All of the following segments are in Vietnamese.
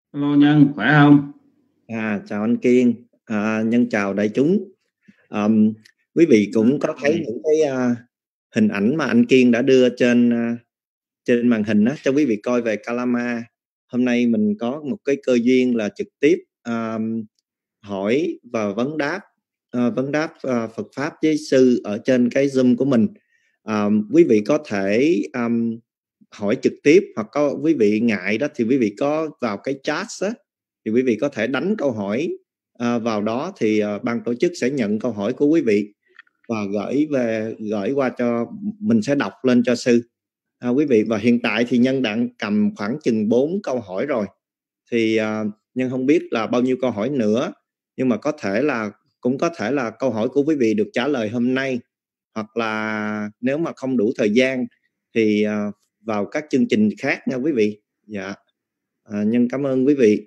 Hello Nhân, khỏe không? Chào anh Kiên, nhân chào đại chúng. Quý vị cũng có thấy những cái hình ảnh mà anh Kiên đã đưa trên màn hình cho quý vị coi về Calama. Hôm nay mình có một cái cơ duyên là trực tiếp hỏi và vấn đáp Phật pháp với sư ở trên cái Zoom của mình. Quý vị có thể hỏi trực tiếp, hoặc có quý vị ngại đó thì quý vị có vào cái chat đó, thì quý vị có thể đánh câu hỏi vào đó, thì ban tổ chức sẽ nhận câu hỏi của quý vị và gửi qua cho mình, sẽ đọc lên cho sư quý vị. Và hiện tại thì Nhân đang cầm khoảng chừng 4 câu hỏi rồi, thì Nhân không biết là bao nhiêu câu hỏi nữa, nhưng mà cũng có thể là câu hỏi của quý vị được trả lời hôm nay, hoặc là nếu mà không đủ thời gian thì vào các chương trình khác nha quý vị. Dạ, Nhân cảm ơn quý vị.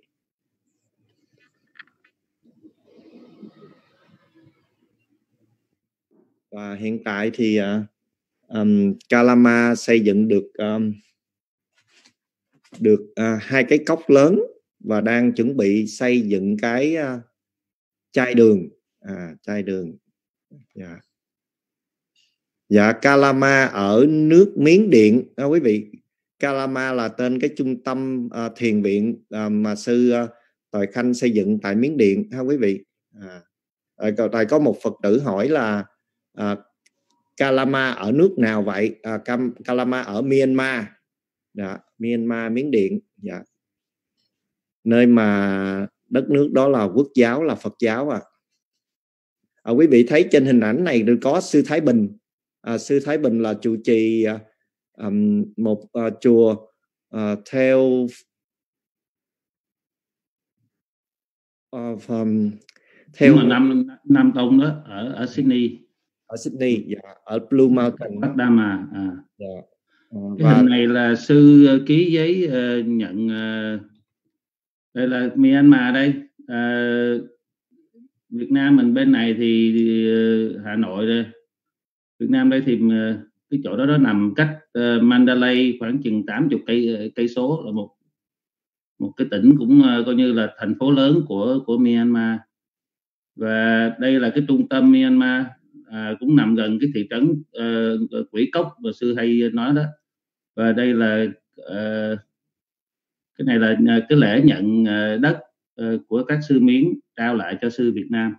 Và hiện tại thì Calama xây dựng được 2 cái cốc lớn và đang chuẩn bị xây dựng cái chai đường. Chai đường. Dạ, Calama ở nước Miến Điện quý vị. Calama là tên cái trung tâm thiền viện mà sư Tòa Khanh xây dựng tại Miến Điện quý vị. Tại có một Phật tử hỏi là Calama ở nước nào vậy? Calama ở Myanmar. Dạ, Myanmar, Miến Điện. Dạ, nơi mà đất nước đó là quốc giáo, là Phật giáo. Quý vị thấy trên hình ảnh này có sư Thái Bình. Sư Thái Bình là trụ trì một chùa theo Đúng là Nam Tông đó, ở Sydney. Ở Sydney, dạ, ở Blue Mountain. Bắc Dama. Dạ. Cái hình này là sư ký giấy nhận. Đây là Myanmar đây. Việt Nam mình bên này thì Hà Nội đây. Việt Nam đây thì cái chỗ đó nằm cách Mandalay khoảng chừng 80 cây số, là một cái tỉnh cũng coi như là thành phố lớn của Myanmar. Và đây là cái trung tâm Myanmar, cũng nằm gần cái thị trấn Quỷ Cốc mà sư hay nói đó. Và đây là cái này là cái lễ nhận đất của các sư Miến trao lại cho sư Việt Nam.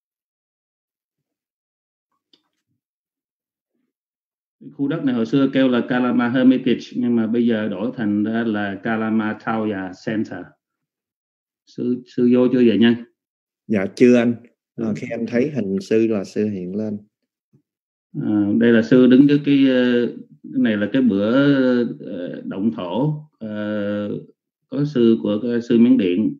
Khu đất này hồi xưa kêu là Kalama Hermitage, nhưng mà bây giờ đổi thành ra là Kalama Thauya Center. Sư vô chưa vậy nha? Dạ chưa anh. Khi anh thấy hình sư là sư hiện lên. Đây là sư đứng cái này là cái bữa động thổ, có sư của sư Miến Điện.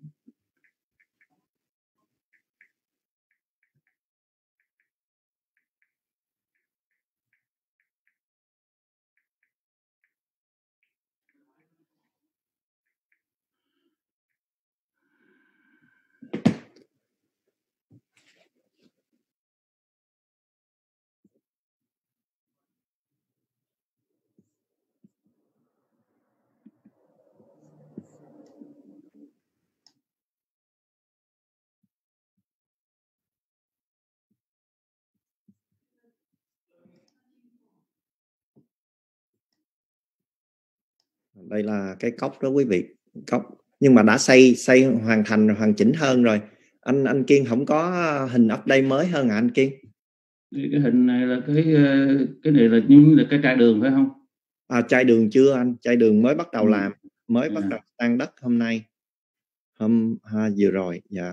Đây là cái cốc đó quý vị. Cốc nhưng mà đã xây hoàn thành, hoàn chỉnh hơn rồi. Anh Kiên không có hình update mới hơn anh Kiên? Cái hình này là cái này là như là cái trại đường phải không? Chai đường chưa anh? Chai đường mới bắt đầu làm, mới bắt đầu tan đất hôm nay, vừa rồi. Dạ.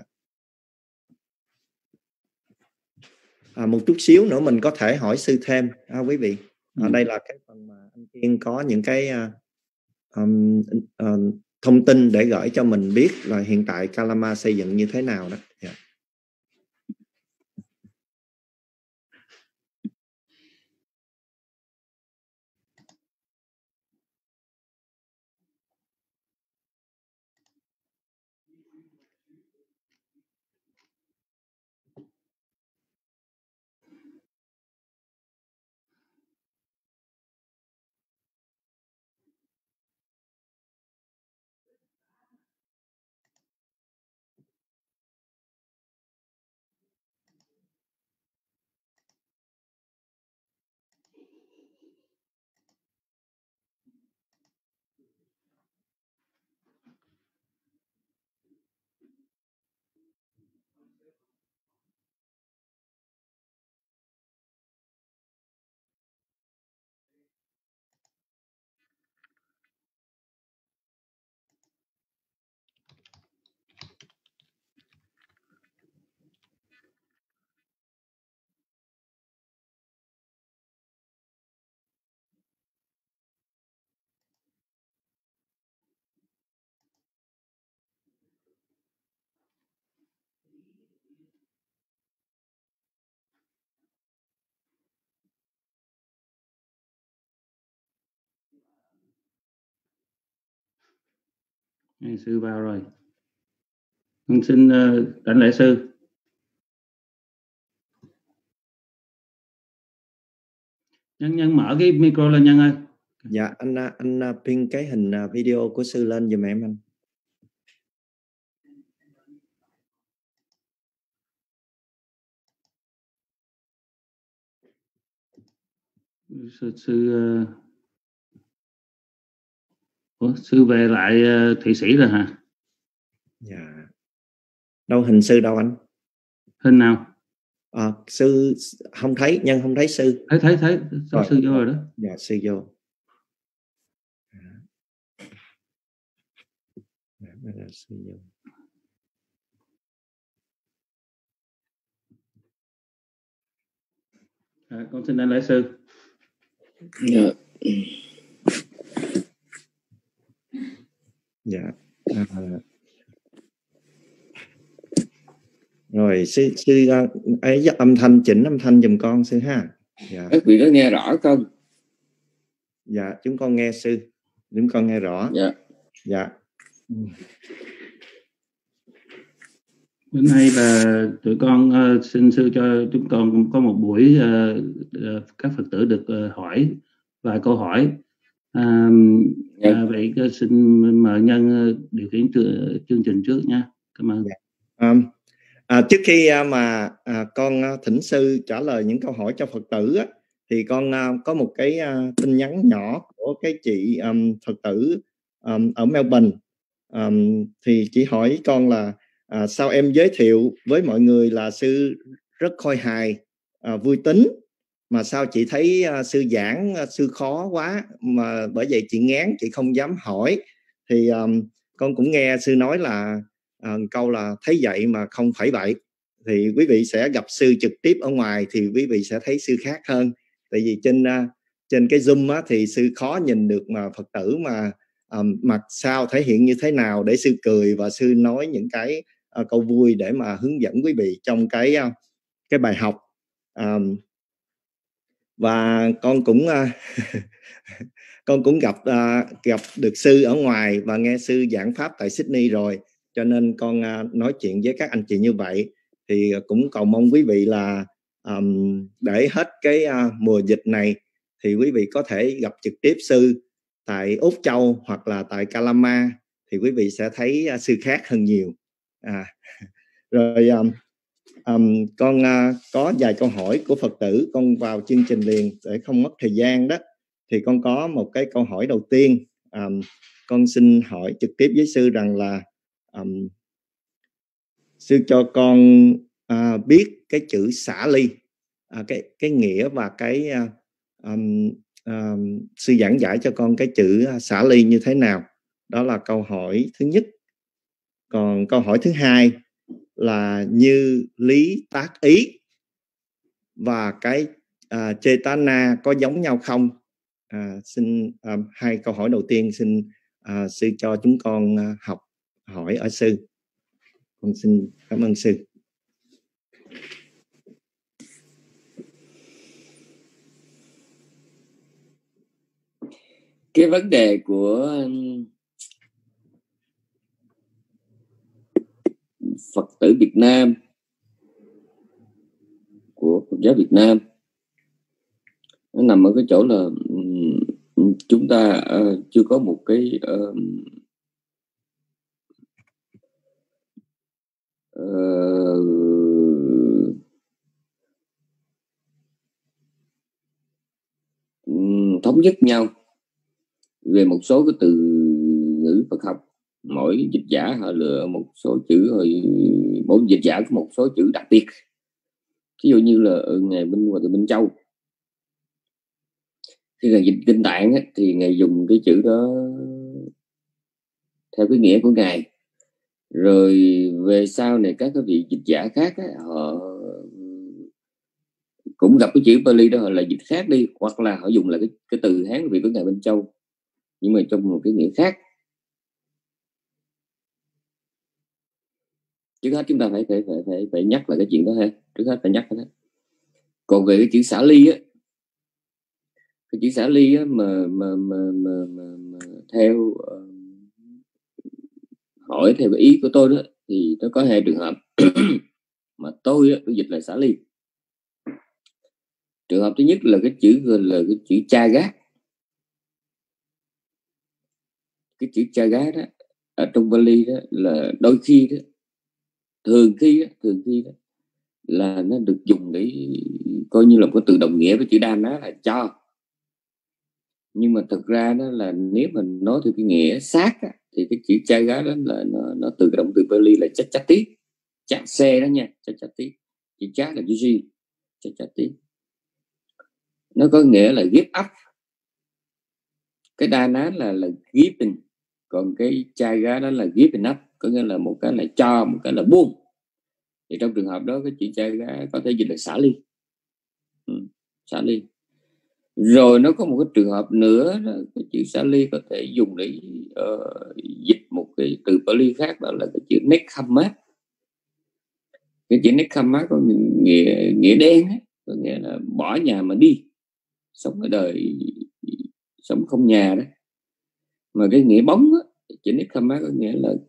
Một chút xíu nữa mình có thể hỏi sư thêm quý vị. Đây là cái phần mà anh Kiên có những cái thông tin để gửi cho mình biết là hiện tại Calama xây dựng như thế nào đó. Yeah. Sư vào rồi. Con xin đảnh lễ sư. Nhân mở cái micro lên Nhân ơi. Dạ anh pin cái hình video của sư lên giùm em anh. Sư về lại Thụy Sĩ rồi hả? Dạ. Đâu hình sư đâu anh? Hình nào? Sư không thấy, Nhân không thấy sư. Thấy rồi, sư vô rồi đó. Dạ sư vô. Sư vô. Con xin đảnh lễ sư. Dạ. Dạ. Rồi sư ấy âm thanh chỉnh âm thanh giùm con sư ha. Dạ. Các vị có nghe rõ không? Dạ chúng con nghe sư, chúng con nghe rõ. Dạ. Dạ. Bữa nay là tụi con xin sư cho chúng con có một buổi các Phật tử được hỏi vài câu hỏi. Vậy xin mời Nhân điều khiển chương trình trước nha. Cảm ơn. Dạ. Trước khi mà con thỉnh sư trả lời những câu hỏi cho Phật tử á, thì con có một cái tin nhắn nhỏ của cái chị Phật tử ở Melbourne. Thì chị hỏi con là sao em giới thiệu với mọi người là sư rất khôi hài, vui tính, mà sao chị thấy sư giảng sư khó quá, mà bởi vậy chị ngán, chị không dám hỏi. Thì con cũng nghe sư nói là câu là thấy vậy mà không phải vậy. Thì quý vị sẽ gặp sư trực tiếp ở ngoài thì quý vị sẽ thấy sư khác hơn. Tại vì trên cái Zoom á, thì sư khó nhìn được mà Phật tử mà mặt sao thể hiện như thế nào để sư cười và sư nói những cái câu vui để mà hướng dẫn quý vị trong cái bài học. Và con cũng con cũng gặp được sư ở ngoài và nghe sư giảng pháp tại Sydney rồi, cho nên con nói chuyện với các anh chị như vậy. Thì cũng cầu mong quý vị là để hết cái mùa dịch này thì quý vị có thể gặp trực tiếp sư tại Úc Châu hoặc là tại Calama, thì quý vị sẽ thấy sư khác hơn nhiều. Rồi con có vài câu hỏi của Phật tử, con vào chương trình liền để không mất thời gian đó. Thì con có một cái câu hỏi đầu tiên, con xin hỏi trực tiếp với sư rằng là sư cho con biết cái chữ xả ly, cái nghĩa và cái sư giảng giải cho con cái chữ xả ly như thế nào. Đó là câu hỏi thứ nhất. Còn câu hỏi thứ hai là như lý tác ý và cái Chetana có giống nhau không? Xin hai câu hỏi đầu tiên xin sư cho chúng con học hỏi ở sư. Con xin cảm ơn sư. Cái vấn đề của Phật tử Việt Nam, của Phật giáo Việt Nam, nó nằm ở cái chỗ là chúng ta chưa có một cái thống nhất nhau về một số cái từ ngữ Phật học. Mỗi dịch giả họ lựa một số chữ, rồi mỗi dịch giả có một số chữ đặc biệt. Ví dụ như là ở ngày Minh Châu, khi ngài dịch Kinh Tạng ấy, thì ngài dùng cái chữ đó theo cái nghĩa của ngài. Rồi về sau này các cái vị dịch giả khác ấy, họ cũng gặp cái chữ Pali đó, họ là dịch khác đi, hoặc là họ dùng là cái từ Hán Việt của ngài Minh Châu, nhưng mà trong một cái nghĩa khác. Trước hết chúng ta phải nhắc lại cái chuyện đó ha. Trước hết phải nhắc cái đó. Còn về cái chữ xả ly á, cái chữ xả ly á mà theo hỏi theo cái ý của tôi đó thì nó có hai trường hợp mà tôi dịch là xả ly. Trường hợp thứ nhất là cái chữ gọi là cái chữ cha gác. Cái chữ cha gác đó ở trong Bali đó là đôi khi đó, thường khi đó là nó được dùng để coi như là một cái từ đồng nghĩa với chữ đa ná là cho. Nhưng mà thực ra đó là nếu mình nói theo cái nghĩa sát á, thì cái chữ cha gá đó là nó từ cái động từ Bali là chát tí, chát xe đó nha, chát tí. Chữ chát là chữ gì, chát tí, nó có nghĩa là give up. Cái đa ná là giving, còn cái cha gá đó là giving up, có nghĩa là một cái là cho, một cái là buông. Thì trong trường hợp đó cái chữ cha gá có thể dịch là xả ly, xả ly. Rồi nó có một cái trường hợp nữa đó, cái chữ xả ly có thể dùng để dịch một cái từ Pali khác, đó là cái chữ nekhamma. Cái chữ nekhamma có nghĩa đen ấy, có nghĩa là bỏ nhà mà đi, sống ở đời sống không nhà đó. Mà cái nghĩa bóng á, chữ nekhamma có nghĩa là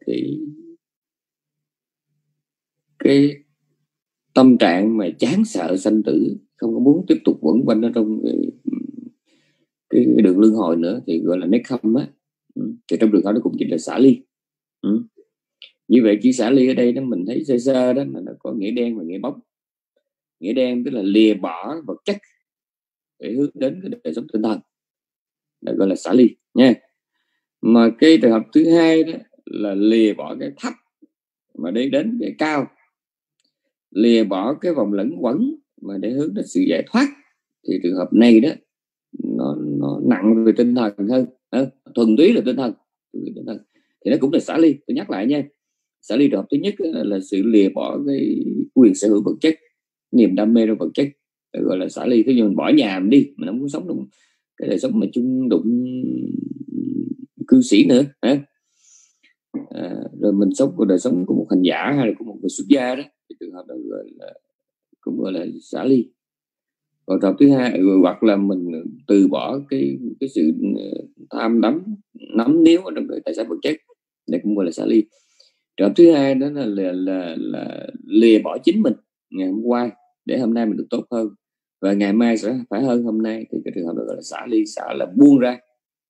cái tâm trạng mà chán sợ sanh tử, không có muốn tiếp tục quẩn quanh ở trong cái đường luân hồi nữa, thì gọi là nekhamma. Thì trong trường hợp nó cũng chỉ là xả ly. Như vậy chữ xả ly ở đây đó mình thấy sơ sơ đó là nó có nghĩa đen và nghĩa bóng. Nghĩa đen tức là lìa bỏ vật chất để hướng đến cái đời sống tinh thần, đó gọi là xả ly nha. Mà cái trường hợp thứ hai đó là lìa bỏ cái thấp mà đi đến cái cao, lìa bỏ cái vòng lẫn quẩn mà để hướng đến sự giải thoát. Thì trường hợp này đó nó nặng về tinh thần hơn, thuần túy là tinh thần. Thì nó cũng là xả ly. Tôi nhắc lại nha, xả ly trường hợp thứ nhất là sự lìa bỏ cái quyền sở hữu vật chất, niềm đam mê trong vật chất, gọi là xả ly. Thế nhưng mình bỏ nhà mình đi, mình không muốn sống trong cái đời sống mà chung đụng cư sĩ nữa hả? Rồi mình sống cuộc đời sống của một hành giả hay là của một người xuất gia đó, thì trường hợp đó cũng gọi là xả ly. Còn trường hợp thứ hai, hoặc là mình từ bỏ cái sự tham đắm nắm níu trong cái tài sản vật chất, đây cũng gọi là xả ly. Trường hợp thứ hai đó là lìa bỏ chính mình ngày hôm qua để hôm nay mình được tốt hơn và ngày mai sẽ phải hơn hôm nay, thì cái trường hợp đó gọi là xả ly. Xả là buông ra.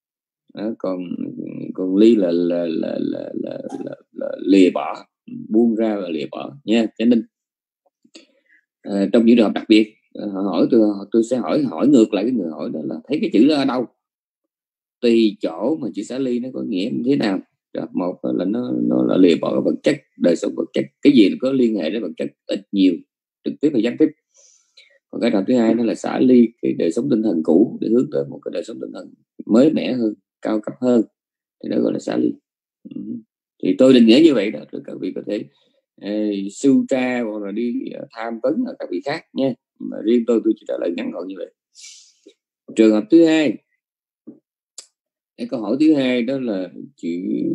Còn ly là lìa bỏ, buông ra và lìa bỏ nha. Cho nên trong những trường hợp đặc biệt họ hỏi tôi sẽ hỏi ngược lại cái người hỏi đó là thấy cái chữ đó ở đâu, tùy chỗ mà chữ xả ly nó có nghĩa như thế nào. Một là nó là lìa bỏ vật chất, đời sống vật chất, cái gì có liên hệ đến vật chất ít nhiều, trực tiếp và gián tiếp. Còn cái trường thứ hai nó là xả ly cái đời sống tinh thần cũ để hướng tới một cái đời sống tinh thần mới mẻ hơn, cao cấp hơn, thì đó gọi là xả ly. Thì tôi định nghĩa như vậy đó, rồi các vị có thể sưu tra hoặc là đi tham vấn ở các vị khác nha. Mà riêng tôi chỉ trả lời ngắn gọn như vậy. Trường hợp thứ hai, cái câu hỏi thứ hai đó là chữ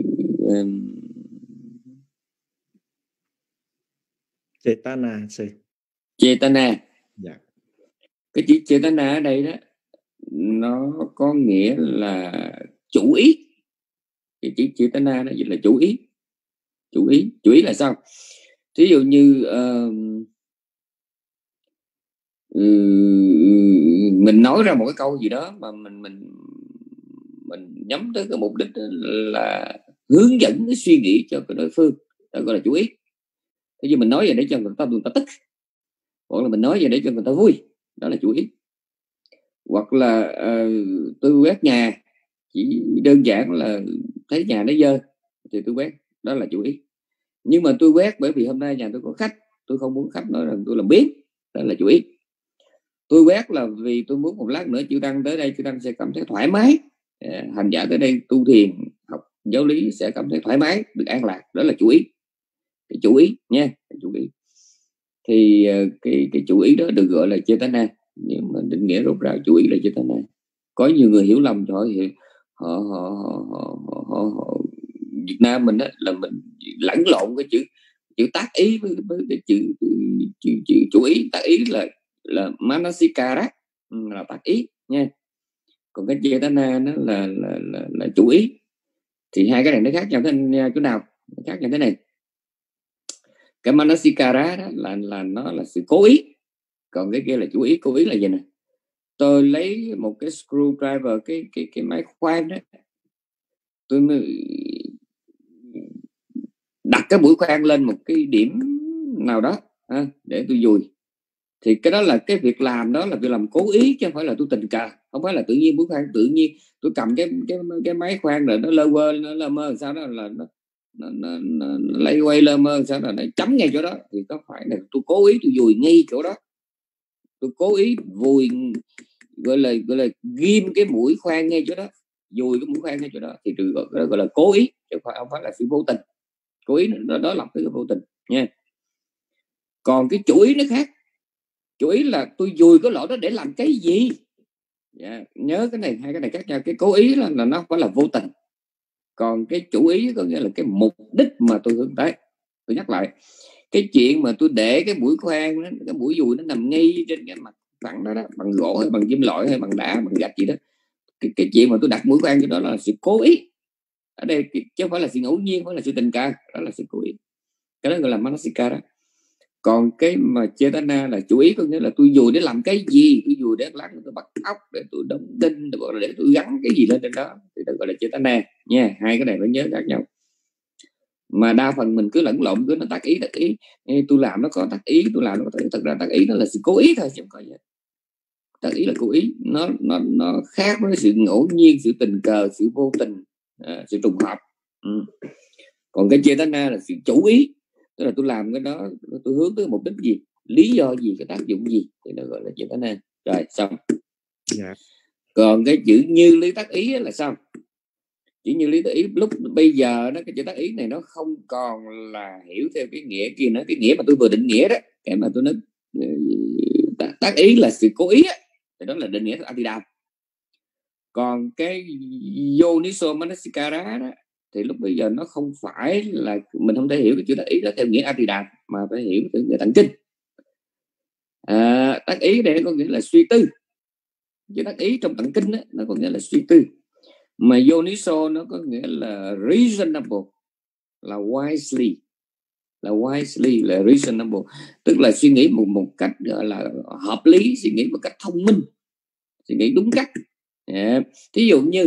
Chetana. Chetana. Dạ. Cái chữ Chetana ở đây đó nó có nghĩa là chủ ý. Cái chữ Chetana nó dịch là chủ ý. Chủ ý là sao? Thí dụ như mình nói ra một cái câu gì đó mà mình nhắm tới cái mục đích là hướng dẫn cái suy nghĩ cho cái đối phương, đó gọi là chủ ý. Thế nhưng mình nói vậy để cho người ta tức, hoặc là mình nói vậy để cho người ta vui, đó là chủ ý. Hoặc là tôi quét nhà chỉ đơn giản là thấy nhà nó dơ thì tôi quét, đó là chủ ý. Nhưng mà tôi quét bởi vì hôm nay nhà tôi có khách, tôi không muốn khách nói rằng tôi làm biếng, đó là chủ ý. Tôi quét là vì tôi muốn một lát nữa chư tăng tới đây, chư tăng sẽ cảm thấy thoải mái, hành giả tới đây tu thiền học giáo lý sẽ cảm thấy thoải mái, được an lạc, đó là chủ ý. Cái chủ ý nha, cái chủ ý. Thì cái chủ ý đó được gọi là Chetana. Nhưng mà định nghĩa rốt ráo chủ ý là Chetana. Có nhiều người hiểu lầm cho họ Việt Nam mình đó là mình lẫn lộn cái chữ tác ý với cái chữ chủ ý. Tác ý là manasikara, là tác ý nha. Còn cái Chetana nó là chủ ý. Thì hai cái này nó khác nhau cái chỗ nào? khác như thế này. Cái manasikara đó là nó là sự cố ý, còn cái kia là chủ ý. Cố ý là gì nè? Tôi lấy một cái screwdriver, cái máy khoan đó, tôi mới đặt cái mũi khoan lên một cái điểm nào đó để tôi dùi, thì cái đó là cái việc làm, đó là việc làm cố ý, chứ không phải là tôi tình cờ, không phải là tự nhiên mũi khoan tự nhiên tôi cầm cái máy khoan rồi nó lơ quơ, nó lơ mơ, sau đó là nó lấy quay lơ mơ, sau đó nó chấm ngay chỗ đó, thì có phải là tôi cố ý tôi dùi ngay chỗ đó, tôi cố ý vùi, gọi là ghim cái mũi khoan ngay chỗ đó, dùi cái mũi khoan ngay chỗ đó, thì từ gọi là cố ý, chứ không phải là sự vô tình. Cố ý nó đối lập với cái vô tình nha. Còn cái chủ ý nó khác. Chủ ý là tôi dùi cái lỗ đó để làm cái gì? Nhớ cái này, hai cái này khác nhau. Cái cố ý là nó phải là vô tình, còn cái chủ ý có nghĩa là cái mục đích mà tôi hướng tới. Tôi nhắc lại, cái chuyện mà tôi để cái mũi khoan đó, cái mũi dùi nó nằm ngay trên cái mặt phẳng đó, bằng gỗ hay bằng kim loại hay bằng đá, bằng gạch gì đó, cái chuyện mà tôi đặt mũi khoan cho đó là sự cố ý ở đây, chứ không phải là sự ngẫu nhiên, không phải là sự tình cờ, đó là sự cố ý. Cái đó gọi là manasikara. Còn cái mà chetana là chủ ý, có nghĩa là tôi dùi để làm cái gì? Tôi dùi để lát tôi bắt ốc, để tôi đóng đinh, để tôi gắn cái gì lên trên đó, thì đó gọi là chetana nha. Hai cái này phải nhớ khác nhau. Mà đa phần mình cứ lẫn lộn, cứ nó tác ý. Tôi làm nó có tác ý, tôi làm nó có tác ý. Thật ra tác ý nó là sự cố ý thôi, chứ không có gì. Tác ý là cố ý, nó khác với sự ngẫu nhiên, sự tình cờ, sự vô tình, sự trùng hợp. Còn cái chetana là sự chủ ý, tức là tôi làm cái đó, tôi hướng tới mục đích gì, lý do gì, cái tác dụng gì, thì nó gọi là chetana. Rồi xong. Còn cái chữ như lý tác ý là sao? Chữ như lý tác ý lúc bây giờ đó, cái chữ tác ý này nó không còn là hiểu theo cái nghĩa kia nữa. Cái nghĩa mà tôi vừa định nghĩa đó, cái mà tôi nói tác ý là sự cố ý á, thì đó là định nghĩa Adidam. Còn cái Yoniso Manasikara đó, thì lúc bây giờ nó không phải là, mình không thể hiểu cái chữ tác ý đó theo nghĩa Adidam, mà phải hiểu theo nghĩa tạng kinh. Tác ý đây có nghĩa là suy tư. Chữ tác ý trong tạng kinh đó, nó có nghĩa là suy tư. Mà Yoniso nó có nghĩa là reasonable, là wisely, là reasonable, tức là suy nghĩ một cách gọi là hợp lý, suy nghĩ một cách thông minh, suy nghĩ đúng cách. Thí dụ như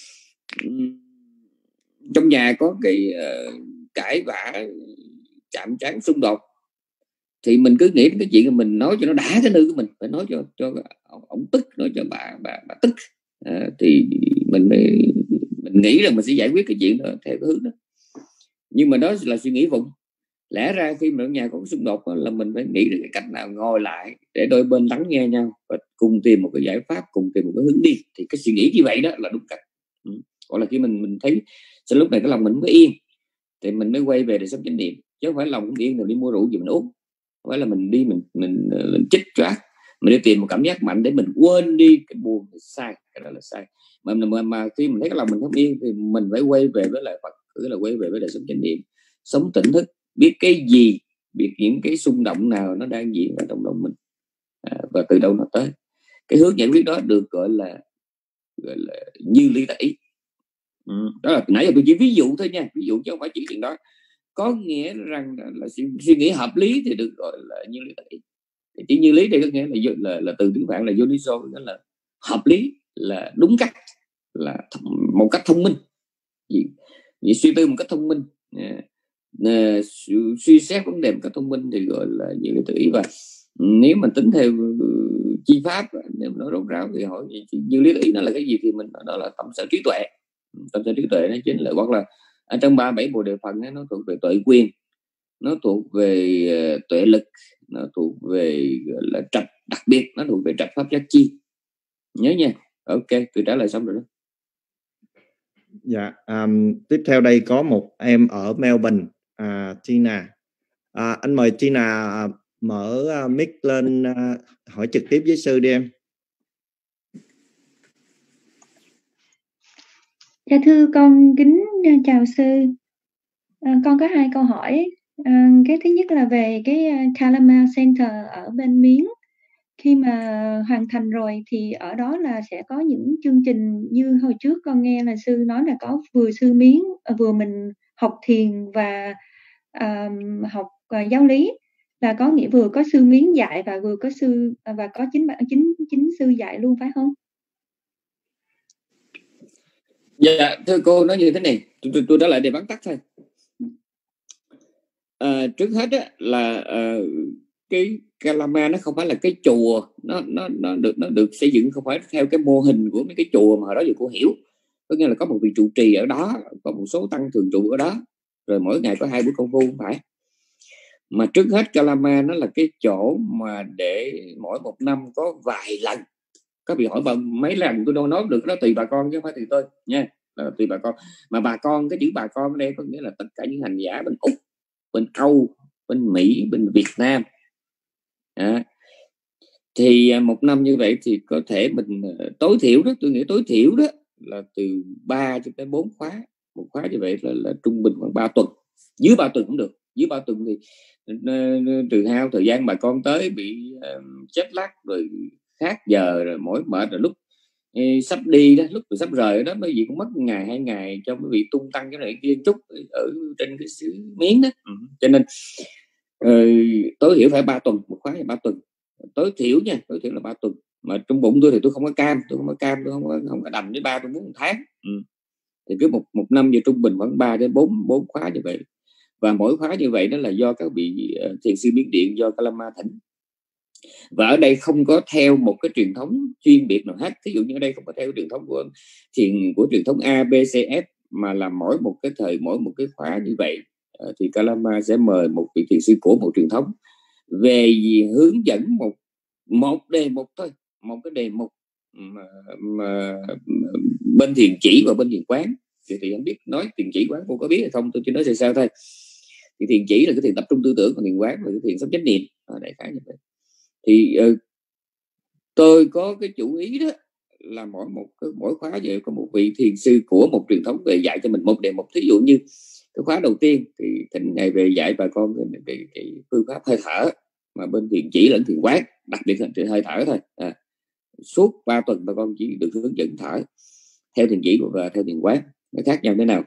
trong nhà có cái cãi vã, chạm trán, xung đột, thì mình cứ nghĩ đến cái chuyện mình nói cho nó đã cái nơi của mình, phải nói cho ông tức, nói cho bà tức, thì mình nghĩ rằng mình sẽ giải quyết cái chuyện đó theo cái hướng đó. Nhưng mà đó là suy nghĩ vụng. Lẽ ra khi mà ở nhà có xung đột là mình phải nghĩ được cái cách nào ngồi lại để đôi bên lắng nghe nhau và cùng tìm một cái giải pháp, cùng tìm một cái hướng đi. Thì cái suy nghĩ như vậy đó là đúng cách. Gọi là khi mình thấy sau lúc này cái lòng mình không có yên, thì mình mới quay về để sống chánh niệm, chứ không phải lòng không yên rồi đi mua rượu gì mình uống. Không phải là mình đi mình chích choát, mình đi tìm một cảm giác mạnh để mình quên đi cái buồn. Sai, cái đó là sai. Mà khi mình thấy cái lòng mình không yên thì mình phải quay về với lại Phật, tức là quay về với đời sống chánh niệm, sống tỉnh thức, biết cái gì, biết những cái xung động nào nó đang diễn ra trong lòng mình, và từ đâu nó tới. Cái hướng giải quyết đó được gọi là như lý tác ý. Đó là nãy giờ tôi chỉ ví dụ thôi nha, ví dụ chứ không phải chỉ chuyện đó. Có nghĩa rằng là suy nghĩ hợp lý thì được gọi là như lý tác ý. Chỉ như lý thì có nghĩa là từ tiếng Phạn là Yoniso, đó là hợp lý, là đúng cách, là một cách thông minh, vì suy tư một cách thông minh, suy xét vấn đề một cách thông minh thì gọi là như lý tác ý. Và nếu mình tính theo chi pháp, nếu mình nói rốt ráo thì hỏi như lý tác ý nó là cái gì, thì mình đó là tâm sở trí tuệ. Tâm sở trí tuệ nó chính là, hoặc là ở trong 37 Bồ Đề Phần nó thuộc về tuệ quyền, nó thuộc về tuệ lực, nó thuộc về gọi là trạch đặc biệt, nó thuộc về trạch pháp giác chi. Nhớ nha. Ok, tôi trả lời xong rồi đó. Dạ, tiếp theo đây có một em ở Melbourne, Tina. Anh mời Tina mở mic lên, hỏi trực tiếp với sư đi em. Dạ thưa con kính chào sư. Con có 2 câu hỏi. Cái thứ nhất là về cái Kalama Center ở bên Miến. Khi mà hoàn thành rồi thì ở đó là sẽ có những chương trình như hồi trước con nghe là sư nói là có vừa sư Miến vừa mình học thiền và học giáo lý là có nghĩa vừa có sư Miến dạy và vừa có sư và có chính sư dạy luôn, phải không? Dạ thưa cô, nói như thế này, tôi trả lời để vắn tắt thôi. Trước hết á, là cái Calama nó không phải là cái chùa, nó được xây dựng không phải theo cái mô hình của mấy cái chùa mà hồi đó giờ cô hiểu, có nghĩa là có một vị trụ trì ở đó, có một số tăng thường trụ ở đó, rồi mỗi ngày có 2 buổi công phu, không phải. Mà trước hết Calama nó là cái chỗ mà để mỗi một năm có vài lần, các vị hỏi mấy lần tôi đâu nói được, đó tùy bà con chứ không phải tùy tôi nha, tùy bà con. Mà bà con, cái chữ bà con ở đây có nghĩa là tất cả những hành giả bên Úc, bên Âu, bên Mỹ, bên Việt Nam. Thì một năm như vậy thì có thể mình tối thiểu đó, tôi nghĩ tối thiểu đó là từ 3 cho tới 4 khóa. Một khóa như vậy là trung bình khoảng 3 tuần, dưới 3 tuần cũng được. Dưới 3 tuần thì trừ hao thời gian bà con tới bị chết lắc rồi khác giờ rồi mỏi mệt, rồi lúc sắp đi đó, lúc sắp rời đó, mấy vị cũng mất 1 ngày 2 ngày cho mấy vị tung tăng cái này kia chút ở trên cái xứ Miến đó. Cho nên tối thiểu phải 3 tuần, một khóa là 3 tuần tối thiểu nha, tối thiểu là 3 tuần. Mà trong bụng tôi thì tôi không có cam, tôi không có đành với 3 tôi muốn 1 tháng. Thì cứ một năm về trung bình khoảng 3 đến 4 khóa như vậy. Và mỗi khóa như vậy đó là do các vị thiền sư Miến Điện, do Calama thỉnh. Và ở đây không có theo một cái truyền thống chuyên biệt nào hết. Ví dụ như ở đây không có theo truyền thống của truyền thống A, B, C, F, mà là mỗi một cái thời, mỗi một cái khóa như vậy thì Calama sẽ mời một vị thiền sư của một truyền thống về hướng dẫn một đề mục thôi, một cái đề mục mà bên thiền chỉ và bên thiền quán. Thì không biết nói thiền chỉ quán cô có biết hay không, tôi chỉ nói sao thôi. Thì thiền chỉ là cái thiền tập trung tư tưởng, còn thiền quán là cái thiền sống chánh niệm, đại khái như vậy. Thì tôi có cái chủ ý đó là mỗi khóa vậy có một vị thiền sư của một truyền thống về dạy cho mình một đề mục. Thí dụ như cái khóa đầu tiên thì thỉnh ngày về dạy bà con cái phương pháp hơi thở, mà bên thiền chỉ lẫn thiền quán, đặc biệt là hơi thở thôi. Suốt 3 tuần bà con chỉ được hướng dẫn thở theo thiền chỉ và theo thiền quán, nó khác nhau thế nào.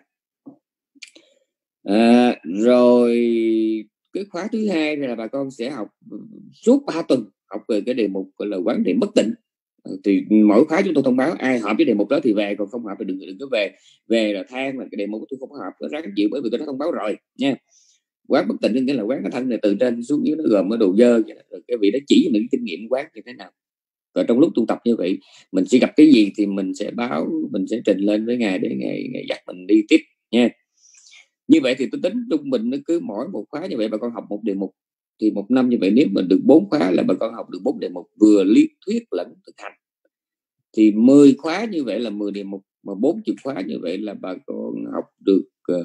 Rồi cái khóa thứ hai là bà con sẽ học suốt 3 tuần học về cái đề mục gọi là quán niệm bất tịnh. Thì mỗi khóa chúng tôi thông báo ai hợp với đề mục đó thì về, còn không hợp thì đừng có về là than là cái đề mục của tôi không hợp, nó ráng chịu, bởi vì tôi đã thông báo rồi nha. Quán bất tịnh nghĩa là quán cái thân này từ trên xuống dưới nó gồm cái đồ dơ, rồi cái vị đó chỉ mình kinh nghiệm quán như thế nào. Rồi trong lúc tu tập như vậy mình sẽ gặp cái gì thì mình sẽ báo, mình sẽ trình lên với ngài để ngài dắt mình đi tiếp nha. Như vậy thì tôi tính trung bình nó cứ mỗi một khóa như vậy bà con học một đề mục, thì một năm như vậy nếu mình được 4 khóa là bà con học được 4 đề mục vừa lý thuyết lẫn thực hành. Thì 10 khóa như vậy là 10 đề mục, mà 40 khóa như vậy là bà con học được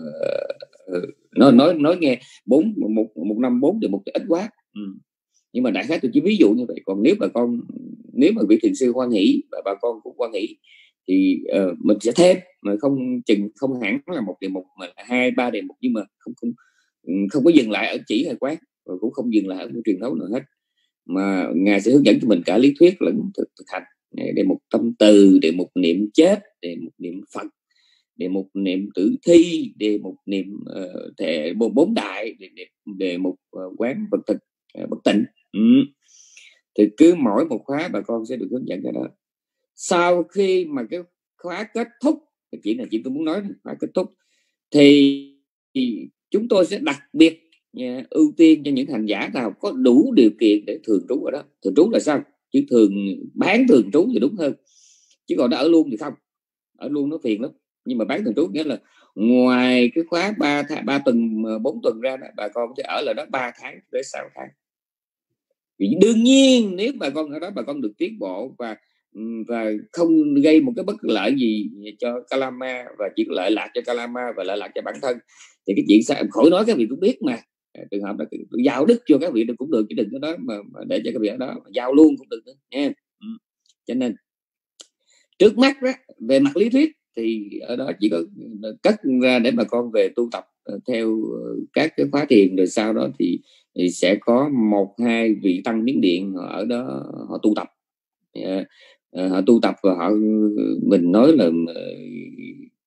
nói nghe một năm 4 đề mục thì ít quá. Nhưng mà đại khái tôi chỉ ví dụ như vậy. Còn nếu mà vị thiền sư hoan hỷ và bà con cũng hoan hỷ thì mình sẽ thêm, mà không hẳn là một đề mục mà là 2-3 đề mục, nhưng mà không có dừng lại ở chỉ hay quán, và cũng không dừng lại ở một truyền thống nào hết, mà ngài sẽ hướng dẫn cho mình cả lý thuyết lẫn thực hành. Đề mục tâm từ, đề mục niệm chết, đề mục niệm Phật, đề mục niệm tử thi, đề mục niệm thể 4 đại, đề mục quán vật thực bất tịnh. Thì cứ mỗi một khóa bà con sẽ được hướng dẫn cái đó. Sau khi mà cái khóa kết thúc, chỉ là tôi muốn nói khóa kết thúc thì chúng tôi sẽ đặc biệt ưu tiên cho những hành giả nào có đủ điều kiện để thường trú ở đó. Thường trú là sao? Chứ bán thường trú thì đúng hơn, chứ còn đã ở luôn thì không. Ở luôn nó phiền lắm. Nhưng mà bán thường trú nghĩa là ngoài cái khóa 3 tuần 4 tuần ra đó, bà con sẽ ở lại đó 3 tháng đến 6 tháng. Vì đương nhiên nếu bà con ở đó bà con được tiến bộ và không gây một cái bất lợi gì cho Calama, và chỉ lợi lạc cho Calama và lợi lạc cho bản thân, thì cái chuyện sao khỏi nói, các vị cũng biết mà. Trường hợp là giao đức cho các vị cũng được, chứ đừng có đó mà để cho các vị ở đó mà giao luôn cũng được nữa nha. Cho nên trước mắt đó, về mặt lý thuyết thì ở đó chỉ có cất ra để bà con về tu tập theo các cái khóa thiền, rồi sau đó thì sẽ có 1-2 vị tăng Miến Điện ở đó họ tu tập. Họ tu tập và mình nói là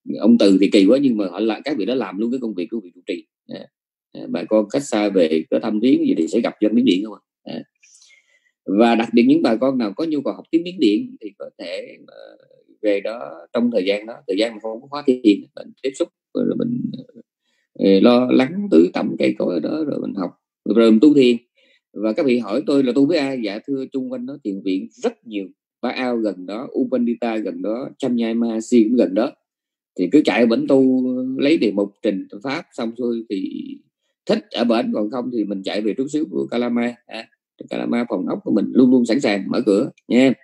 ông Từ thì kỳ quá, nhưng mà họ là các vị đó làm luôn cái công việc của vị trụ trì. Bà con cách xa về có thăm viếng gì thì sẽ gặp dân Miến Điện không ạ? Và đặc biệt những bà con nào có nhu cầu học tiếng Miến Điện thì có thể về đó trong thời gian đó, thời gian mà không có khóa thiền, mình tiếp xúc rồi mình lo lắng tưới tẩm cây cối ở đó, rồi mình học, rồi mình tu thiền. Và các vị hỏi tôi là tu với ai? Dạ thưa, chung quanh đó thiền viện rất nhiều, Ba Ao gần đó, Upandita gần đó, Chanyai Mahasi cũng gần đó. Thì cứ chạy bển tu, lấy đề mục trình pháp xong xuôi thì thích ở bển, còn không thì mình chạy về trú xứ của Kalama. Kalama phòng ốc của mình luôn luôn sẵn sàng mở cửa nha.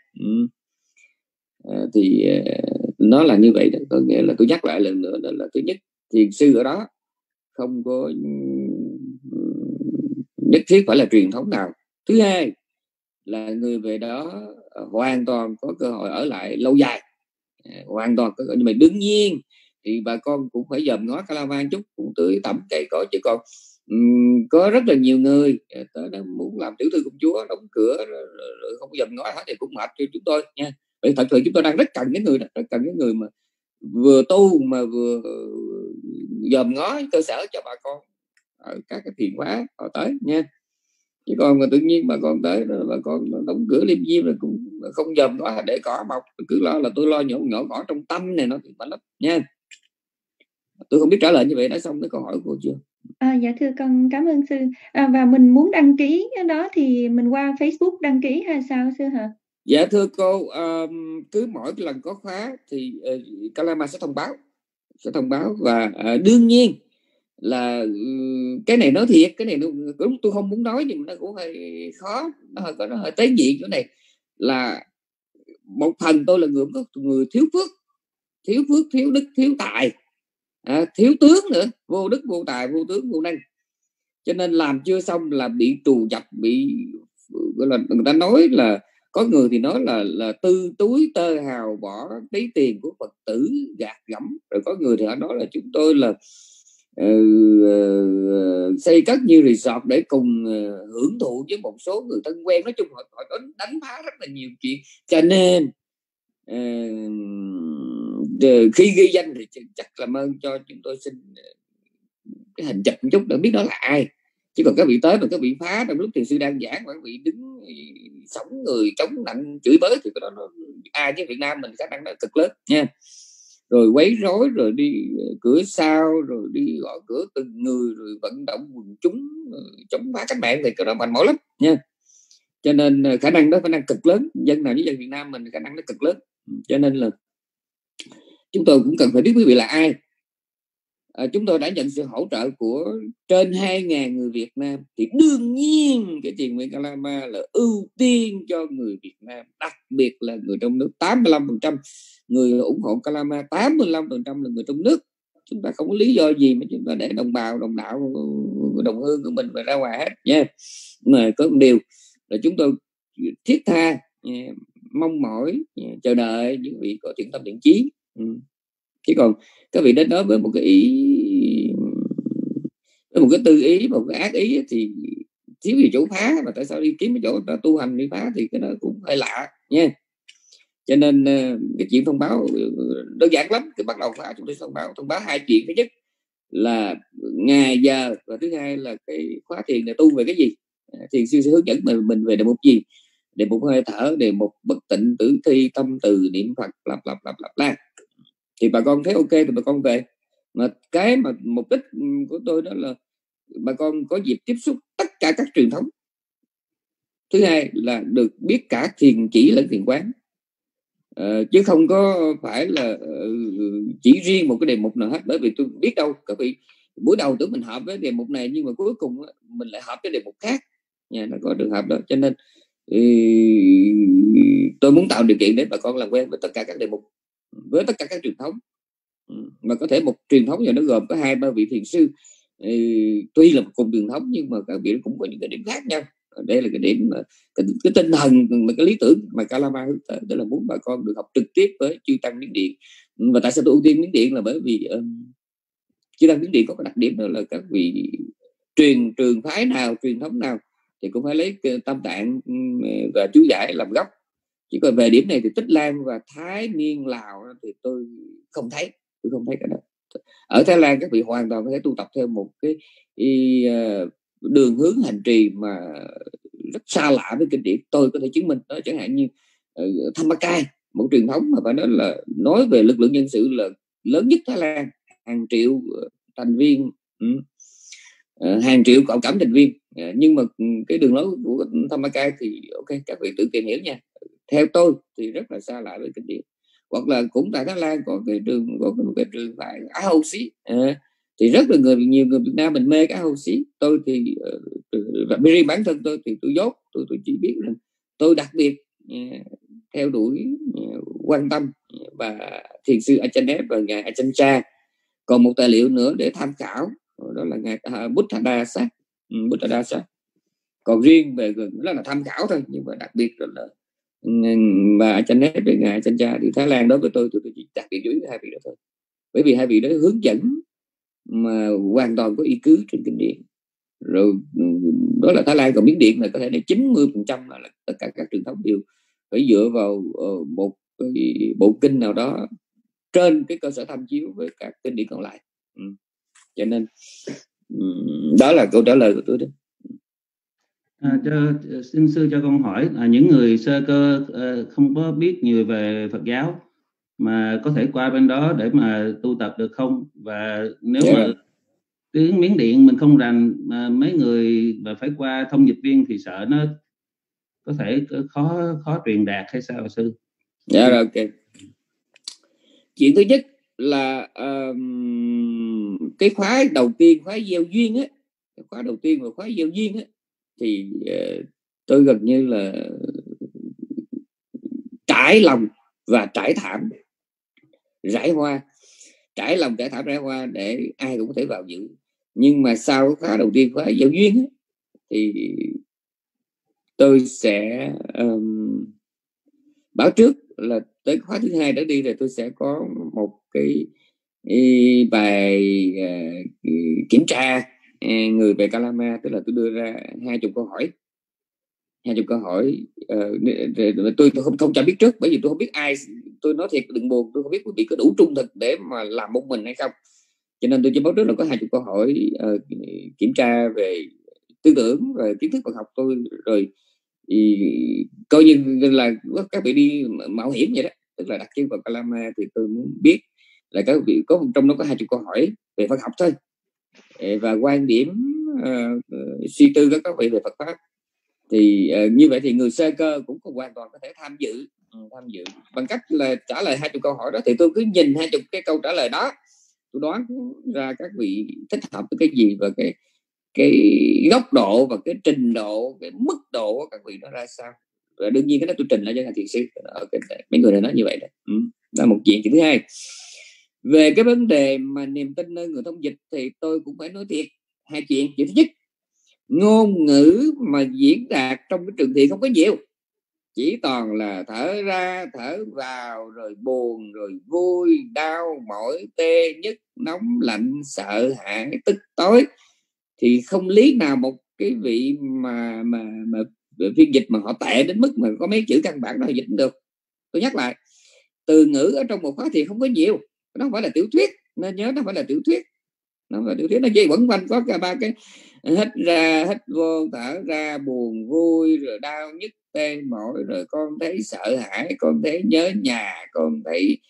Thì nó là như vậy đó. Có nghĩa là tôi nhắc lại lần nữa, đó là thứ nhất, thiền sư ở đó không có nhất thiết phải là truyền thống nào. Thứ hai là người về đó hoàn toàn có cơ hội ở lại lâu dài, hoàn toàn có. Nhưng mà đương nhiên thì bà con cũng phải dòm ngó Kalama chút, cũng tưới tẩm cây cối. Chứ còn có rất là nhiều người tới đó muốn làm tiểu thư công chúa, đóng cửa rồi không dòm ngó hết thì cũng mệt cho chúng tôi nha. Vậy thật sự chúng tôi đang rất cần cái người đó, rất cần cái người mà vừa tu mà vừa dòm ngó cơ sở cho bà con ở các cái thiền khóa họ tới nha. Chứ còn mà tự nhiên bà con tới đó, bà con đóng cửa liêm diêm rồi cũng không dòm ngó để cỏ mọc, cứ lo là tôi lo nhỏ cỏ trong tâm này nó thì mạnh lắm nha. Tôi không biết trả lời như vậy đã xong cái câu hỏi của cô chưa? Dạ thưa con cảm ơn sư. Và mình muốn đăng ký cái đó thì mình qua Facebook đăng ký hay sao sư hả? Dạ thưa cô, cứ mỗi lần có khóa thì Kalama sẽ thông báo và đương nhiên là cái này nói thiệt, cái này tôi không muốn nói nhưng nó cũng hơi khó, nó hơi tế nhị. Chỗ này là một phần tôi là người thiếu phước, thiếu đức, thiếu tài, thiếu tướng nữa, vô đức vô tài vô tướng vô năng, cho nên làm chưa xong là bị trù dập, bị gọi là người ta nói là có người thì nói là tư túi tơ hào bỏ tí tiền của Phật tử gạt gẫm, rồi có người thì họ nói là chúng tôi là xây cất như resort để cùng hưởng thụ với một số người thân quen. Nói chung họ đánh phá rất là nhiều chuyện, cho nên khi ghi danh thì chắc làm ơn cho chúng tôi xin cái hình chụp một chút để biết đó là ai. Chứ còn các vị tới mà các vị phá trong lúc thiền sư đang giảng mà các vị đứng sống người chống nặng chửi bới thì cái đó nó ai với Việt Nam mình khả năng nó cực lớn nha. Rồi quấy rối, rồi đi cửa sau, rồi đi gõ cửa từng người, rồi vận động quần chúng chống phá cách mạng thì cái đó mạnh mẽ lắm nha. Cho nên khả năng đó khả năng cực lớn, dân nào với dân Việt Nam mình khả năng nó cực lớn. Cho nên là chúng tôi cũng cần phải biết quý vị là ai. Chúng tôi đã nhận sự hỗ trợ của trên 2.000 người Việt Nam, thì đương nhiên cái thiền viện Kalama là ưu tiên cho người Việt Nam, đặc biệt là người trong nước. 85% người ủng hộ Kalama, 85% là người trong nước. Chúng ta không có lý do gì mà chúng ta để đồng bào, đồng đạo, đồng hương của mình phải ra ngoài hết nha. Mà có một điều là chúng tôi thiết tha mong mỏi chờ đợi những vị có thiện tâm thiện chí. Chứ còn các vị đến đó với một cái ý, với một cái tư ý, một cái ác ý thì thiếu gì chỗ phá, mà tại sao đi kiếm cái chỗ tu hành đi phá thì cái đó cũng hơi lạ nha. Cho nên cái chuyện thông báo đơn giản lắm. Cái bắt đầu phá chúng tôi thông báo hai chuyện. Thứ nhất là ngày giờ, và thứ hai là cái khóa thiền này tu về cái gì, thiền sư sẽ hướng dẫn mình về đề mục gì, đề mục hơi thở, đề mục bất tịnh, tử thi, tâm từ, niệm Phật, lặp la. Thì bà con thấy ok thì bà con về. Mà cái mà mục đích của tôi đó là bà con có dịp tiếp xúc tất cả các truyền thống. Thứ hai là được biết cả thiền chỉ lẫn thiền quán, chứ không có phải là chỉ riêng một cái đề mục nào hết. Bởi vì tôi biết đâu các vị buổi đầu tưởng mình hợp với đề mục này, nhưng mà cuối cùng mình lại hợp với đề mục khác nha, nó có trường hợp đó. Cho nên tôi muốn tạo điều kiện để bà con làm quen với tất cả các đề mục, với tất cả các truyền thống. Mà có thể một truyền thống này nó gồm có 2-3 vị thiền sư, tuy là một cùng truyền thống nhưng mà các vị cũng có những cái điểm khác nhau. Đây là cái điểm mà cái tinh thần, mà cái lý tưởng mà Kalama hướng tới, tức là muốn bà con được học trực tiếp với chư tăng Miến Điện. Và tại sao tôi ưu tiên Miến Điện là bởi vì chư tăng Miến Điện có cái đặc điểm đó là các vị trường phái nào, truyền thống nào thì cũng phải lấy Tam Tạng và chú giải làm gốc. Chỉ còn về điểm này thì Tích Lan và Thái Miên Lào thì tôi không thấy. tôi không thấy cái đó. Ở Thái Lan các vị hoàn toàn có thể tu tập theo một cái đường hướng hành trì mà rất xa lạ với kinh điển. Tôi có thể chứng minh đó, chẳng hạn như Thammakaya, một truyền thống mà phải nói là nói về lực lượng nhân sự là lớn nhất Thái Lan, hàng triệu thành viên, hàng triệu cậu cảm thành viên. Nhưng mà cái đường lối của Thammakaya thì ok, các vị tự tìm hiểu nha. Theo tôi thì rất là xa lạ với kinh điển. Hoặc là cũng tại Thái Lan có cái trường tại Á Hậu Xí, thì rất là nhiều người Việt Nam mình mê cái Á Hậu Xí. Tôi thì riêng bản thân tôi thì tôi dốt, tôi chỉ biết rằng tôi đặc biệt theo đuổi, quan tâm và thiền sư Ajahn Brahm và ngài Ajahn Chah. Còn một tài liệu nữa để tham khảo đó là ngài Buddhadasa. Còn riêng về đó là tham khảo thôi, nhưng mà đặc biệt là và Ajahn Brahm với ngài Ajahn Chah thì Thái Lan đối với tôi chỉ đặc biệt với hai vị đó thôi, bởi vì hai vị đó hướng dẫn mà hoàn toàn có ý cứ trên kinh điển. Rồi đó là Thái Lan. Còn Miến Điện là có thể là 90% là tất cả các truyền thống đều phải dựa vào một cái bộ kinh nào đó trên cái cơ sở tham chiếu với các kinh điển còn lại. Cho nên đó là câu trả lời của tôi đó. Xin sư cho con hỏi là những người sơ cơ không có biết nhiều về Phật giáo mà có thể qua bên đó để mà tu tập được không? Và nếu mà tiếng Miến Điện mình không rành mà mấy người mà phải qua thông dịch viên thì sợ nó có thể khó truyền đạt hay sao sư? Dạ rồi, ok. Chuyện thứ nhất là cái khóa đầu tiên, khóa gieo duyên á, khóa đầu tiên và khóa gieo duyên á, thì tôi gần như là trải lòng và trải thảm rải hoa, trải lòng trải thảm rải hoa để ai cũng có thể vào dự. Nhưng mà sau khóa đầu tiên, khóa gieo duyên á, thì tôi sẽ báo trước là tới khóa thứ hai đã đi rồi tôi sẽ có một cái bài kiểm tra người về Calama, tức là tôi đưa ra 20 câu hỏi. 20 câu hỏi tôi không cho biết trước, bởi vì tôi không biết ai. Tôi nói thiệt đừng buồn, tôi không biết quý vị có đủ trung thực để mà làm một mình hay không, cho nên tôi chỉ báo trước là có 20 câu hỏi kiểm tra về tư tưởng và kiến thức Phật học tôi rồi. Thì coi như là các vị đi mạo hiểm vậy đó, tức là đặt chân vào Calama thì tôi muốn biết là các vị có trong đó có 20 câu hỏi về Phật học thôi, và quan điểm suy tư các vị về Phật pháp. Thì như vậy thì người sơ cơ cũng hoàn toàn có thể tham dự bằng cách là trả lời 20 câu hỏi đó. Thì tôi cứ nhìn 20 cái câu trả lời đó, tôi đoán ra các vị thích hợp với cái gì và cái góc độ và cái trình độ, cái mức độ của các vị nó ra sao. Và đương nhiên cái đó tôi trình lại cho thầy thiền sư. Mấy người này nói như vậy đó. Đó là một chuyện. Chuyện thứ hai, về cái vấn đề mà niềm tin nơi người thông dịch thì tôi cũng phải nói thiệt hai chuyện. Chuyện thứ nhất, ngôn ngữ mà diễn đạt trong cái trường thiền không có nhiều, chỉ toàn là thở ra thở vào, rồi buồn, rồi vui, đau, mỏi, tê, nhức, nóng, lạnh, sợ hãi, tức tối. Thì không lý nào một cái vị mà phiên dịch mà họ tệ đến mức mà có mấy chữ căn bản đó dịch được. Tôi nhắc lại, từ ngữ ở trong một khóa thiền không có nhiều, nó không phải là tiểu thuyết, nên nhớ nó không phải là tiểu thuyết. Nó là tiểu thuyết, nó chỉ quẩn quanh có cả ba cái hít ra hít vô, thở ra, buồn vui, rồi đau nhức tê mỏi, rồi con thấy sợ hãi, con thấy nhớ nhà, con thấy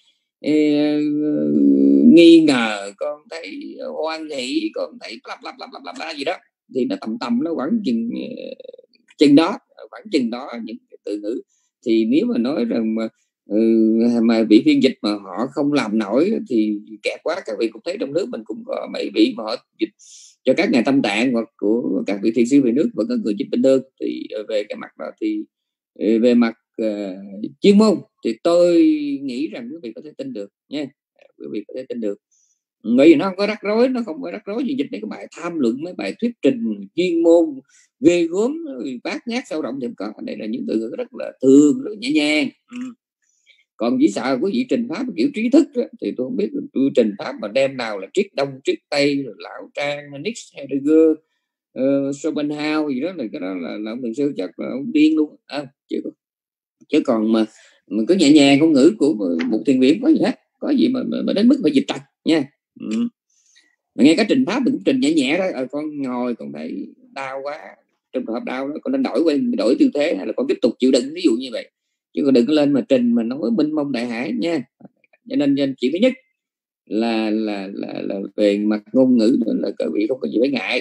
nghi ngờ, con thấy hoan hỷ, con thấy bla gì đó. Thì nó tầm nó khoảng chừng đó, những cái từ ngữ. Thì nếu mà nói rằng mà vị phiên dịch mà họ không làm nổi thì kẹt quá. Các vị cũng thấy trong nước mình cũng có mấy vị mà họ dịch cho các nhà tâm tạng hoặc của các vị thiền sư về nước vẫn có người dịch bình đơn. Thì về cái mặt đó thì về mặt chuyên môn thì tôi nghĩ rằng quý vị có thể tin được nha, quý vị có thể tin được. Bởi vì nó không có rắc rối, gì dịch mấy cái bài tham luận, mấy bài thuyết trình chuyên môn ghê gớm, bát nhát sâu rộng thì không có. Đây là những từ ngữ rất là thường, rất nhẹ nhàng. Còn chỉ sợ quý vị trình pháp kiểu trí thức đó, thì tôi không biết tôi trình pháp mà đem nào là triết đông triết tây, rồi lão Trang, Nietzsche, Heidegger, Schopenhauer gì đó, là cái đó là ông thiền sư chắc là ông điên luôn chứ còn mà cứ nhẹ nhàng ngôn ngữ của một thiền viện có gì hết. có gì mà đến mức phải dịch trật nha. Mà nghe cái trình pháp mình cũng trình nhẹ nhẹ đó. Con ngồi con thấy đau quá, trong trường hợp đau đó con nên đổi tư thế, hay là con tiếp tục chịu đựng, ví dụ như vậy, chứ con đừng có lên mà trình mà nói mênh mông đại hải nha. Cho nên chuyện thứ nhất là về mặt ngôn ngữ là các vị không có gì phải ngại,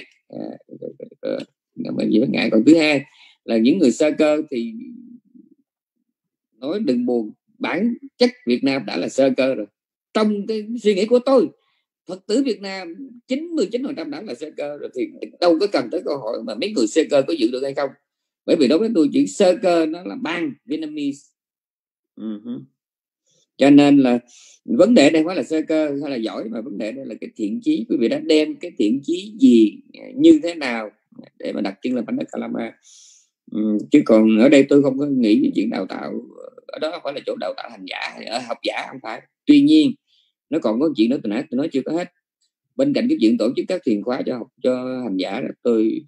Còn thứ hai là những người sơ cơ thì nói đừng buồn, bản chất Việt Nam đã là sơ cơ rồi. Trong cái suy nghĩ của tôi, Phật tử Việt Nam 99% đã là sơ cơ rồi, thì đâu có cần tới câu hỏi mà mấy người sơ cơ có giữ được hay không. Bởi vì đối với tôi chữ sơ cơ nó là bang Vietnamese. Cho nên là vấn đề đây không phải là sơ cơ hay là giỏi, mà vấn đề đây là cái thiện chí. Quý vị đã đem cái thiện chí gì, như thế nào để mà đặt chân là Banda Kalama. Chứ còn ở đây tôi không có nghĩ về chuyện đào tạo, ở đó không phải là chỗ đào tạo hành giả, ở học giả không phải. Tuy nhiên nó còn có chuyện nữa tôi nói chưa có hết. Bên cạnh cái chuyện tổ chức các thiền khóa cho hành giả đó, tôi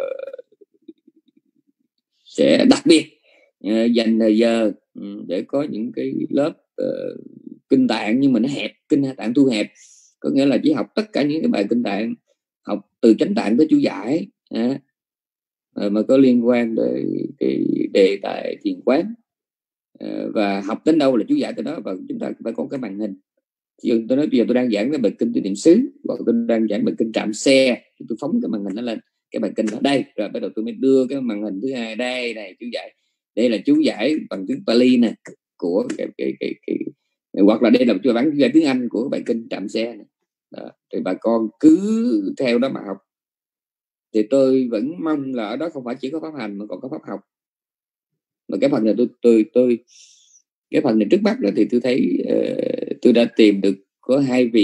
sẽ đặc biệt dành thời giờ để có những cái lớp kinh tạng, nhưng mà nó hẹp, kinh tạng thu hẹp, có nghĩa là chỉ học tất cả những cái bài kinh tạng, học từ chánh tạng tới chú giải mà có liên quan đến cái đề tài thiền quán, và học đến đâu là chú giải tới đó, và chúng ta phải có cái màn hình. Tôi nói bây giờ tôi đang giảng cái bài kinh Tứ Niệm xứ, hoặc tôi đang giảng bài kinh Trạm Xe, tôi phóng cái màn hình nó lên, cái bài kinh ở đây, rồi bắt đầu tôi mới đưa cái màn hình thứ hai đây này, chú giải, đây là chú giải bằng tiếng Pali nè của cái hoặc là đây là chú giải tiếng Anh của bài kinh Trạm Xe này. Đó, thì bà con cứ theo đó mà học. Thì tôi vẫn mong là ở đó không phải chỉ có pháp hành mà còn có pháp học. Mà cái phần này tôi cái phần này trước mắt đó thì tôi thấy tôi đã tìm được có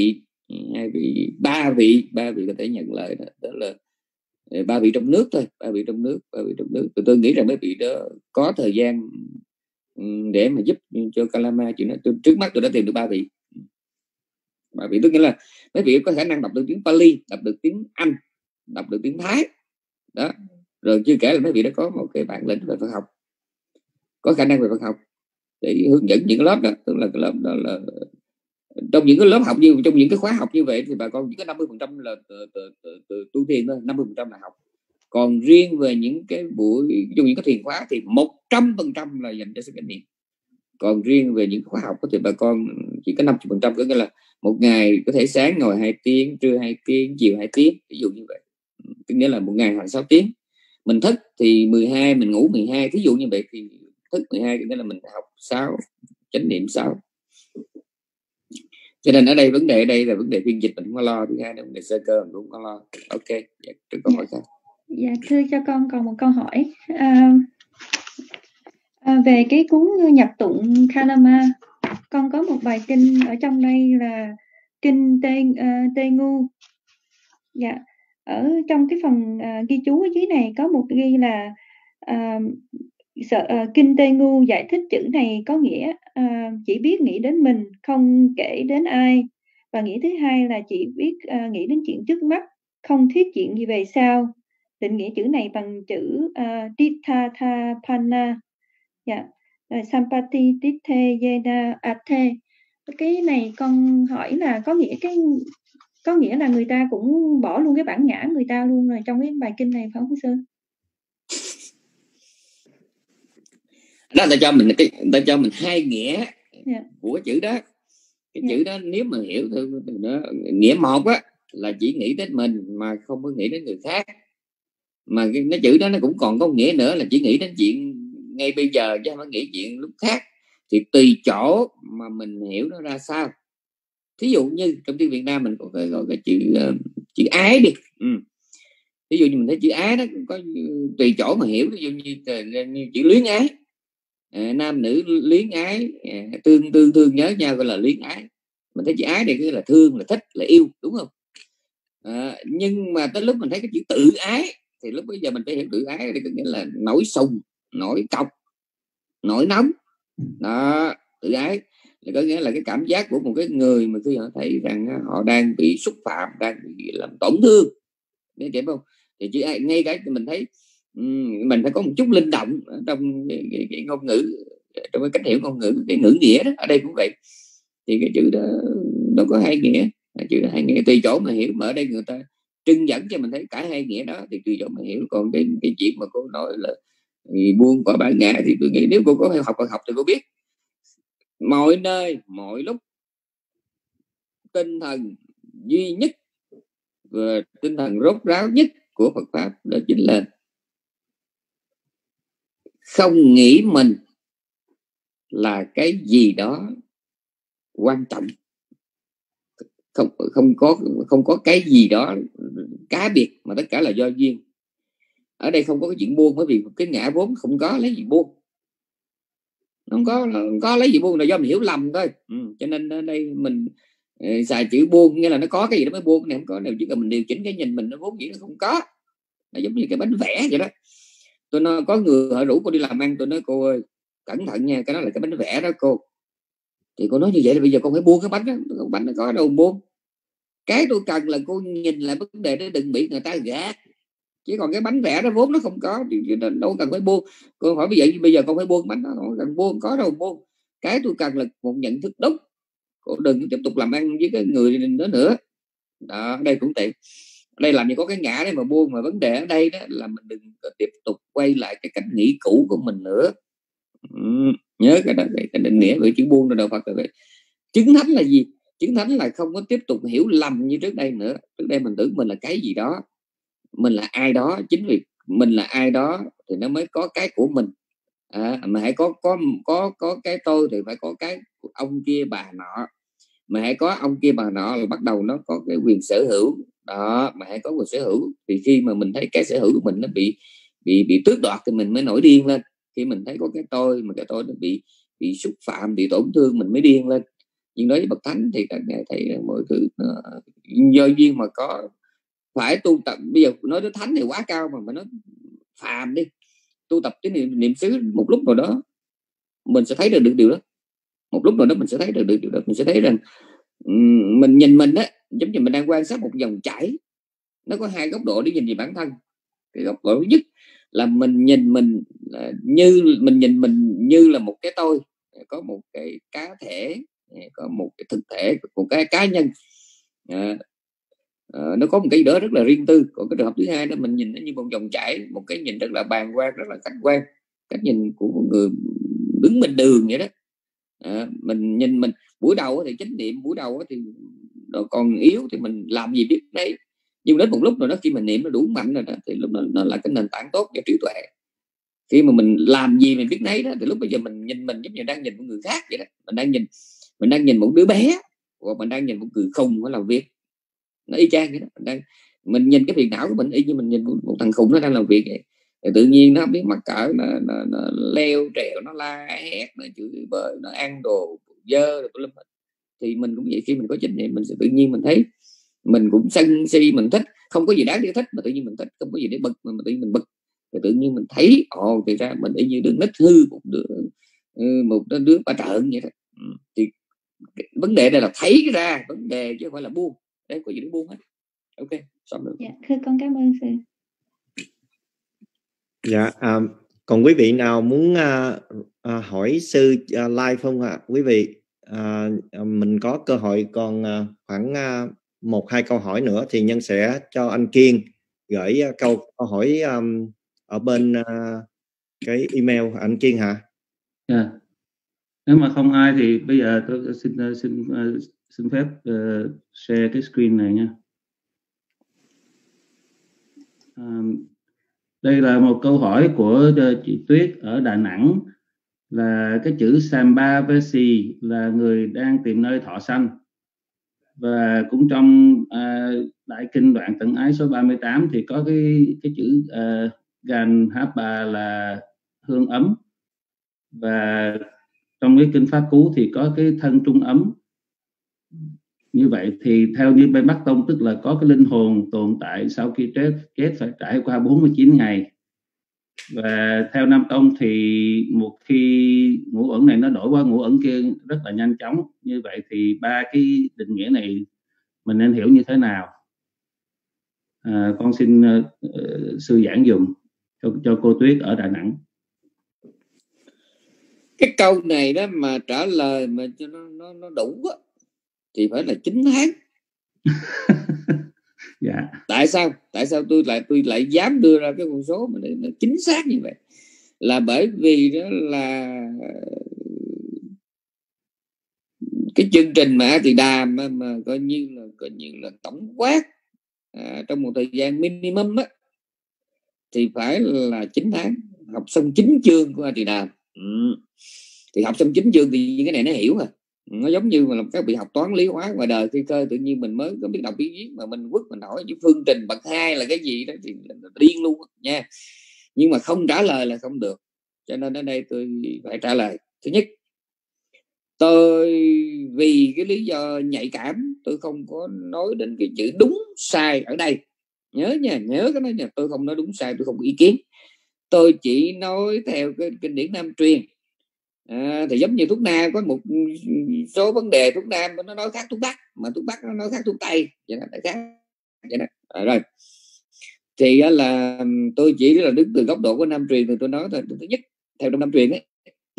ba vị có thể nhận lời đó là 3 vị trong nước thôi, 3 vị trong nước. Tôi nghĩ rằng mấy vị đó có thời gian để mà giúp cho Kalama chuyện đó. Trước mắt tôi đã tìm được 3 vị. 3 vị tức nghĩa là mấy vị có khả năng đọc được tiếng Pali, đọc được tiếng Anh, đọc được tiếng Thái đó. Rồi chưa kể là mấy vị đã có một cái bản lĩnh về Phật học, có khả năng về Phật học để hướng dẫn những lớp đó. Tức là cái lớp đó là trong những cái lớp học như trong những cái khóa học như vậy thì bà con chỉ có 50% là tu thiền thôi, 50% là học. Còn riêng về những cái buổi trong những cái thiền khóa thì 100% là dành cho sự kinh nghiệm. Còn riêng về những khóa học thì bà con chỉ có 50%, có nghĩa là một ngày có thể sáng ngồi 2 tiếng, trưa 2 tiếng, chiều 2 tiếng, ví dụ như vậy. Tức nghĩa là một ngày khoảng 6 tiếng. Mình thức thì 12, mình ngủ 12, ví dụ như vậy thì thức 12, nghĩa là mình học 6, chánh niệm 6. Cho nên ở đây vấn đề ở đây là vấn đề phiên dịch mình không có lo, thứ hai là vấn đề sơ cơ mình cũng không có lo. Ok, dạ, câu hỏi khác. Dạ thưa cho con còn một câu hỏi về cái cuốn nhập tụng Kalama. Con có một bài kinh ở trong đây là kinh Tê Ngu. Dạ, ở trong cái phần ghi chú ở dưới này có một ghi là kinh Tê Ngu giải thích chữ này có nghĩa chỉ biết nghĩ đến mình, không kể đến ai. Và nghĩa thứ hai là chỉ biết nghĩ đến chuyện trước mắt, không thuyết chuyện gì về sau. Định nghĩa chữ này bằng chữ Ditthapana, Sampati Titthe Yena Athe. Cái này con hỏi là có nghĩa là người ta cũng bỏ luôn cái bản ngã người ta luôn rồi trong cái bài kinh này phải không sư? Đó ta cho mình hai nghĩa của cái chữ đó. Cái chữ đó nếu mà hiểu thì nó nghĩa một á là chỉ nghĩ đến mình mà không có nghĩ đến người khác. Mà cái chữ đó nó cũng còn có nghĩa nữa là chỉ nghĩ đến chuyện ngay bây giờ chứ không phải nghĩ chuyện lúc khác. Thì tùy chỗ mà mình hiểu nó ra sao. Thí dụ như trong tiếng Việt Nam mình có gọi cái chữ ái đi. Ví dụ như mình thấy chữ ái đó có tùy chỗ mà hiểu. Ví dụ như chữ luyến ái, nam nữ luyến ái, thương nhớ nhau gọi là luyến ái. Mình thấy chữ ái này là thương, là thích, là yêu, đúng không? Nhưng mà tới lúc mình thấy cái chữ tự ái thì lúc bây giờ mình phải hiểu tự ái thì có nghĩa là nổi sùng, nổi cọc, nổi nóng. Đó, tự ái là có nghĩa là cái cảm giác của một cái người mà khi họ thấy rằng họ đang bị xúc phạm, đang bị làm tổn thương, nghe kịp không? Thì chữ ái, ngay cái mình thấy mình phải có một chút linh động trong cái ngôn ngữ, trong cái cách hiểu ngôn ngữ, cái ngữ nghĩa đó. Ở đây cũng vậy. thì cái chữ đó đâu có hai nghĩa, chữ đó hai nghĩa tùy chỗ mà hiểu. Mà ở đây người ta trưng dẫn cho mình thấy cả hai nghĩa đó thì tùy chỗ mà hiểu. Còn cái chuyện mà cô nói là thì buông khỏi bản ngã thì tôi nghĩ nếu cô có học thì cô biết mọi nơi mọi lúc tinh thần duy nhất và tinh thần rốt ráo nhất của Phật pháp đó chính là không nghĩ mình là cái gì đó quan trọng, không có cái gì đó cá biệt, mà tất cả là do duyên. Ở đây không có cái chuyện buông, bởi vì cái ngã vốn không có lấy gì buông, không có lấy gì buông, là do mình hiểu lầm thôi. Cho nên ở đây mình xài chữ buông nghĩa là nó có cái gì đó mới buông, này không có, nếu chỉ cần mình điều chỉnh cái nhìn mình, nó vốn dĩ nó không có. Nó giống như cái bánh vẽ vậy đó. Tôi nói có người họ rủ cô đi làm ăn, tôi nói cô ơi cẩn thận nha, cái đó là cái bánh vẽ đó cô. Thì cô nói như vậy là bây giờ con phải buông cái bánh đó. Bánh nó có đâu buông. Cái tôi cần là cô nhìn lại vấn đề đó, đừng bị người ta gạt. Chứ còn cái bánh vẽ đó vốn nó không có thì đâu cần phải buông. Cô hỏi bây giờ con phải buông bánh đó, không cần buông, có đâu buông. Cái tôi cần là một nhận thức đúng. Cô đừng tiếp tục làm ăn với cái người đó nữa. Đó, đây cũng tiện. Đây làm gì có cái ngã đấy mà buông. Mà vấn đề ở đây đó là mình đừng tiếp tục quay lại cái cách nghĩ cũ của mình nữa. Nhớ cái đó, cái định nghĩa về chữ buông trong đạo Phật là vậy. Chứng thánh là gì? Chứng thánh là không có tiếp tục hiểu lầm như trước đây nữa. Trước đây mình tưởng mình là cái gì đó, mình là ai đó. Chính vì mình là ai đó thì nó mới có cái của mình. Mà hãy có cái tôi thì phải có cái ông kia bà nọ. Mà hãy có ông kia bà nọ là bắt đầu nó có cái quyền sở hữu đó. Mà hãy có quyền sở hữu thì khi mà mình thấy cái sở hữu của mình nó bị tước đoạt thì mình mới nổi điên lên. Khi mình thấy có cái tôi mà cái tôi nó bị xúc phạm, bị tổn thương, mình mới điên lên. Nhưng đối với bậc thánh thì các ngài thấy mọi thứ do duyên mà có. Phải tu tập, bây giờ nói đến thánh thì quá cao, mà nó phàm đi, tu tập cái niệm xứ một lúc nào đó mình sẽ thấy được điều đó. Một lúc nào đó mình sẽ thấy được điều đó. Mình sẽ thấy rằng mình nhìn mình á, giống như mình đang quan sát một dòng chảy. Nó có hai góc độ để nhìn về bản thân. Cái góc độ thứ nhất là mình nhìn mình như là một cái tôi, có một cái cá thể, có một cái thực thể, một cái cá nhân. Nó có một cái gì đó rất là riêng tư. Còn cái trường hợp thứ hai đó, mình nhìn nó như một dòng chảy, một cái nhìn rất là bàng quan, rất là khách quan, cách nhìn của một người đứng bên đường vậy đó. Mình nhìn mình buổi đầu thì chánh niệm, buổi đầu thì còn yếu thì mình làm gì biết đấy. Nhưng đến một lúc rồi đó, khi mình niệm nó đủ mạnh rồi đó, thì lúc đó nó là cái nền tảng tốt cho trí tuệ. Khi mà mình làm gì mình biết nấy đó, thì lúc bây giờ mình nhìn mình giống như đang nhìn một người khác vậy đó. Mình đang nhìn một đứa bé, hoặc mình đang nhìn một người khùng nó làm việc, nó y chang vậy đó. Mình nhìn cái phiền não của mình y như mình nhìn một thằng khùng nó đang làm việc vậy. Thì tự nhiên nó biết mắc cỡ, nó leo trèo, nó la hét, nó chửi bới, nó ăn đồ dơ rồi tùm lum. Thì mình cũng vậy, khi mình có trách nhiệm mình sẽ tự nhiên mình thấy mình cũng sân si, mình thích, không có gì đáng để thích mà tự nhiên mình thích, không có gì để bực mà tự nhiên mình bực. Thì tự nhiên mình thấy thì ra mình y như đứa nít hư, một đứa ba trợn vậy đó. Thì vấn đề đây là thấy ra vấn đề chứ không phải là buông. Đấy, có gì để buông hết. Ok, xong rồi. Dạ, thưa con cảm ơn sư. Dạ, còn quý vị nào muốn hỏi sư live không ạ? Quý vị, mình có cơ hội còn khoảng 1-2 câu hỏi nữa thì Nhân sẽ cho anh Kiên gửi câu hỏi ở bên cái email anh Kiên hả? Yeah. Nếu mà không ai thì bây giờ tôi xin phép share cái screen này nha. Đây là một câu hỏi của chị Tuyết ở Đà Nẵng, là cái chữ Sambhavasi là người đang tìm nơi thọ sanh. Và cũng trong Đại Kinh Đoạn Tận Ái số 38 thì có cái chữ Ganhapa là hương ấm. Và trong cái Kinh Pháp Cú thì có cái thân trung ấm. Như vậy thì theo như bên Bắc Tông, tức là có cái linh hồn tồn tại sau khi chết phải trải qua 49 ngày. Và theo Nam Tông thì một khi ngũ ẩn này nó đổi qua ngũ ẩn kia rất là nhanh chóng. Như vậy thì ba cái định nghĩa này mình nên hiểu như thế nào? Con xin sư giảng dùm cho cô Tuyết ở Đà Nẵng. Cái câu này đó mà trả lời mà cho nó đủ á, thì phải là 9 tháng. Dạ. Tại sao tôi lại dám đưa ra cái con số mà nó chính xác như vậy? Là bởi vì đó là cái chương trình mà A Tỳ Đàm mà coi như là tổng quát trong một thời gian minimum á, thì phải là 9 tháng học xong 9 chương của A Tỳ Đàm. Thì học xong 9 chương thì cái này nó hiểu rồi. Nó giống như là các vị học toán lý hóa ngoài đời, khi cơ tự nhiên mình mới có biết đọc biết viết mà mình quất mình hỏi phương trình bậc 2 là cái gì đó thì điên luôn nha. Nhưng mà không trả lời là không được, cho nên ở đây tôi phải trả lời. Thứ nhất, tôi vì cái lý do nhạy cảm, tôi không có nói đến cái chữ đúng sai ở đây. Nhớ nha, nhớ cái đó nha, tôi không nói đúng sai, tôi không có ý kiến. Tôi chỉ nói theo cái kinh điển Nam truyền. Thì giống như thuốc nam có một số vấn đề thuốc nam nó nói khác thuốc bắc, mà thuốc bắc nó nói khác thuốc tây, vậy đó, khác vậy đó. Rồi thì là tôi chỉ là đứng từ góc độ của Nam truyền thì tôi nói thôi. Thứ nhất, theo trong Nam truyền ấy,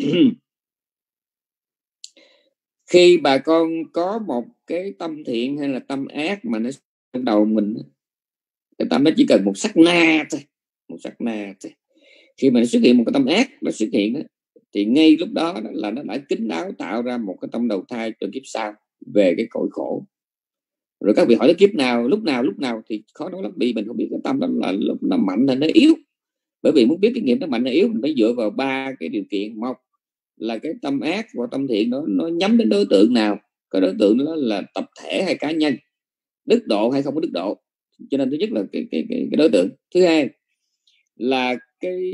khi bà con có một cái tâm thiện hay là tâm ác mà nó trong đầu mình, cái tâm nó chỉ cần một sát na thôi, một sát na thôi. Khi mà nó xuất hiện một cái tâm ác, nó xuất hiện đó, thì ngay lúc đó là nó đã kín đáo tạo ra một cái tâm đầu thai cho kiếp sau về cái cõi khổ. Rồi các vị hỏi kiếp nào, lúc nào thì khó nói lắm, vì mình không biết cái tâm đó là lúc nó mạnh hay nó yếu. Bởi vì muốn biết cái nghiệp nó mạnh hay yếu, mình phải dựa vào 3 cái điều kiện. Một là cái tâm ác và tâm thiện đó nó nhắm đến đối tượng nào, cái đối tượng đó là tập thể hay cá nhân, đức độ hay không có đức độ. Cho nên thứ nhất là cái đối tượng. Thứ hai là cái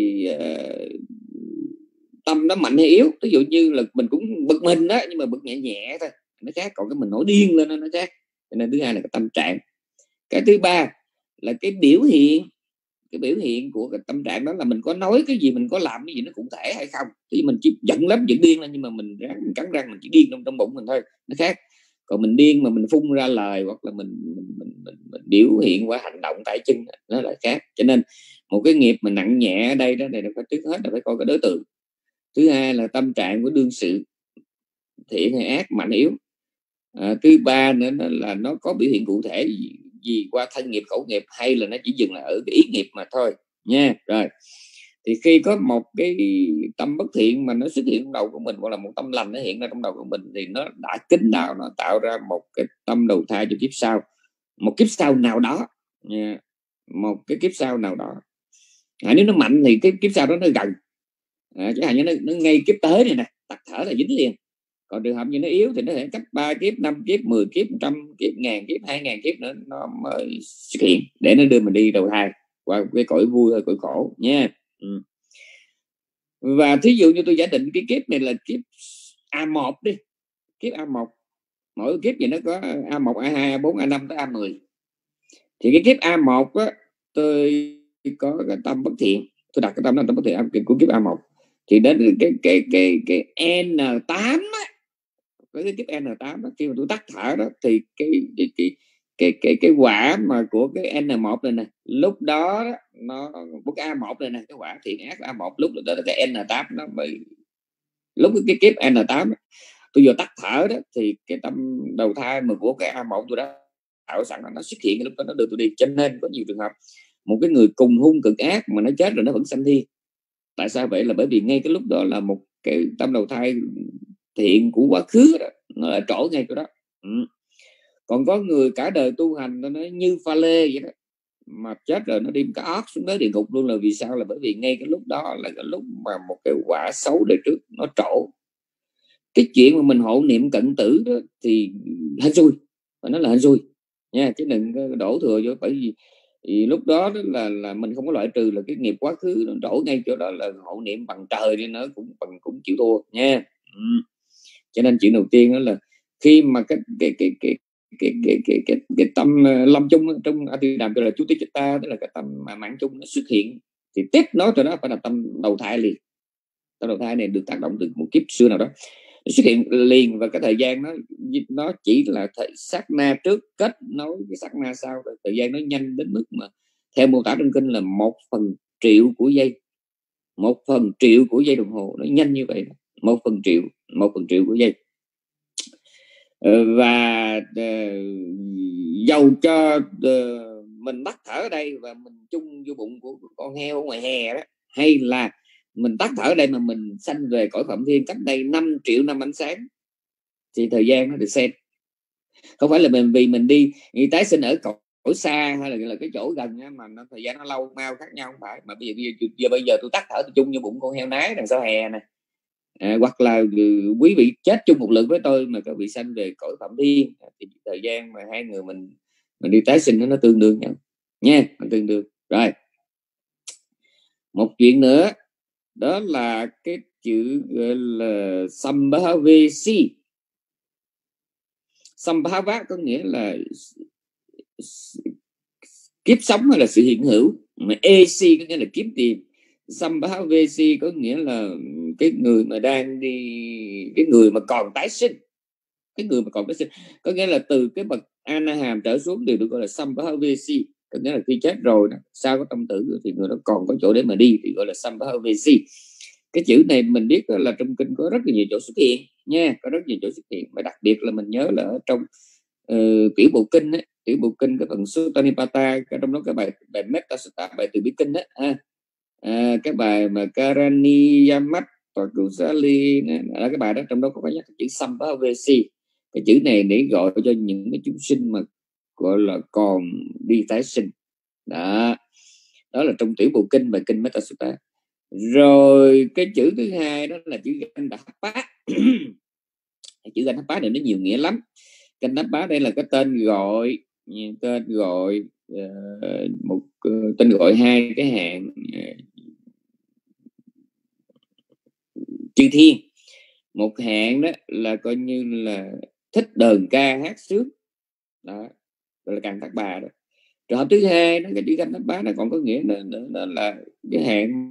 tâm nó mạnh hay yếu. Ví dụ như là mình cũng bực mình đó, nhưng mà bực nhẹ nhẹ thôi, nó khác. Còn cái mình nổi điên lên nó khác. Cho nên thứ hai là cái tâm trạng. Cái thứ ba là cái biểu hiện của cái tâm trạng đó, là mình có nói cái gì, mình có làm cái gì nó cụ thể hay không. Thì mình chỉ giận lắm, giận điên lên, nhưng mà mình cắn răng mình chỉ điên trong bụng mình thôi, nó khác. Còn mình điên mà mình phun ra lời, hoặc là mình biểu hiện qua hành động tay chân, nó là khác. Cho nên một cái nghiệp mà nặng nhẹ ở đây đó, phải trước hết là phải coi cái đối tượng. Thứ hai là tâm trạng của đương sự, thiện hay ác, mạnh yếu. Thứ ba nữa là nó có biểu hiện cụ thể gì qua thân nghiệp, khẩu nghiệp, hay là nó chỉ dừng là ở cái ý nghiệp mà thôi nha. Rồi thì khi có một cái tâm bất thiện mà nó xuất hiện trong đầu của mình, hoặc là một tâm lành nó hiện ra trong đầu của mình, thì nó đã kín đáo, nó tạo ra một cái tâm đầu thai cho kiếp sau, một kiếp sau nào đó nha. Một cái kiếp sau nào đó. Nếu nó mạnh thì cái kiếp sau đó nó gần, chẳng hạn như nó ngay kiếp tới này nè, tắt thở là dính liền. Còn trường hợp như nó yếu thì nó thể cách 3 kiếp, 5 kiếp, 10 kiếp, 100 kiếp, 1000 kiếp, 2000 kiếp nữa nó mới xuất hiện để nó đưa mình đi đầu thai qua cái cõi vui hay cõi khổ nha. Và thí dụ như tôi giả định cái kiếp này là kiếp A1 đi, kiếp A1, mỗi kiếp gì nó có A1, A2, A4, A5 tới A10. Thì cái kiếp A1 á, tôi có cái tâm bất thiện, tôi đặt cái tâm bất thiện của kiếp A1, thì đến cái N8 á, cái kiếp N8 đó, khi mà tôi tắt thở đó, thì cái quả mà của cái N1 này nè, lúc đó nó của cái A1 này nè, cái quả thiện ác A1 lúc đó là cái N8 nó bị, lúc cái kiếp N8 tôi vừa tắt thở đó, thì cái tâm đầu thai mà của cái A1 tôi đã tạo sẵn nó xuất hiện, lúc đó nó đưa tôi đi. Cho nên có nhiều trường hợp một cái người cùng hung cực ác mà nó chết rồi nó vẫn sanh thiên. Tại sao vậy? Là bởi vì ngay cái lúc đó là một cái tâm đầu thai thiện của quá khứ đó, nó ở trổ ngay chỗ đó. Còn có người cả đời tu hành nó như pha lê vậy đó, mà chết rồi nó đi một cái ót xuống tới địa ngục luôn. Là vì sao? Là bởi vì ngay cái lúc đó là cái lúc mà một cái quả xấu đời trước nó trổ. Cái chuyện mà mình hộ niệm cận tử đó thì hên xui, và nó là hên xui nha, chứ đừng đổ thừa vô. Bởi vì thì lúc đó là mình không có loại trừ là cái nghiệp quá khứ nó đổ ngay chỗ đó, là hộ niệm bằng trời đi nó cũng chịu thua nha. Cho nên chuyện đầu tiên đó là khi mà cái tâm lâm chung trong A Tỳ Đàm gọi là chú tí chitta, tức là cái tâm mạng chung nó xuất hiện, thì tiếp nó cho đó phải là tâm đầu thai liền. Tâm đầu thai này được tác động từ một kiếp xưa nào đó, nó xuất hiện liền, và cái thời gian nó chỉ là sát na trước kết nối cái sát na sau. Thời gian nó nhanh đến mức mà theo mô tả trong kinh là 1/1000 của giây, 1/1000 của giây đồng hồ, nó nhanh như vậy. 1 phần triệu của giây. Và dầu cho mình tắt thở ở đây và mình chung vô bụng của con heo ở ngoài hè đó, hay là mình tắt thở ở đây mà mình sanh về cõi Phạm Thiên cách đây 5 triệu năm ánh sáng, thì thời gian nó được xem. Không phải là vì mình đi tái sinh ở cõi xa hay là cái chỗ gần mà nó thời gian nó lâu mau khác nhau, không phải. Mà bây giờ tôi tắt thở tôi chung vô bụng con heo nái đằng sau hè này, hoặc là quý vị chết chung một lượt với tôi mà các vị sanh về cõi Phạm Thiên, thì thời gian mà hai người mình đi tái sinh nó tương đương nhau nha, tương đương. Rồi một chuyện nữa đó là cái chữ gọi là Sambhavesi. Sambhava có nghĩa là kiếp sống hay là sự hiện hữu, mà AC có nghĩa là kiếm tiền. Sambhavesi có nghĩa là cái người mà đang đi, cái người mà còn tái sinh, có nghĩa là từ cái bậc Anaham trở xuống đều được gọi là Sambhavesi, có nghĩa là khi chết rồi đó, sao có tâm tử thì người đó còn có chỗ để mà đi thì gọi là Sambhavesi. Cái chữ này mình biết là trong kinh có rất là nhiều chỗ xuất hiện nha, có rất nhiều chỗ xuất hiện, mà đặc biệt là mình nhớ là ở trong tiểu bộ kinh ấy, tiểu bộ kinh cái phần Sutta Nipata, trong đó cái bài Metta Sutta, bài từ bi kinh đó cái bài mà Karani Yamat và Kusali là cái bài đó, trong đó có nhắc chữ Sambhavesi. Cái chữ này để gọi cho những cái chúng sinh mà gọi là còn đi tái sinh đó là trong tiểu bộ kinh, bài kinh Metta Sutta. Rồi cái chữ thứ hai đó là chữ Gandhapa. Chữ Gandhapa này nó nhiều nghĩa lắm. Gandhapa đây là cái tên gọi tên gọi hai cái hạng chư thiên. Một hạng đó là coi như là thích đờn ca hát sướng đó, gọi là Càn Tắc Bà đó. Trường hợp thứ hai đó, cái chữ Gandhapa nó còn có nghĩa là cái hạng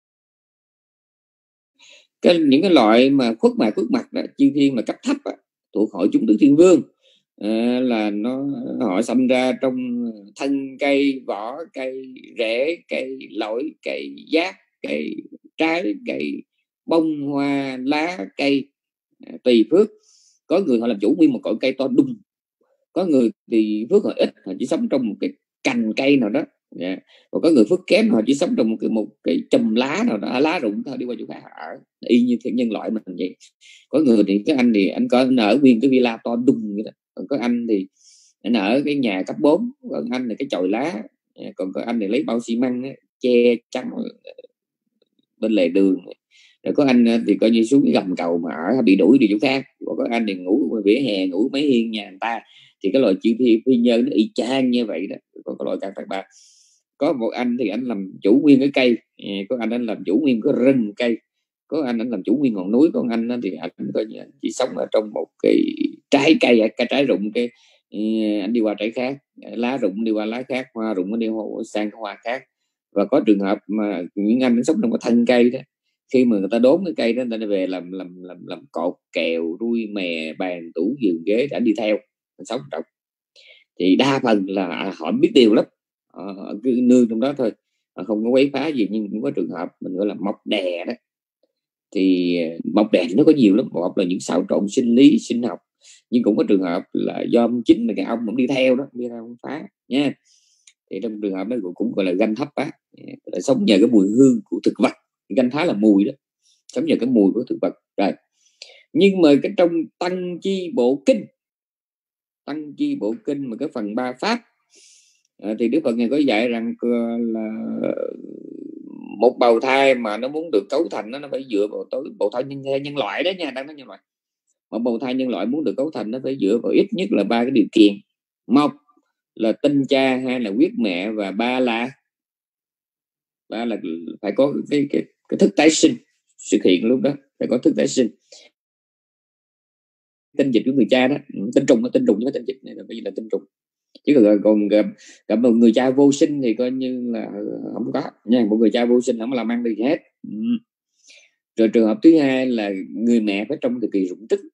những cái loại mà khuất mặt đó, chư thiên mà cấp thấp đó, thuộc hội chúng tứ thiên vương, là họ sinh ra trong thân cây, vỏ cây, rễ cây, lỗi cây, giác cây, trái cây, bông hoa, lá cây, tùy phước. Có người họ làm chủ nguyên một cội cây to đùng, có người thì phước họ ít, họ chỉ sống trong một cái cành cây nào đó, còn có người phước kém họ chỉ sống trong một cái chùm lá nào đó, lá rụng thôi đi qua chỗ khác ở, y như nhân loại mình vậy. Có người thì cái anh thì anh có ở nguyên cái villa to đùng vậy đó, còn có anh thì anh ở cái nhà cấp 4, còn anh là cái chòi lá, còn có anh thì lấy bao xi măng che chắn bên lề đường. Rồi có anh thì coi như xuống cái gầm cầu mà ở bị đuổi đi chỗ khác, còn có anh thì ngủ vỉa hè, ngủ mấy hiên nhà người ta. Thì cái loại chữ phi nhân nó y chang như vậy đó. Còn cái loại Càn Tắc Bà, có một anh thì anh làm chủ nguyên cái cây, có anh làm chủ nguyên cái rừng cây, có anh làm chủ nguyên ngọn núi, có anh thì anh coi như chỉ sống ở trong một cái trái cây, cái trái rụng, cái anh đi qua trái khác, lá rụng đi qua lá khác, hoa rụng đi sang hoa khác. Và có trường hợp mà những anh sống trong cái thân cây đó, khi mà người ta đốn cái cây đó, người ta về làm cột kèo, đuôi mè, bàn tủ giường ghế đã đi theo sống trong. Thì đa phần là họ biết điều lắm, họ cứ nương trong đó thôi, họ không có quấy phá gì. Nhưng cũng có trường hợp mình gọi là mọc đè đó. Thì mọc đè nó có nhiều lắm, một là những xáo trộn sinh lý sinh học, nhưng cũng có trường hợp là do chính là cái ông cũng đi theo đó, đi theo phá nha. Thì trong trường hợp đó cũng gọi là Gandhapa, là sống nhờ cái mùi hương của thực vật. Gandha là mùi đó, sống nhờ cái mùi của thực vật. Rồi nhưng mà cái trong Tăng Chi Bộ Kinh mà cái phần 3 pháp thì Đức Phật này có dạy rằng là một bào thai mà nó muốn được cấu thành nó phải dựa vào bào thai nhân loại đó nha, đang nói nhân loại. Một bào thai nhân loại muốn được cấu thành nó phải dựa vào ít nhất là 3 cái điều kiện. Một là tinh cha, hai là huyết mẹ, và ba là phải có cái thức tái sinh xuất hiện. Lúc đó phải có thức tái sinh. Tinh dịch của người cha đó, tinh trùng chứ không tinh dịch này, là bây giờ là tinh trùng. Chứ còn gặp một người cha vô sinh thì coi như là không có nha. Một người cha vô sinh không làm ăn được gì hết. Rồi trường hợp thứ hai là người mẹ phải trong thời kỳ rụng trứng.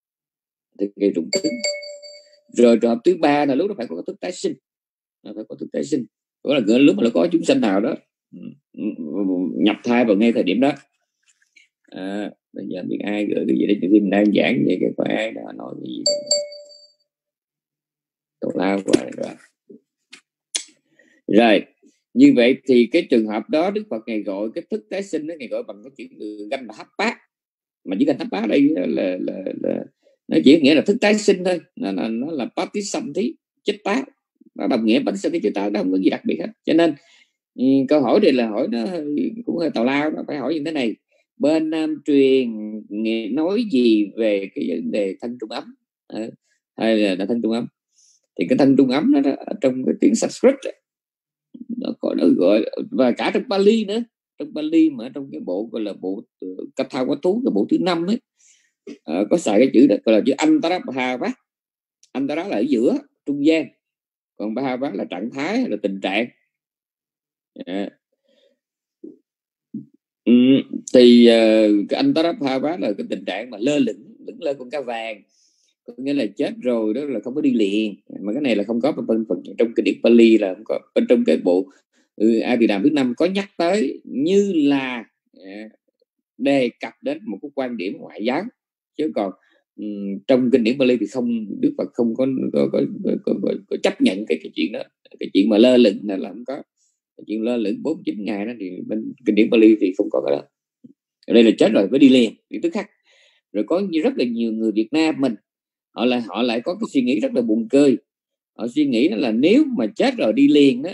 Rồi trường hợp thứ ba là lúc đó phải có thức tái sinh. Đó là lúc mà nó có chúng sanh nào đó nhập thai vào ngay thời điểm đó. Bây giờ biết ai gửi cái gì để mình đang giảng vậy, cái có ai đó nói cái gì tào lao quá rồi. Như vậy thì cái trường hợp đó Đức Phật Ngài gọi cái thức tái sinh đó, Ngài gọi bằng cái chữ ganh hấp bát, mà chỉ cần hấp bát đây là nó chỉ nghĩa là thức tái sinh thôi, nó là patissamthi chitta, nó đồng nghĩa patissamthi chitta, nó không có gì đặc biệt hết. Cho nên câu hỏi này là hỏi nó cũng hơi tào lao, nó phải hỏi như thế này: bên Nam truyền nói gì về cái vấn đề thân trung ấm, hay là thân trung ấm? Thì cái thân trung ấm đó, trong cái tiếng Sanskrit nó có được gọi, và cả trong Pali nữa, trong Pali mà trong cái bộ gọi là bộ Katha Quá Thú, cái bộ thứ 5 ấy, có xài cái chữ đó gọi là chữ Antarabhava. Antara là ở giữa, trung gian, còn Bhava là trạng thái, là tình trạng. Thì cái Antarabhava là cái tình trạng mà lơ lửng lơ con cá vàng, có nghĩa là chết rồi đó là không có đi liền. Mà cái này là không có bên trong cái điển Pali, là không có. Bên trong cái bộ A Tỳ Đàm thứ 5 có nhắc tới, như là đề cập đến một cái quan điểm ngoại giáo, chứ còn trong kinh điển Pali thì không, Đức Phật không có chấp nhận cái chuyện đó. Cái chuyện mà lơ lửng là không có. Cái chuyện lơ lửng 49 ngày đó thì bên kinh điển Pali thì không có cái đó. Ở đây là chết rồi mới đi liền, đi tức khắc. Rồi có rất là nhiều người Việt Nam mình, họ lại có cái suy nghĩ rất là buồn cười. Họ suy nghĩ đó là nếu mà chết rồi đi liền đó,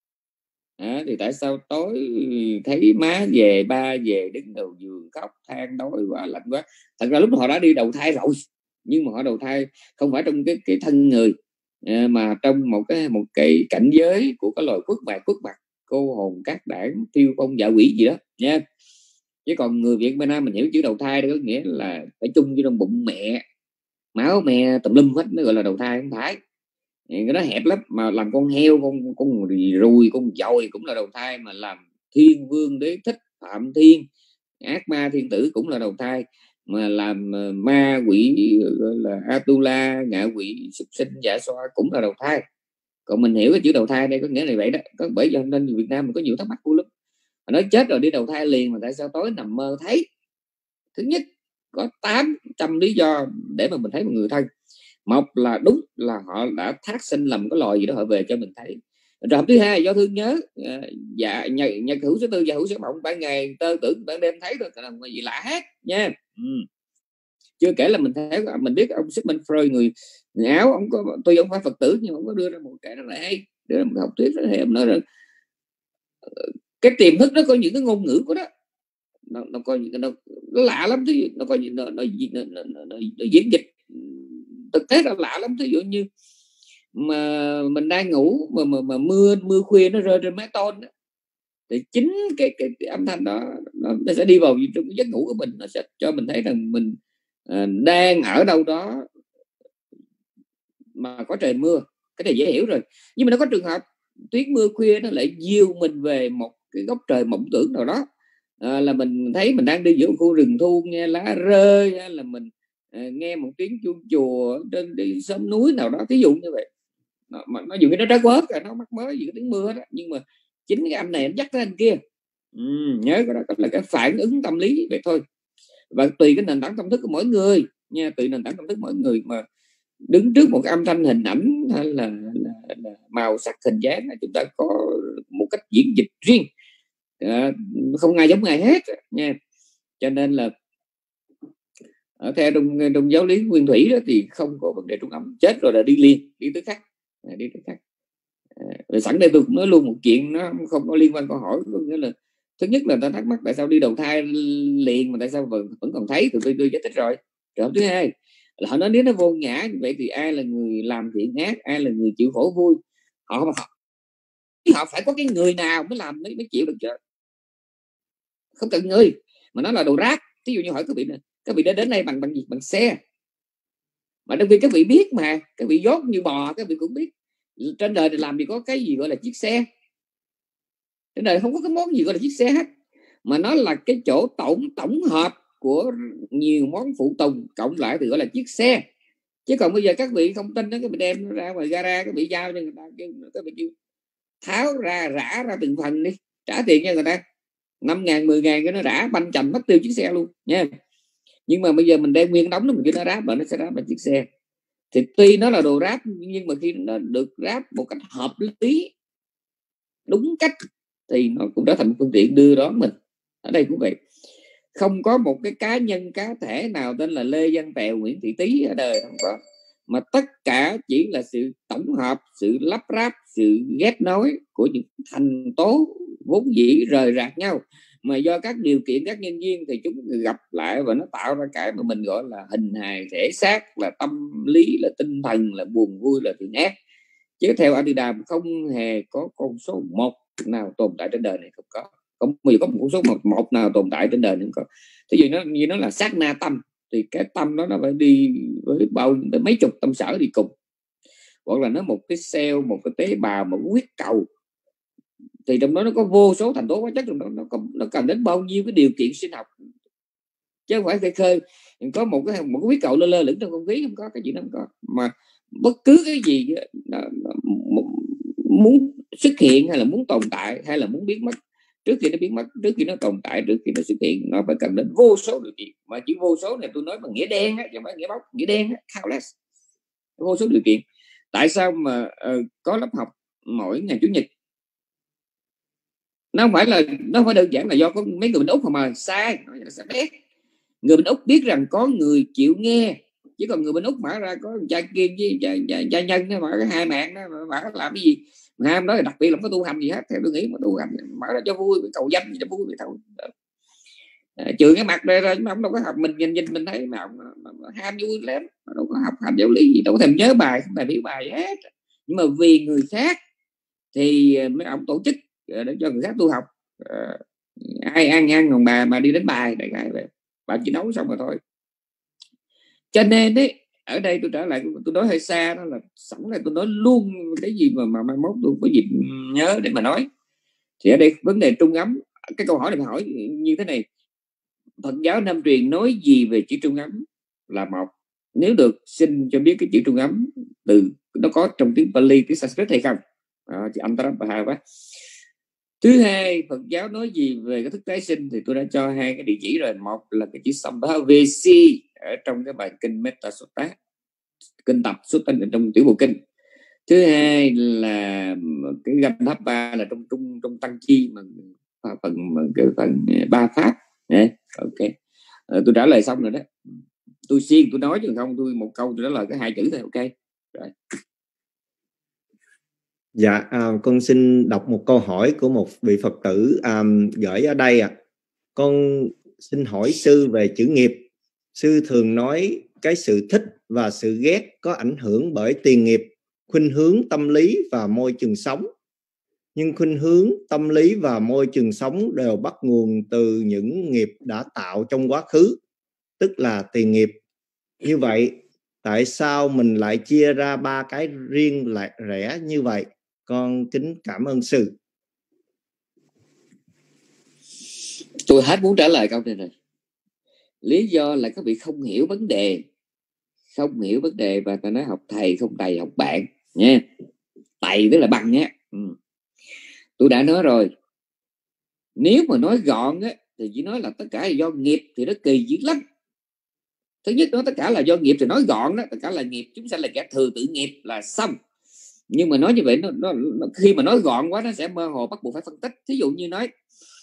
thì tại sao tối thấy má về, ba về, đứng đầu giường khóc than đói quá, lạnh quá. Thật ra lúc họ đã đi đầu thai rồi, nhưng mà họ đầu thai không phải trong cái thân người, mà trong một cái cảnh giới của cái loài khuất mặt, cô hồn các đảng, tiêu phong dạ quỷ gì đó nha. Chứ còn người Việt bên Nam mình hiểu chữ đầu thai đó có nghĩa là phải chung với trong bụng mẹ, máu mẹ tùm lum hết, nó gọi là đầu thai. Không phải, cái đó hẹp lắm. Mà làm con heo, con ruồi, con dồi cũng là đầu thai. Mà làm thiên vương đế thích, phạm thiên, ác ma thiên tử cũng là đầu thai. Mà làm ma quỷ gọi là Atula, ngạ quỷ, súc sinh, dạ xoa cũng là đầu thai. Còn mình hiểu cái chữ đầu thai đây có nghĩa là vậy đó. Bởi cho nên Việt Nam mình có nhiều thắc mắc lắm. Nói chết rồi đi đầu thai liền, mà tại sao tối nằm mơ thấy? Thứ nhất, có 800 lý do để mà mình thấy một người thân. Một là đúng là họ đã thác sinh làm cái loài gì đó, họ về cho mình thấy. Rồi thứ hai, do thương nhớ, dạ nhật hữu số tư, dạ hữu số mộng, ban ngày tơ tưởng, ban đêm thấy thôi, là gì lạ hết nha. Chưa kể là mình thấy, mình biết ông Sigmund Freud, người Áo, ông có, tuy ông phải Phật tử nhưng ông có đưa ra một cái rất là hay, đưa ra một học thuyết rất là hay. Ông nói rằng cái tiềm thức nó có những cái ngôn ngữ của đó, nó có những cái nó lạ lắm. Thứ nó có những nó diễn dịch thực tế là lạ lắm. Ví dụ như mà mình đang ngủ mà mưa khuya nó rơi trên mái tôn đó, thì chính cái âm thanh đó nó sẽ đi vào trong giấc ngủ của mình, nó sẽ cho mình thấy rằng mình đang ở đâu đó mà có trời mưa. Cái này dễ hiểu rồi. Nhưng mà nó có trường hợp tuyết mưa khuya nó lại dìu mình về một cái góc trời mộng tưởng nào đó, là mình thấy mình đang đi giữa khu rừng thu, nghe lá rơi, hay là mình nghe một tiếng chuông chùa trên đi xóm núi nào đó, ví dụ như vậy. Nó dù cái nó trái quớt, nó mắc mới gì cái tiếng mưa đó, nhưng mà chính cái anh này nó dắt tới anh kia. Nhớ cái đó là cái phản ứng tâm lý vậy thôi. Và tùy cái nền tảng tâm thức của mỗi người nha, tùy nền tảng tâm thức mỗi người mà đứng trước một cái âm thanh, hình ảnh hay là màu sắc, hình dáng, chúng ta có một cách diễn dịch riêng, không ai giống ai hết nha. Cho nên là theo trong giáo lý nguyên thủy đó thì không có vấn đề trung ấm. Chết rồi là đi liền, đi tới khác. Rồi sẵn đây tôi cũng nói luôn một chuyện, nó không có liên quan câu hỏi. Nghĩa là thứ nhất là ta thắc mắc tại sao đi đầu thai liền mà tại sao vẫn còn thấy, thì tôi giải thích rồi. Rồi thứ hai là họ nói nếu nó vô ngã như vậy thì ai là người làm thiện ác, ai là người chịu khổ vui? Họ phải có cái người nào mới làm mới chịu được chứ. Không cần người mà nó là đồ rác. Ví dụ như hỏi các vị đã đến đây bằng gì? Bằng xe. Mà trong khi các vị biết mà, các vị dốt như bò, các vị cũng biết trên đời này làm gì có cái gì gọi là chiếc xe. Trên đời không có cái món gì gọi là chiếc xe hết, mà nó là cái chỗ tổng hợp của nhiều món phụ tùng cộng lại thì gọi là chiếc xe. Chứ còn bây giờ các vị không tin đó, các vị đem nó ra ngoài gara, các vị giao cho người ta, các vị kêu tháo ra, rã ra từng phần đi, trả tiền cho người ta 5.000, 10.000 cái nó rã banh chành mất tiêu chiếc xe luôn nha. Nhưng mà bây giờ mình đem nguyên đống nó, mình kêu nó ráp và nó sẽ ráp bằng chiếc xe. Thì tuy nó là đồ ráp, nhưng mà khi nó được ráp một cách hợp lý, đúng cách, thì nó cũng trở thành một phương tiện đưa đón mình. Ở đây cũng vậy, không có một cái cá nhân cá thể nào tên là Lê Văn Tèo, Nguyễn Thị Tý ở đời, không có, mà tất cả chỉ là sự tổng hợp, sự lắp ráp, sự ghép nối của những thành tố vốn dĩ rời rạc nhau, mà do các điều kiện, các nhân duyên thì chúng gặp lại và nó tạo ra cái mà mình gọi là hình hài, thể xác, là tâm lý, là tinh thần, là buồn vui, là thiện ác. Chứ theo Adidam không hề có con số 1 nào tồn tại trên đời này, không có. Có một con số 1 nào tồn tại trên đời này, không có. Thí dụ như nó là sát na tâm, thì cái tâm đó nó phải đi với mấy chục tâm sở đi cùng, hoặc là nó một cái cell, một cái tế bào, một cái huyết cầu, thì trong đó nó có vô số thành tố hóa chất, trong đó nó cần đến bao nhiêu cái điều kiện sinh học, chứ không phải khơi có một cái huyết cầu lơ lửng trong không khí, không có cái gì đó, không có. Mà bất cứ cái gì nó muốn xuất hiện hay là muốn tồn tại hay là muốn biến mất, trước khi nó biến mất, trước khi nó tồn tại, trước khi nó xuất hiện, nó phải cần đến vô số điều kiện. Mà chữ vô số này tôi nói bằng nghĩa đen á, chứ không phải nghĩa bóng. Nghĩa đen á, countless, vô số điều kiện. Tại sao mà có lớp học mỗi ngày Chủ nhật? Nó không phải đơn giản là do có mấy người bên Úc mà sai. Người bên Úc biết rằng có người chịu nghe, chứ còn người bên Úc mở ra có cha Kiên với cha Nhân đó, mở cái hai mạng đó, mở làm cái gì mà ham đó, đặc biệt là không có tu hành gì hết. Theo tôi nghĩ mà tu hành mở ra cho vui, cầu danh cho vui vậy thôi. Trừ cái mặt đây ra, mà ông đâu có học. Mình nhìn mình thấy mà ông ham vui lắm, đâu có học hành giáo lý gì, đâu có thèm nhớ bài, không thèm hiểu bài hết. Nhưng mà vì người khác thì mấy ông tổ chức để cho người khác tu học. Ai ăn còn bà mà đi đến bài đại khái vậy, bà chỉ nấu xong rồi thôi. Cho nên đấy, ở đây tôi trở lại, tôi nói hơi xa, đó là sẵn là tôi nói luôn cái gì mà mai mốt tôi có dịp nhớ để mà nói. Thì ở đây vấn đề trung ấm, cái câu hỏi này hỏi như thế này: Phật giáo Nam truyền nói gì về chữ trung ấm? Là một, nếu được xin cho biết cái chữ trung ấm từ nó có trong tiếng Pali, tiếng Sanskrit hay không? Chữ Antarapaha quá. Thứ hai, Phật giáo nói gì về cái thức tái sinh? Thì tôi đã cho hai cái địa chỉ rồi. Một là cái chữ Sambhavesi ở trong cái bài kinh Metta Sutta, kinh tập Sutta trong tiểu bộ kinh. Thứ hai là cái Gandhapa, là trong tăng chi mà cái phần ba pháp. Ok, tôi trả lời xong rồi đó. Tôi xuyên tôi nói chứ không tôi một câu tôi trả lời cái hai chữ thôi. Ok rồi. Dạ, con xin đọc một câu hỏi của một vị Phật tử gửi ở đây ạ. Con xin hỏi sư về chữ nghiệp. Sư thường nói cái sự thích và sự ghét có ảnh hưởng bởi tiền nghiệp, khuynh hướng tâm lý và môi trường sống. Nhưng khuynh hướng tâm lý và môi trường sống đều bắt nguồn từ những nghiệp đã tạo trong quá khứ, tức là tiền nghiệp. Như vậy, tại sao mình lại chia ra ba cái riêng lại rẽ như vậy? Con kính cảm ơn sư. Tôi hết muốn trả lời câu này rồi. Lý do là các vị không hiểu vấn đề. Không hiểu vấn đề, và ta nói học thầy không thầy học bạn nha. Thầy tức là bằng nhé. Tôi đã nói rồi, nếu mà nói gọn á, thì chỉ nói là tất cả là do nghiệp thì nó kỳ dữ lắm. Thứ nhất, nói tất cả là do nghiệp thì nói gọn đó, tất cả là nghiệp, chúng sanh là kẻ thừa tự nghiệp là xong. Nhưng mà nói như vậy nó khi mà nói gọn quá nó sẽ mơ hồ, bắt buộc phải phân tích. Thí dụ như nói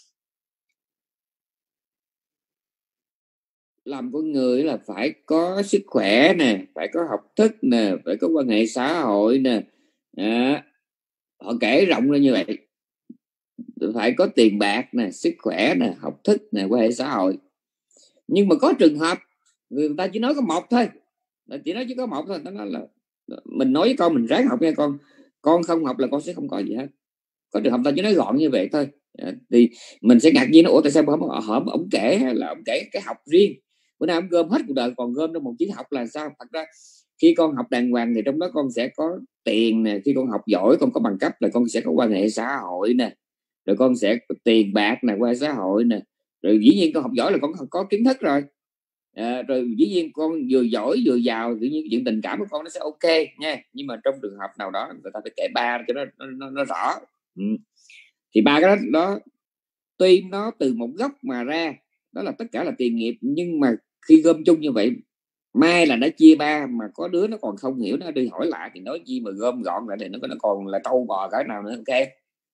làm con người là phải có sức khỏe nè, phải có học thức nè, phải có quan hệ xã hội nè. Họ kể rộng ra như vậy, phải có tiền bạc nè, sức khỏe nè, học thức nè, quan hệ xã hội. Nhưng mà có trường hợp người ta chỉ nói có một thôi, chỉ nói chỉ có một thôi. Nó nói là mình nói với con mình ráng học nha con không học là con sẽ không có gì hết. Có trường hợp ta chỉ nói gọn như vậy thôi. Thì mình sẽ ngạc nhiên, ủa tại sao ông kể là ông kể cái học riêng, bữa nay ông gom hết cuộc đời còn gom trong một chữ học là sao? Thật ra khi con học đàng hoàng thì trong đó con sẽ có tiền nè, khi con học giỏi con có bằng cấp là con sẽ có quan hệ xã hội nè, rồi con sẽ có tiền bạc nè, quan hệ xã hội nè, rồi dĩ nhiên con học giỏi là con có kiến thức rồi. Rồi dĩ nhiên con vừa giỏi vừa giàu, tự nhiên chuyện tình cảm của con nó sẽ ok nha. Nhưng mà trong trường hợp nào đó người ta phải kể ba cho nó rõ. Thì ba cái đó tuy nó từ một gốc mà ra, đó là tất cả là tiền nghiệp, nhưng mà khi gom chung như vậy, mai là nó chia ba mà có đứa nó còn không hiểu, nó đi hỏi lại thì nói chi mà gom gọn lại thì nó còn là trâu bò cái nào nữa. Ok,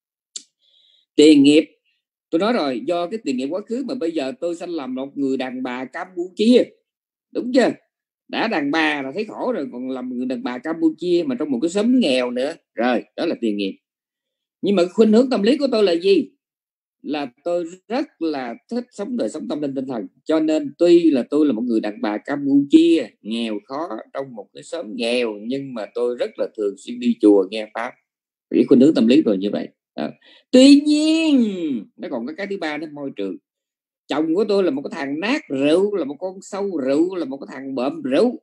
tiền nghiệp tôi nói rồi, do cái tiền nghiệp quá khứ mà bây giờ tôi sanh làm một người đàn bà Campuchia, đúng chưa? Đã đàn bà là thấy khổ rồi, còn làm người đàn bà Campuchia mà trong một cái xóm nghèo nữa, rồi đó là tiền nghiệp. Nhưng mà khuynh hướng tâm lý của tôi là gì? Là tôi rất là thích sống đời sống tâm linh tinh thần, cho nên tuy là tôi là một người đàn bà Campuchia nghèo khó trong một cái xóm nghèo, nhưng mà tôi rất là thường xuyên đi chùa nghe pháp. Cái khuynh hướng tâm lý rồi như vậy. Tuy nhiên nó còn có cái thứ ba, đó môi trường. Chồng của tôi là một cái thằng nát rượu, là một con sâu rượu, là một cái thằng bợm rượu.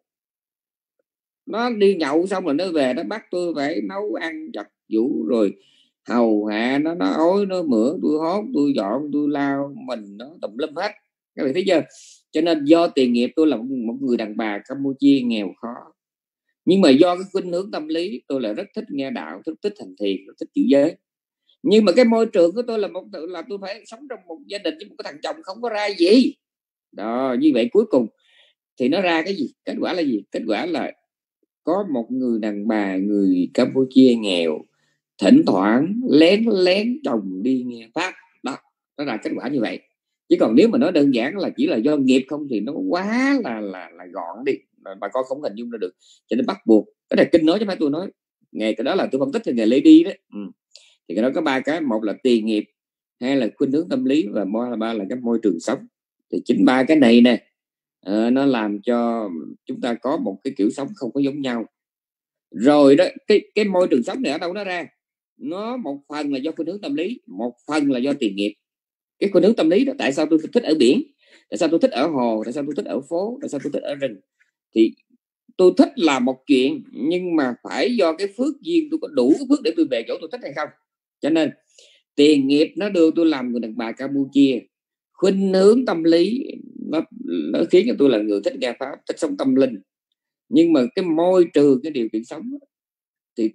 Nó đi nhậu xong rồi nó về, nó bắt tôi phải nấu ăn giặt giũ rồi hầu hạ nó ối nó mửa, tôi hót, tôi dọn, tôi lao, mình nó tùm lum hết. Các bạn thấy chưa? Cho nên do tiền nghiệp tôi là một người đàn bà Campuchia nghèo khó, nhưng mà do cái khuynh hướng tâm lý tôi là rất thích nghe đạo, thích hành thiền, thích giữ giới. Nhưng mà cái môi trường của tôi là tôi phải sống trong một gia đình với một cái thằng chồng không có ra gì đó. Như vậy cuối cùng thì nó ra cái gì? Kết quả là gì? Kết quả là có một người đàn bà người Campuchia nghèo thỉnh thoảng lén chồng đi nghe pháp đó, nó là kết quả như vậy. Chứ còn nếu mà nói đơn giản là chỉ là do nghiệp không thì nó quá là gọn đi, bà con không hình dung ra được. Cho nên bắt buộc cái này kinh nói chứ không phải tôi nói. Ngày cái đó là tôi phân tích từ ngày Lady đó. Thì cái đó có ba cái, một là tiền nghiệp, hai là khuynh hướng tâm lý, và ba là cái môi trường sống. Thì chính ba cái này nè nó làm cho chúng ta có một cái kiểu sống không có giống nhau. Rồi đó, cái môi trường sống này ở đâu nó ra? Nó một phần là do khuynh hướng tâm lý, một phần là do tiền nghiệp. Cái khuynh hướng tâm lý đó, tại sao tôi thích ở biển, tại sao tôi thích ở hồ, tại sao tôi thích ở phố, tại sao tôi thích ở rừng? Thì tôi thích là một chuyện, nhưng mà phải do cái phước duyên, tôi có đủ cái phước để tôi về chỗ tôi thích hay không. Cho nên tiền nghiệp nó đưa tôi làm người đàn bà Campuchia, khuynh hướng tâm lý nó khiến cho tôi là người thích nghe pháp, thích sống tâm linh. Nhưng mà cái môi trường, cái điều kiện sống thì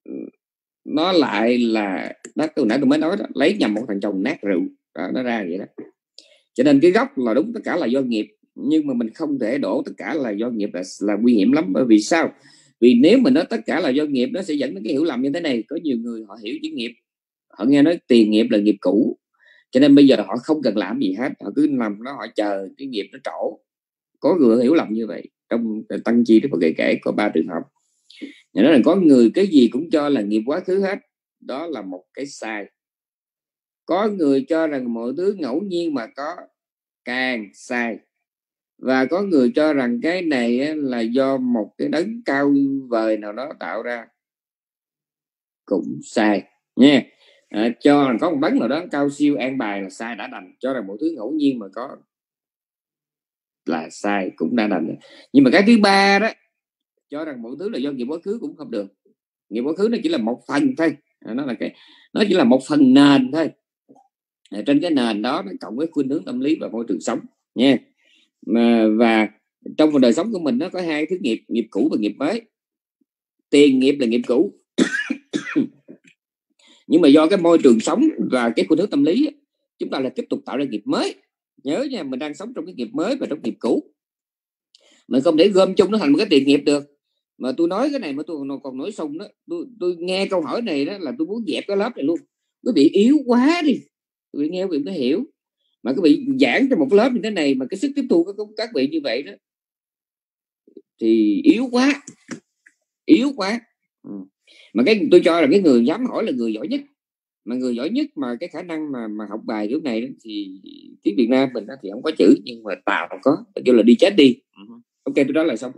nó lại là đó, từ nãy tôi mới nói đó, lấy nhầm một thằng chồng nát rượu đó, nó ra vậy đó. Cho nên cái gốc là đúng, tất cả là do nghiệp, nhưng mà mình không thể đổ tất cả là do nghiệp là nguy hiểm lắm. Bởi vì sao? Vì nếu mình nói tất cả là do nghiệp, nó sẽ dẫn đến cái hiểu lầm như thế này. Có nhiều người họ hiểu chữ nghiệp, họ nghe nói tiền nghiệp là nghiệp cũ, cho nên bây giờ họ không cần làm gì hết, họ cứ nằm đó họ chờ cái nghiệp nó trổ. Có người hiểu lầm như vậy. Trong Tăng Chi Đức Phật kể có 3 trường hợp. Nói là có người cái gì cũng cho là nghiệp quá khứ hết, đó là một cái sai. Có người cho rằng mọi thứ ngẫu nhiên mà có, càng sai. Và có người cho rằng cái này là do một cái đấng cao vời nào đó tạo ra, cũng sai nha. Cho rằng có một đấng nào đó cao siêu an bài là sai đã đành. Cho rằng mọi thứ ngẫu nhiên mà có là sai, cũng đã đành. Nhưng mà cái thứ ba đó, cho rằng mọi thứ là do nghiệp quá khứ, cũng không được. Nghiệp quá khứ nó chỉ là một phần thôi, nó chỉ là một phần nền thôi. Trên cái nền đó nó cộng với khuynh hướng tâm lý và môi trường sống nha. Và trong đời sống của mình nó có hai thứ nghiệp, nghiệp cũ và nghiệp mới. Tiền nghiệp là nghiệp cũ nhưng mà do cái môi trường sống và cái khuynh hướng tâm lý, chúng ta lại tiếp tục tạo ra nghiệp mới. Nhớ nha, mình đang sống trong cái nghiệp mới và trong nghiệp cũ, mình không thể gom chung nó thành một cái tiền nghiệp được. Mà tôi nói cái này mà tôi còn nói xong đó, tôi nghe câu hỏi này đó là tôi muốn dẹp cái lớp này luôn. Quý vị yếu quá đi, quý vị nghe quý vị mới hiểu. Mà quý vị giảng cho một lớp như thế này mà cái sức tiếp thu của các vị như vậy đó thì yếu quá. Mà cái tôi cho là cái người dám hỏi là người giỏi nhất. Mà người giỏi nhất mà cái khả năng mà học bài kiểu này đó, thì tiếng Việt Nam mình đó thì không có chữ, nhưng mà Tàu có, kêu là đi chết đi. Ok, tôi nói là xong.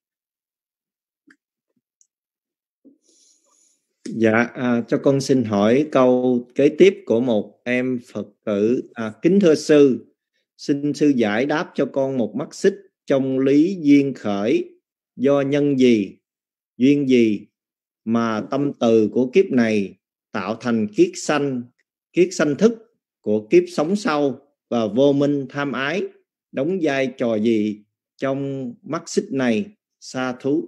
Dạ, cho con xin hỏi câu kế tiếp của một em Phật tử. Kính thưa sư, xin sư giải đáp cho con một mắt xích trong lý duyên khởi. Do nhân gì, duyên gì mà tâm từ của kiếp này tạo thành kiết sanh thức của kiếp sống sau, và vô minh tham ái đóng vai trò gì trong mắt xích này? Sa thú.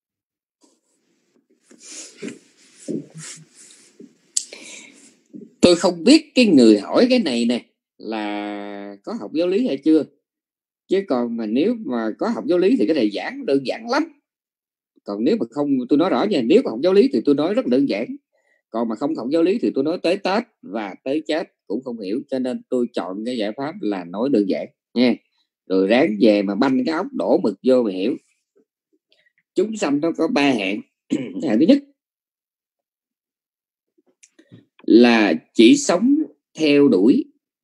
Tôi không biết cái người hỏi cái này nè là có học giáo lý hay chưa, Chứ còn mà nếu mà có học giáo lý thì cái này giảng đơn giản lắm. Còn nếu mà không, tôi nói rõ nha, nếu mà học giáo lý thì tôi nói rất đơn giản. Còn mà không học giáo lý thì tôi nói tới Tết và tới chết cũng không hiểu. Cho nên tôi chọn cái giải pháp là nói đơn giản nha. Rồi ráng về mà banh cái ốc đổ mực vô mà hiểu. Chúng sanh nó có 3 hạng. Hạng thứ nhất là chỉ sống theo đuổi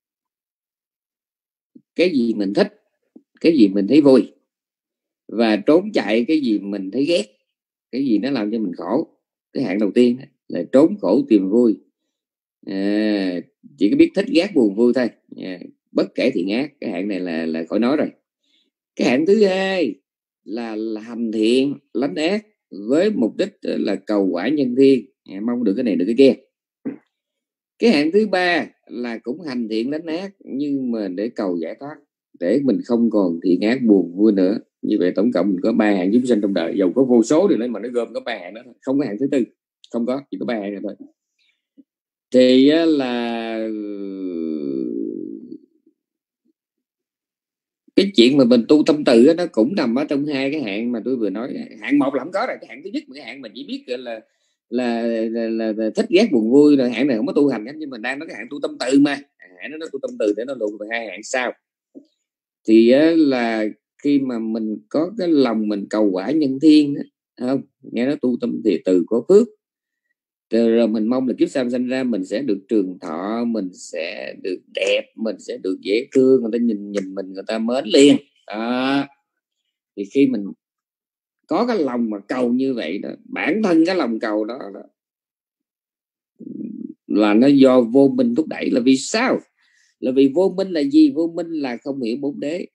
cái gì mình thích, cái gì mình thấy vui, và trốn chạy cái gì mình thấy ghét, cái gì nó làm cho mình khổ. Cái hạng đầu tiên là trốn khổ tìm vui, chỉ có biết thích ghét buồn vui thôi, bất kể thiện ác. Cái hạng này là khỏi nói rồi. Cái hạng thứ hai là hành thiện lánh ác với mục đích là cầu quả nhân thiên, mong được cái này được cái kia. Cái hạng thứ ba là cũng hành thiện lánh ác nhưng mà để cầu giải thoát, để mình không còn thiện ác buồn vui nữa. Như vậy tổng cộng mình có 3 hạng chúng sanh trong đời. Dầu có vô số điều đấy mà nó gom có 3 hạng đó thôi, không có hạng thứ tư, không có, chỉ có 3 hạng này thôi. Thì là cái chuyện mà mình tu tâm từ nó cũng nằm ở trong 2 cái hạng mà tôi vừa nói. Hạng 1 là không có rồi, cái hạng thứ nhất, cái hạng mà chỉ biết là thích ghét buồn vui rồi. Hạng này không có tu hành, nhưng mình đang nói cái hạng tu tâm từ mà. Hạng nó tu tâm từ để nó luận về 2 hạng sau. Thì là khi mà mình có cái lòng mình cầu quả nhân thiên, không nghe nó tu tâm thì từ có phước, rồi mình mong là kiếp sau sinh ra mình sẽ được trường thọ, mình sẽ được đẹp, mình sẽ được dễ thương, người ta nhìn mình người ta mến liền đó. Thì khi mình có cái lòng mà cầu như vậy đó, bản thân cái lòng cầu đó là nó do vô minh thúc đẩy. Là vì sao? Là vì vô minh là gì? Vô minh là không hiểu 4 đế.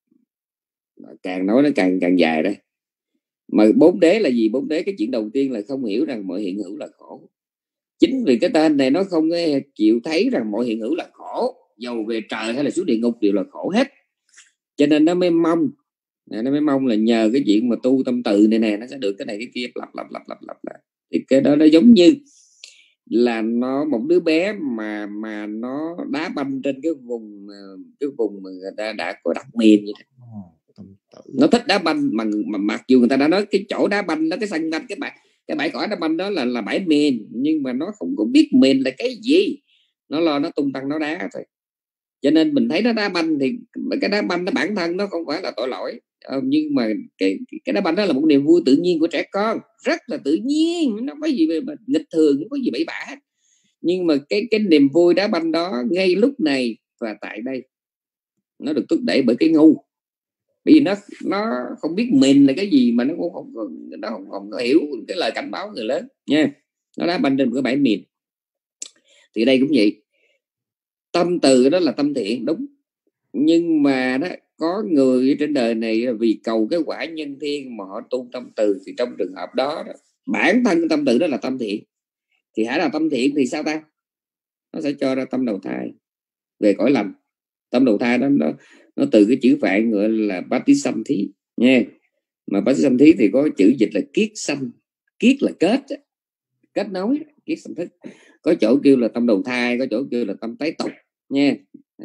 Càng nói nó càng dài đây. Mà 4 đế là gì? 4 đế, cái chuyện đầu tiên là không hiểu rằng mọi hiện hữu là khổ. Chính vì cái tên này nó không chịu thấy rằng mọi hiện hữu là khổ, dầu về trời hay là xuống địa ngục đều là khổ hết. Cho nên nó mới mong là nhờ cái chuyện mà tu tâm từ này nè, nó sẽ được cái này cái kia, lặp lại. Thì cái đó nó giống như là nó một đứa bé mà nó đá banh trên cái vùng mà người ta đã có đặt miền vậy đó. Nó thích đá banh mà mặc dù người ta đã nói cái chỗ đá banh đó, cái sân banh, cái bãi cỏ đá banh đó là bãi miền, nhưng mà nó không có biết miền là cái gì, nó lo nó tung tăng nó đá thôi. Cho nên mình thấy nó đá banh thì cái đá banh nó bản thân nó không phải là tội lỗi, nhưng mà cái đá banh đó là một niềm vui tự nhiên của trẻ con, rất là tự nhiên, nó có gì mà nghịch thường, không có gì bậy bạ hết. Nhưng mà cái niềm vui đá banh đó ngay lúc này và tại đây nó được thúc đẩy bởi cái ngu. Bởi vì nó không biết mình là cái gì, mà nó cũng không có hiểu cái lời cảnh báo người lớn nha. Nó đá banh trên một cái bãi miền. Thì đây cũng vậy, tâm từ đó là tâm thiện đúng, nhưng mà đó có người trên đời này vì cầu cái quả nhân thiên mà họ tu tâm từ, thì trong trường hợp đó bản thân tâm từ đó là tâm thiện. Thì hãy là tâm thiện thì sao ta? Nó sẽ cho ra tâm đầu thai về cõi lành. Tâm đầu thai đó nó từ cái chữ Phạn gọi là Patissamthí nha. Mà Patissamthí thì có chữ dịch là kiết sanh. Kiết là kết nối, kiết sanh thức. Có chỗ kêu là tâm đầu thai, có chỗ kêu là tâm tái tục nha.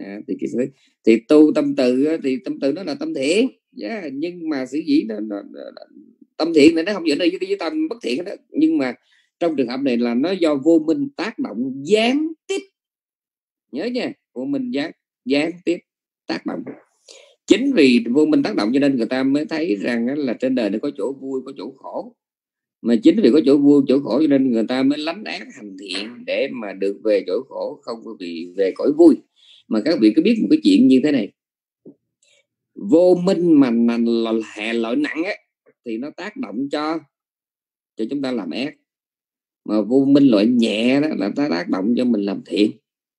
Thì tu tâm từ thì tâm từ nó là tâm thiện, nhưng mà sử dĩ nó tâm thiện này nó không dẫn đi với tâm bất thiện đó. Nhưng mà trong trường hợp này là nó do vô minh tác động gián tiếp, nhớ nha, vô minh gián tiếp tác động. Chính vì vô minh tác động cho nên người ta mới thấy rằng là trên đời nó có chỗ vui có chỗ khổ. Mà chính vì có chỗ vui chỗ khổ cho nên người ta mới lánh ác hành thiện để mà được về chỗ khổ, không có bị về cõi vui. Mà các vị có biết một cái chuyện như thế này, vô minh mà là hệ lỗi nặng á, thì nó tác động cho chúng ta làm ác. Mà vô minh loại nhẹ đó là ta tác động cho mình làm thiện.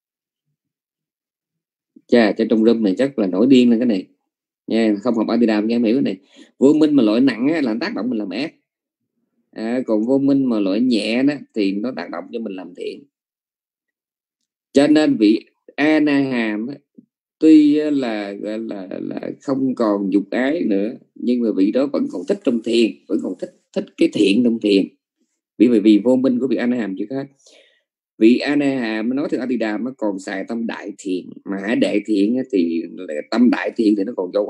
Chà, trong room này chắc là nổi điên lên cái này nha, không học Abhidhamma nghe em hiểu cái này. Vô minh mà loại nặng á, là tác động mình làm ác, còn vô minh mà loại nhẹ đó thì nó tác động cho mình làm thiện. Cho nên vị A-na-hàm tuy là không còn dục ái nữa, nhưng mà vị đó vẫn còn thích trong thiền, vẫn còn thích cái thiện trong thiền. Vì vô minh của vị A-na-hàm chưa hết. Vị A-na-hàm nói theo Abhidhamma còn xài tâm đại thiện, mà đại thiện thì tâm đại thiện thì nó còn cho quả.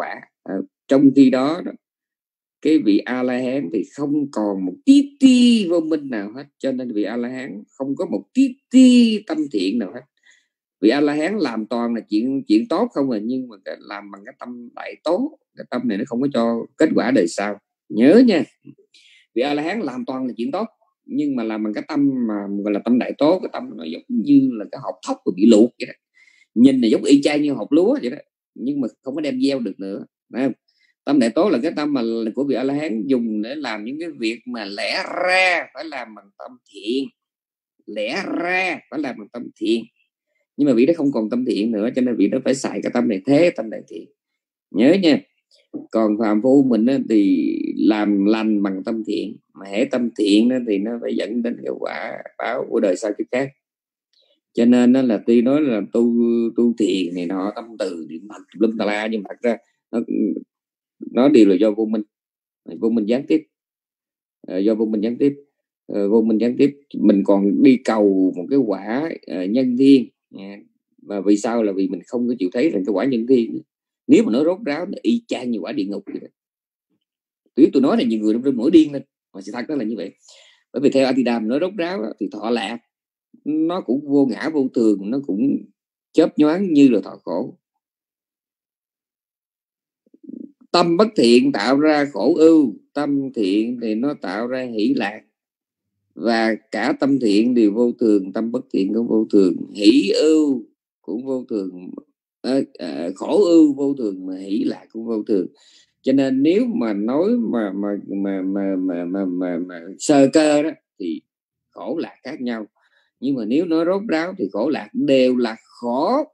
Trong khi đó, cái vị A-la-hán thì không còn một tí ti vô minh nào hết, cho nên vị A-la-hán không có một tí ti tâm thiện nào hết. Vị A-la-hán làm toàn là chuyện tốt không à, nhưng mà làm bằng cái tâm đại tố. Cái tâm này nó không có cho kết quả đời sau. Nhớ nha, vị A-la-hán làm toàn là chuyện tốt, nhưng mà làm bằng cái tâm mà gọi là tâm đại tố. Cái tâm nó giống như là cái hột thóc bị luộc vậy đó, nhìn là giống y chang như hột lúa vậy đó, nhưng mà không có đem gieo được nữa. Tâm đại tố là cái tâm mà của vị A-la-hán dùng để làm những cái việc mà lẽ ra phải làm bằng tâm thiện, lẽ ra phải làm bằng tâm thiện, nhưng mà vị đó không còn tâm thiện nữa, cho nên vị đó phải xài cái tâm này thế tâm đại thiện. Nhớ nha. Còn phàm phu mình thì làm lành bằng tâm thiện, mà hễ tâm thiện thì nó phải dẫn đến hiệu quả báo của đời sau kiếp khác. Cho nên nó là tuy nói là tu thiền này nọ, tâm từ niệm Phật lâm tà la, nhưng mà thật ra nó đều là do vô minh gián tiếp. Do vô minh gián tiếp, vô minh gián tiếp mình còn đi cầu một cái quả nhân thiên. Và vì sao? Là vì mình không có chịu thấy rằng cái quả nhân thiên, nếu mà nó rốt ráo nó y chang như quả địa ngục vậy đó. Tôi nói là nhiều người trong mỗi điên lên, mà sự thật đó là như vậy. Bởi vì theo Atidam nó rốt ráo thì thọ lạc nó cũng vô ngã vô thường, nó cũng chớp nhoáng như là thọ khổ. Tâm bất thiện tạo ra khổ ưu, tâm thiện thì nó tạo ra hỷ lạc. Và cả tâm thiện đều vô thường, tâm bất thiện cũng vô thường, hỷ ưu cũng vô thường, khổ ưu vô thường, mà hỷ lạc cũng vô thường. Cho nên nếu mà nói mà sơ cơ đó thì khổ lạc khác nhau, nhưng mà nếu nói rốt ráo thì khổ lạc đều là khổ.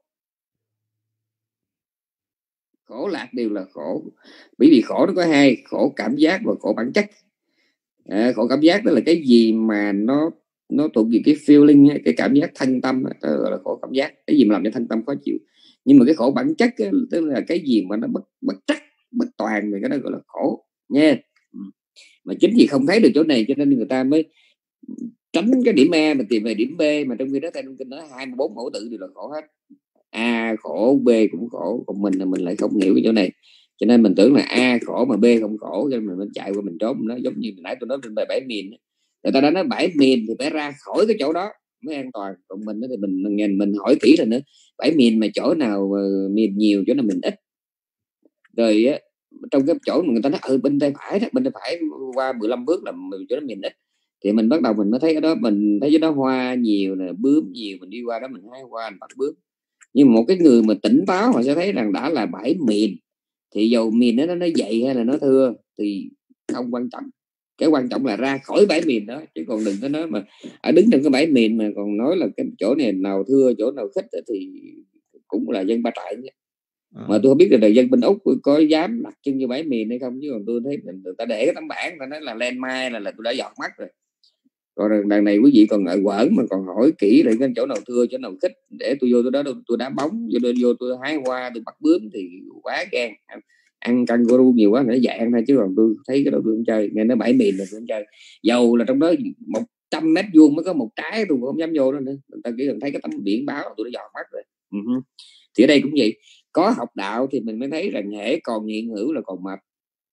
Khổ lạc đều là khổ, bởi vì khổ nó có hai: khổ cảm giác và khổ bản chất. Khổ cảm giác đó là cái gì mà nó thuộc về cái feeling, cái cảm giác thân tâm, đó là khổ cảm giác. Cái gì mà làm cho thân tâm khó chịu. Nhưng mà cái khổ bản chất đó, tức là cái gì mà nó bất trắc, bất toàn, thì cái đó gọi là khổ nha. Mà chính vì không thấy được chỗ này cho nên người ta mới tránh cái điểm A mà tìm về điểm B, mà trong khi đó theo kinh nói 24 mẫu tự đều là khổ hết. A khổ, B cũng khổ, còn mình là mình lại không hiểu cái chỗ này, cho nên mình tưởng là A khổ mà B không khổ, cho nên mình chạy qua mình trốn. Nó giống như nãy tôi nói trên bài 7 miền, người ta đã nói 7 miền thì phải ra khỏi cái chỗ đó mới an toàn. Còn mình thì mình hỏi kỹ rồi nữa, 7 miền mà chỗ nào miền nhiều, chỗ nào mình ít. Rồi trong cái chỗ mà người ta nói bên tay phải đó, bên tay phải qua 15 bước là chỗ đó miền ít, thì mình bắt đầu mình mới thấy cái đó, mình thấy cái đó hoa nhiều nè, bướm nhiều, mình đi qua đó mình hái hoa, mình bắt bướm. Nhưng một cái người mà tỉnh táo họ sẽ thấy rằng đã là 7 miền, thì dầu miền đó nó dậy hay là nó thưa thì không quan trọng. Cái quan trọng là ra khỏi 7 miền đó, chứ còn đừng có nói mà ở đứng trong cái 7 miền mà còn nói là cái chỗ này nào thưa chỗ nào khích thì cũng là dân ba trại nhé. Mà tôi không biết là dân bên Úc có dám đặt chân như 7 miền hay không, chứ còn tôi thấy người ta để cái tấm bảng ta nói là landmark là tôi đã giọt mắt rồi. Còn đằng này quý vị còn ngại quẩn mà còn hỏi kỹ lại cái chỗ nào thưa chỗ nào khích để tôi vô tôi đó, tôi đá bóng vô tôi hái hoa, tôi bắt bướm thì quá gan. Ăn kangaroo nhiều quá để dạy ăn thôi, chứ còn tôi thấy cái đó tôi không chơi. Nghe nó 7 miền là tôi không chơi, dầu là trong đó 100 mét vuông mới có một trái tôi cũng không dám vô đó nữa. Người ta chỉ cần thấy cái tấm biển báo tôi đã giọt mắt rồi. Thì ở đây cũng vậy, có học đạo thì mình mới thấy rằng hễ còn hiện hữu là còn mập.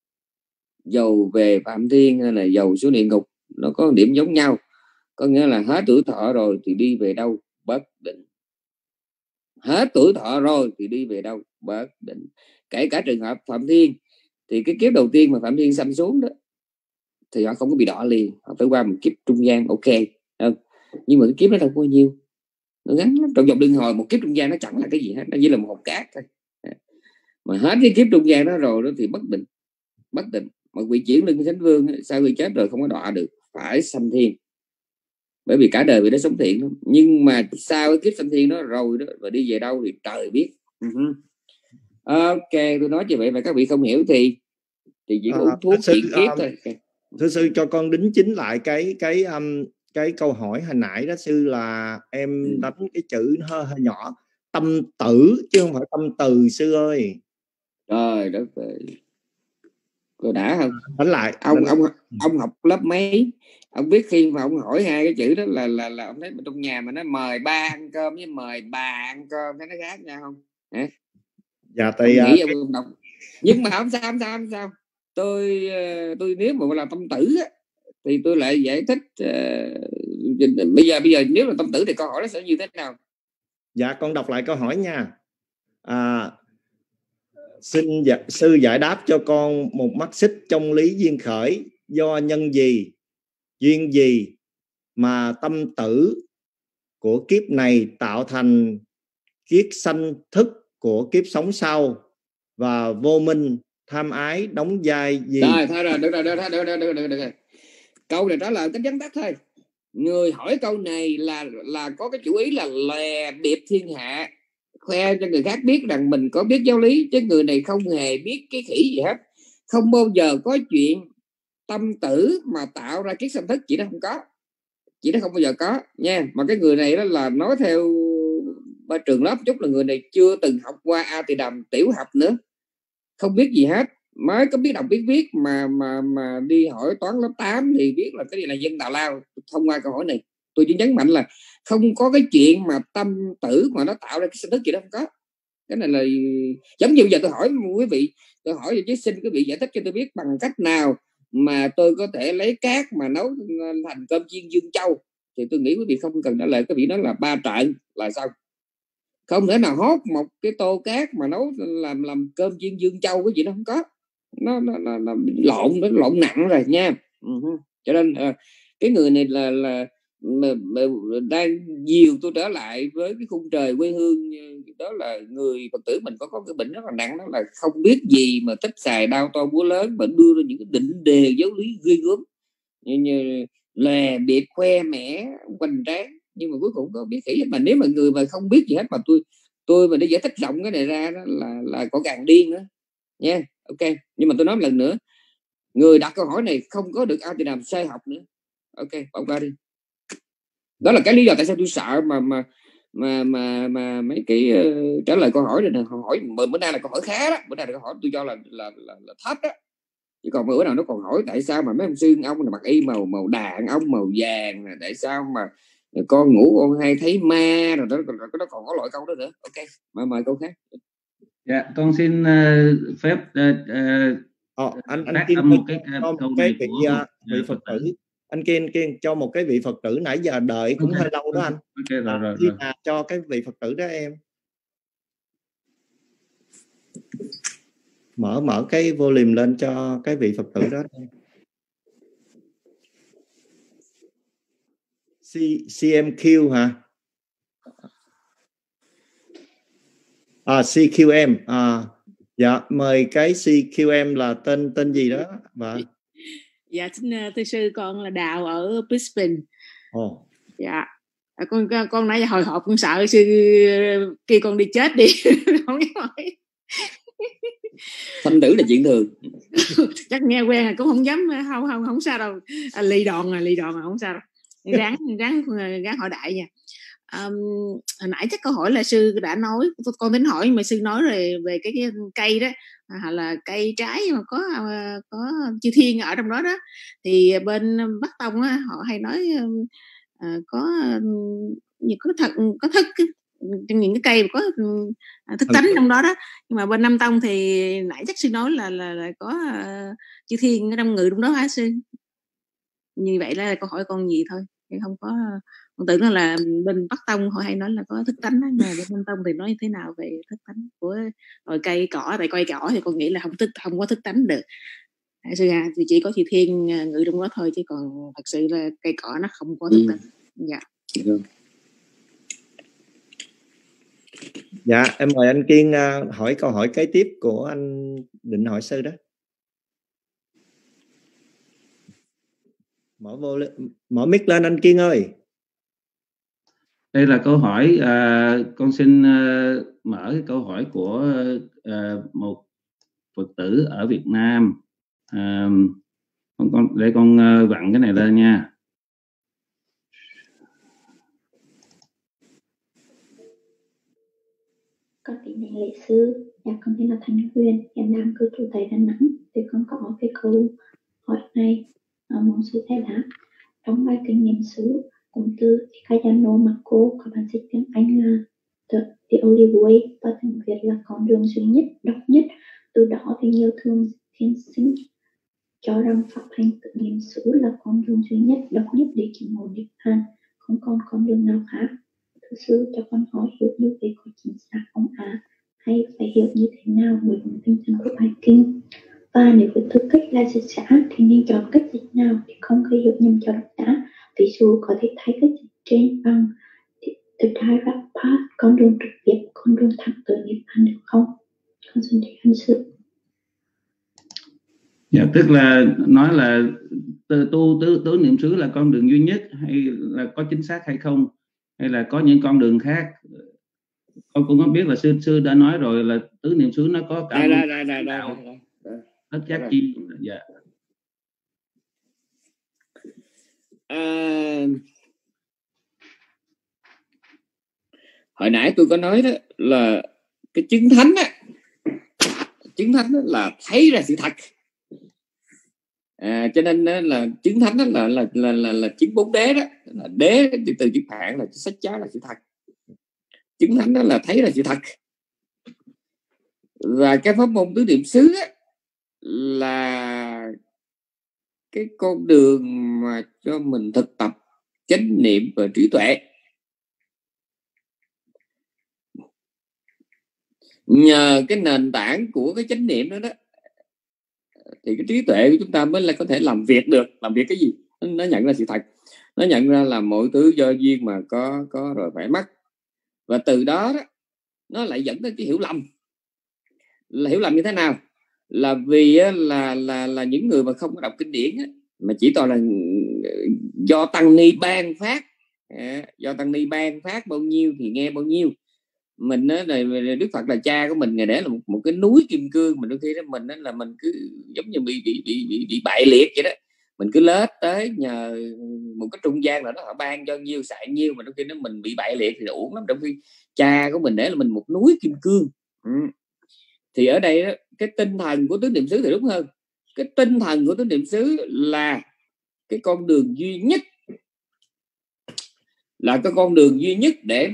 Dầu về Phạm Thiên hay là dầu xuống địa ngục nó có điểm giống nhau, có nghĩa là hết tuổi thọ rồi thì đi về đâu bất định. Hết tuổi thọ rồi thì đi về đâu bất định. Kể cả trường hợp Phạm Thiên thì cái kiếp đầu tiên mà Phạm Thiên sanh xuống đó thì họ không có bị đọa liền, họ phải qua một kiếp trung gian, ok không? Nhưng mà cái kiếp đó đâu có nhiêu, nó ngắn lắm. Trong vòng luân hồi một kiếp trung gian nó chẳng là cái gì hết, nó chỉ là một hột cát thôi. Mà hết cái kiếp trung gian đó rồi đó thì bất định. Mà vị chuyển lưng Thánh Vương sau khi chết rồi không có đọa được, phải sanh thiên, bởi vì cả đời vì nó sống thiện lắm. Nhưng mà sau cái kiếp sanh thiên đó rồi đó, và đi về đâu thì trời biết. Ok, tôi nói như vậy mà các vị không hiểu thì chỉ uống thuốc chuyển kiếp thôi. Thưa sư cho con đính chính lại cái câu hỏi hồi nãy đó sư, là em đánh cái chữ nó hơi nhỏ, tâm tử chứ không phải tâm từ sư ơi. Trời đất ơi, cô đã không? Đánh lại. Ông học lớp mấy? Ông biết khi mà ông hỏi hai cái chữ đó là ông thấy trong nhà mà nó mời ba ăn cơm với mời bà ăn cơm thấy nó khác nhau không? Hả? Dạ thì ông nghĩ ông đọc Nhưng mà không sao. Tôi nếu mà là tâm tử á, thì tôi lại giải thích bây giờ nếu là tâm tử thì câu hỏi nó sẽ như thế nào? Dạ con đọc lại câu hỏi nha. Xin sư giải đáp cho con một mắt xích trong lý duyên khởi, do nhân gì, duyên gì mà tâm tử của kiếp này tạo thành kiết sanh thức của kiếp sống sau, và vô minh tham ái đóng vai gì? Thôi rồi, được rồi. Câu này trả lời tính vắn tắt thôi. Người hỏi câu này là có cái chủ ý là lè điệp thiên hạ, khoe cho người khác biết rằng mình có biết giáo lý, chứ người này không hề biết cái khỉ gì hết. Không bao giờ có chuyện tâm tử mà tạo ra kiết sanh thức, chỉ nó không có, chỉ nó không bao giờ có nha. Mà cái người này đó là nói theo ba trường lớp chút là người này chưa từng học qua A Tỳ Đàm tiểu học nữa, không biết gì hết, mới có biết đọc biết viết mà đi hỏi toán lớp 8 thì biết là cái này là dân tào lao. Thông qua câu hỏi này tôi chỉ nhấn mạnh là không có cái chuyện mà tâm tử mà nó tạo ra cái sinh thức gì đó, không có. Cái này là giống như bây giờ tôi hỏi quý vị, tôi hỏi chứ xin quý vị giải thích cho tôi biết bằng cách nào mà tôi có thể lấy cát mà nấu thành cơm chiên Dương Châu, thì tôi nghĩ quý vị không cần trả lời. Quý vị nói là ba trận là sao? Không thể nào hốt một cái tô cát mà nấu làm cơm chiên Dương Châu, cái gì nó không có. Nó lộn nặng rồi nha. Cho nên cái người này là đang dìu tôi trở lại với cái khung trời quê hương. Đó là người Phật tử mình có cái bệnh rất là nặng, đó là không biết gì mà thích xài đao to búa lớn và đưa ra những cái định đề giáo lý ghê gớm như lè biệt khoe mẽ hoành tráng, nhưng mà cuối cùng có biết kỹ. Mà nếu mà người mà không biết gì hết mà tôi mà để giải thích rộng cái này ra đó là có càng điên nữa nha. Ok, nhưng mà tôi nói một lần nữa, người đặt câu hỏi này không có được A Tỳ Đàm sai học nữa. Ok, bỏ qua đi. Đó là cái lý do tại sao tôi sợ mà mấy cái trả lời câu hỏi này, hỏi bữa nay là câu hỏi khá đó, bữa nay là câu hỏi tôi cho là thấp đó. Chứ còn bữa nào nó còn hỏi tại sao mà mấy ông sư ông là mặc y màu đàn, ông màu vàng, tại sao mà con ngủ con hay thấy ma, rồi nó còn có loại câu đó nữa. Ok, mời câu khác. Dạ, con xin phép anh phát Kiên âm một cái câu này của vị Phật tử. Anh Kiên cho một cái vị Phật tử nãy giờ đợi cũng hơi lâu đó anh. Khi nào cho cái vị Phật tử đó em mở cái volume lên cho cái vị Phật tử đó. CMQ hả? CQM. Dạ, mời cái CQM là tên gì đó? Dạ, xin thưa sư, con là Đào ở Brisbane. Dạ, con nãy giờ hồi hộp, con sợ sư kia con đi chết đi. Không dám hỏi. Thanh tử là chuyện thường. Chắc nghe quen rồi cũng không dám, không sao đâu. Lì đòn không sao đâu. Ráng hỏi đại nha. Hồi nãy chắc câu hỏi là sư đã nói, con tính hỏi mà sư nói rồi về cái cây đó, hoặc là cây trái mà có chư thiên ở trong đó đó, thì bên Bắc Tông á, họ hay nói có thức trong những cái cây có thức tánh trong đó đó. Nhưng mà bên Nam Tông thì nãy chắc sư nói là có chư thiên ở trong ngự trong đó hả sư? Như vậy là câu hỏi con gì thôi, không có. Con tưởng là bên Bắc Tông họ hay nói là có thức tánh, mà bên Nam Tông thì nói như thế nào về thức tánh của loài cây cỏ? Tại cây cỏ thì con nghĩ là không có thức tánh được. Sư à, thì chỉ có chư thiên ngự trong đó thôi, chứ còn thật sự là cây cỏ nó không có thức tánh. Dạ. Dạ, em mời anh Kiên hỏi câu hỏi kế tiếp của anh định hỏi sư đó. Mở mic lên anh Kiên ơi. Đây là câu hỏi, con xin mở cái câu hỏi của một Phật tử ở Việt Nam. Để con vặn cái này lên nha. Con kính thỉnh lễ sư, con tên là Thanh Huyền, hiện đang cư trú tại Đà Nẵng. Thì con có cái câu hỏi này, mong sư giải đáp. Trong bài kinh nghiệm xứ cụm từ Ekayano Mako có bản dịch tiếng Anh là the only way, và tiếng Việt là con đường duy nhất, độc nhất. Từ đó thì nhiều thương thiên sinh cho rằng pháp hành tự niệm xứ là con đường duy nhất, độc nhất để chứng ngộ niết bàn, không còn con đường nào khác. Thưa sư, cho con hỏi hiểu như vậy có chính xác không ạ? Hay phải hiểu như thế nào với đúng tinh thần của bài kinh? Và nếu với tư cách là dịch giả thì nên chọn cách dịch nào để không gây hiểu nhầm cho độc giả? Ví dụ có thể thay cách dịch trên bằng the direct path, con đường trực tiếp, con đường thẳng tới niết bàn được không? Con xin thầy anh sự. Dạ, tức là nói là tứ niệm xứ là con đường duy nhất, hay là có chính xác hay không, hay là có những con đường khác? Con cũng không biết, là sư đã nói rồi là tứ niệm xứ nó có cả tất giác chi. Dạ. Hồi nãy tôi có nói đó là cái chứng thánh á, chứng thánh đó là thấy ra sự thật. Cho nên là chứng thánh đó là chứng bốn đế đó, là đế từ chữ Phạn là sách chá là sự thật. Chứng thánh đó là thấy ra sự thật. Và cái pháp môn tứ niệm xứ á, là cái con đường mà cho mình thực tập chánh niệm và trí tuệ. Nhờ cái nền tảng của cái chánh niệm đó thì cái trí tuệ của chúng ta mới là có thể làm việc được. Làm việc cái gì? Nó nhận ra sự thật, nó nhận ra là mọi thứ do duyên mà có rồi phải mất. Và từ đó nó lại dẫn đến cái hiểu lầm. Là hiểu lầm như thế nào? Là vì là những người mà không có đọc kinh điển mà chỉ toàn là do tăng ni ban phát, do tăng ni ban phát bao nhiêu thì nghe bao nhiêu. Mình Đức Phật là cha của mình, ngày để là một cái núi kim cương, mà đôi khi đó mình cứ giống như bị bại liệt vậy đó. Mình cứ lết tới nhờ một cái trung gian nào đó họ ban cho nhiêu xài nhiêu, mà đôi khi nó mình bị bại liệt thì uổng lắm. Trong khi cha của mình để là mình một núi kim cương. Thì ở đây đó, cái tinh thần của tứ niệm xứ thì đúng hơn. Cái tinh thần của tứ niệm xứ là cái con đường duy nhất, là cái con đường duy nhất để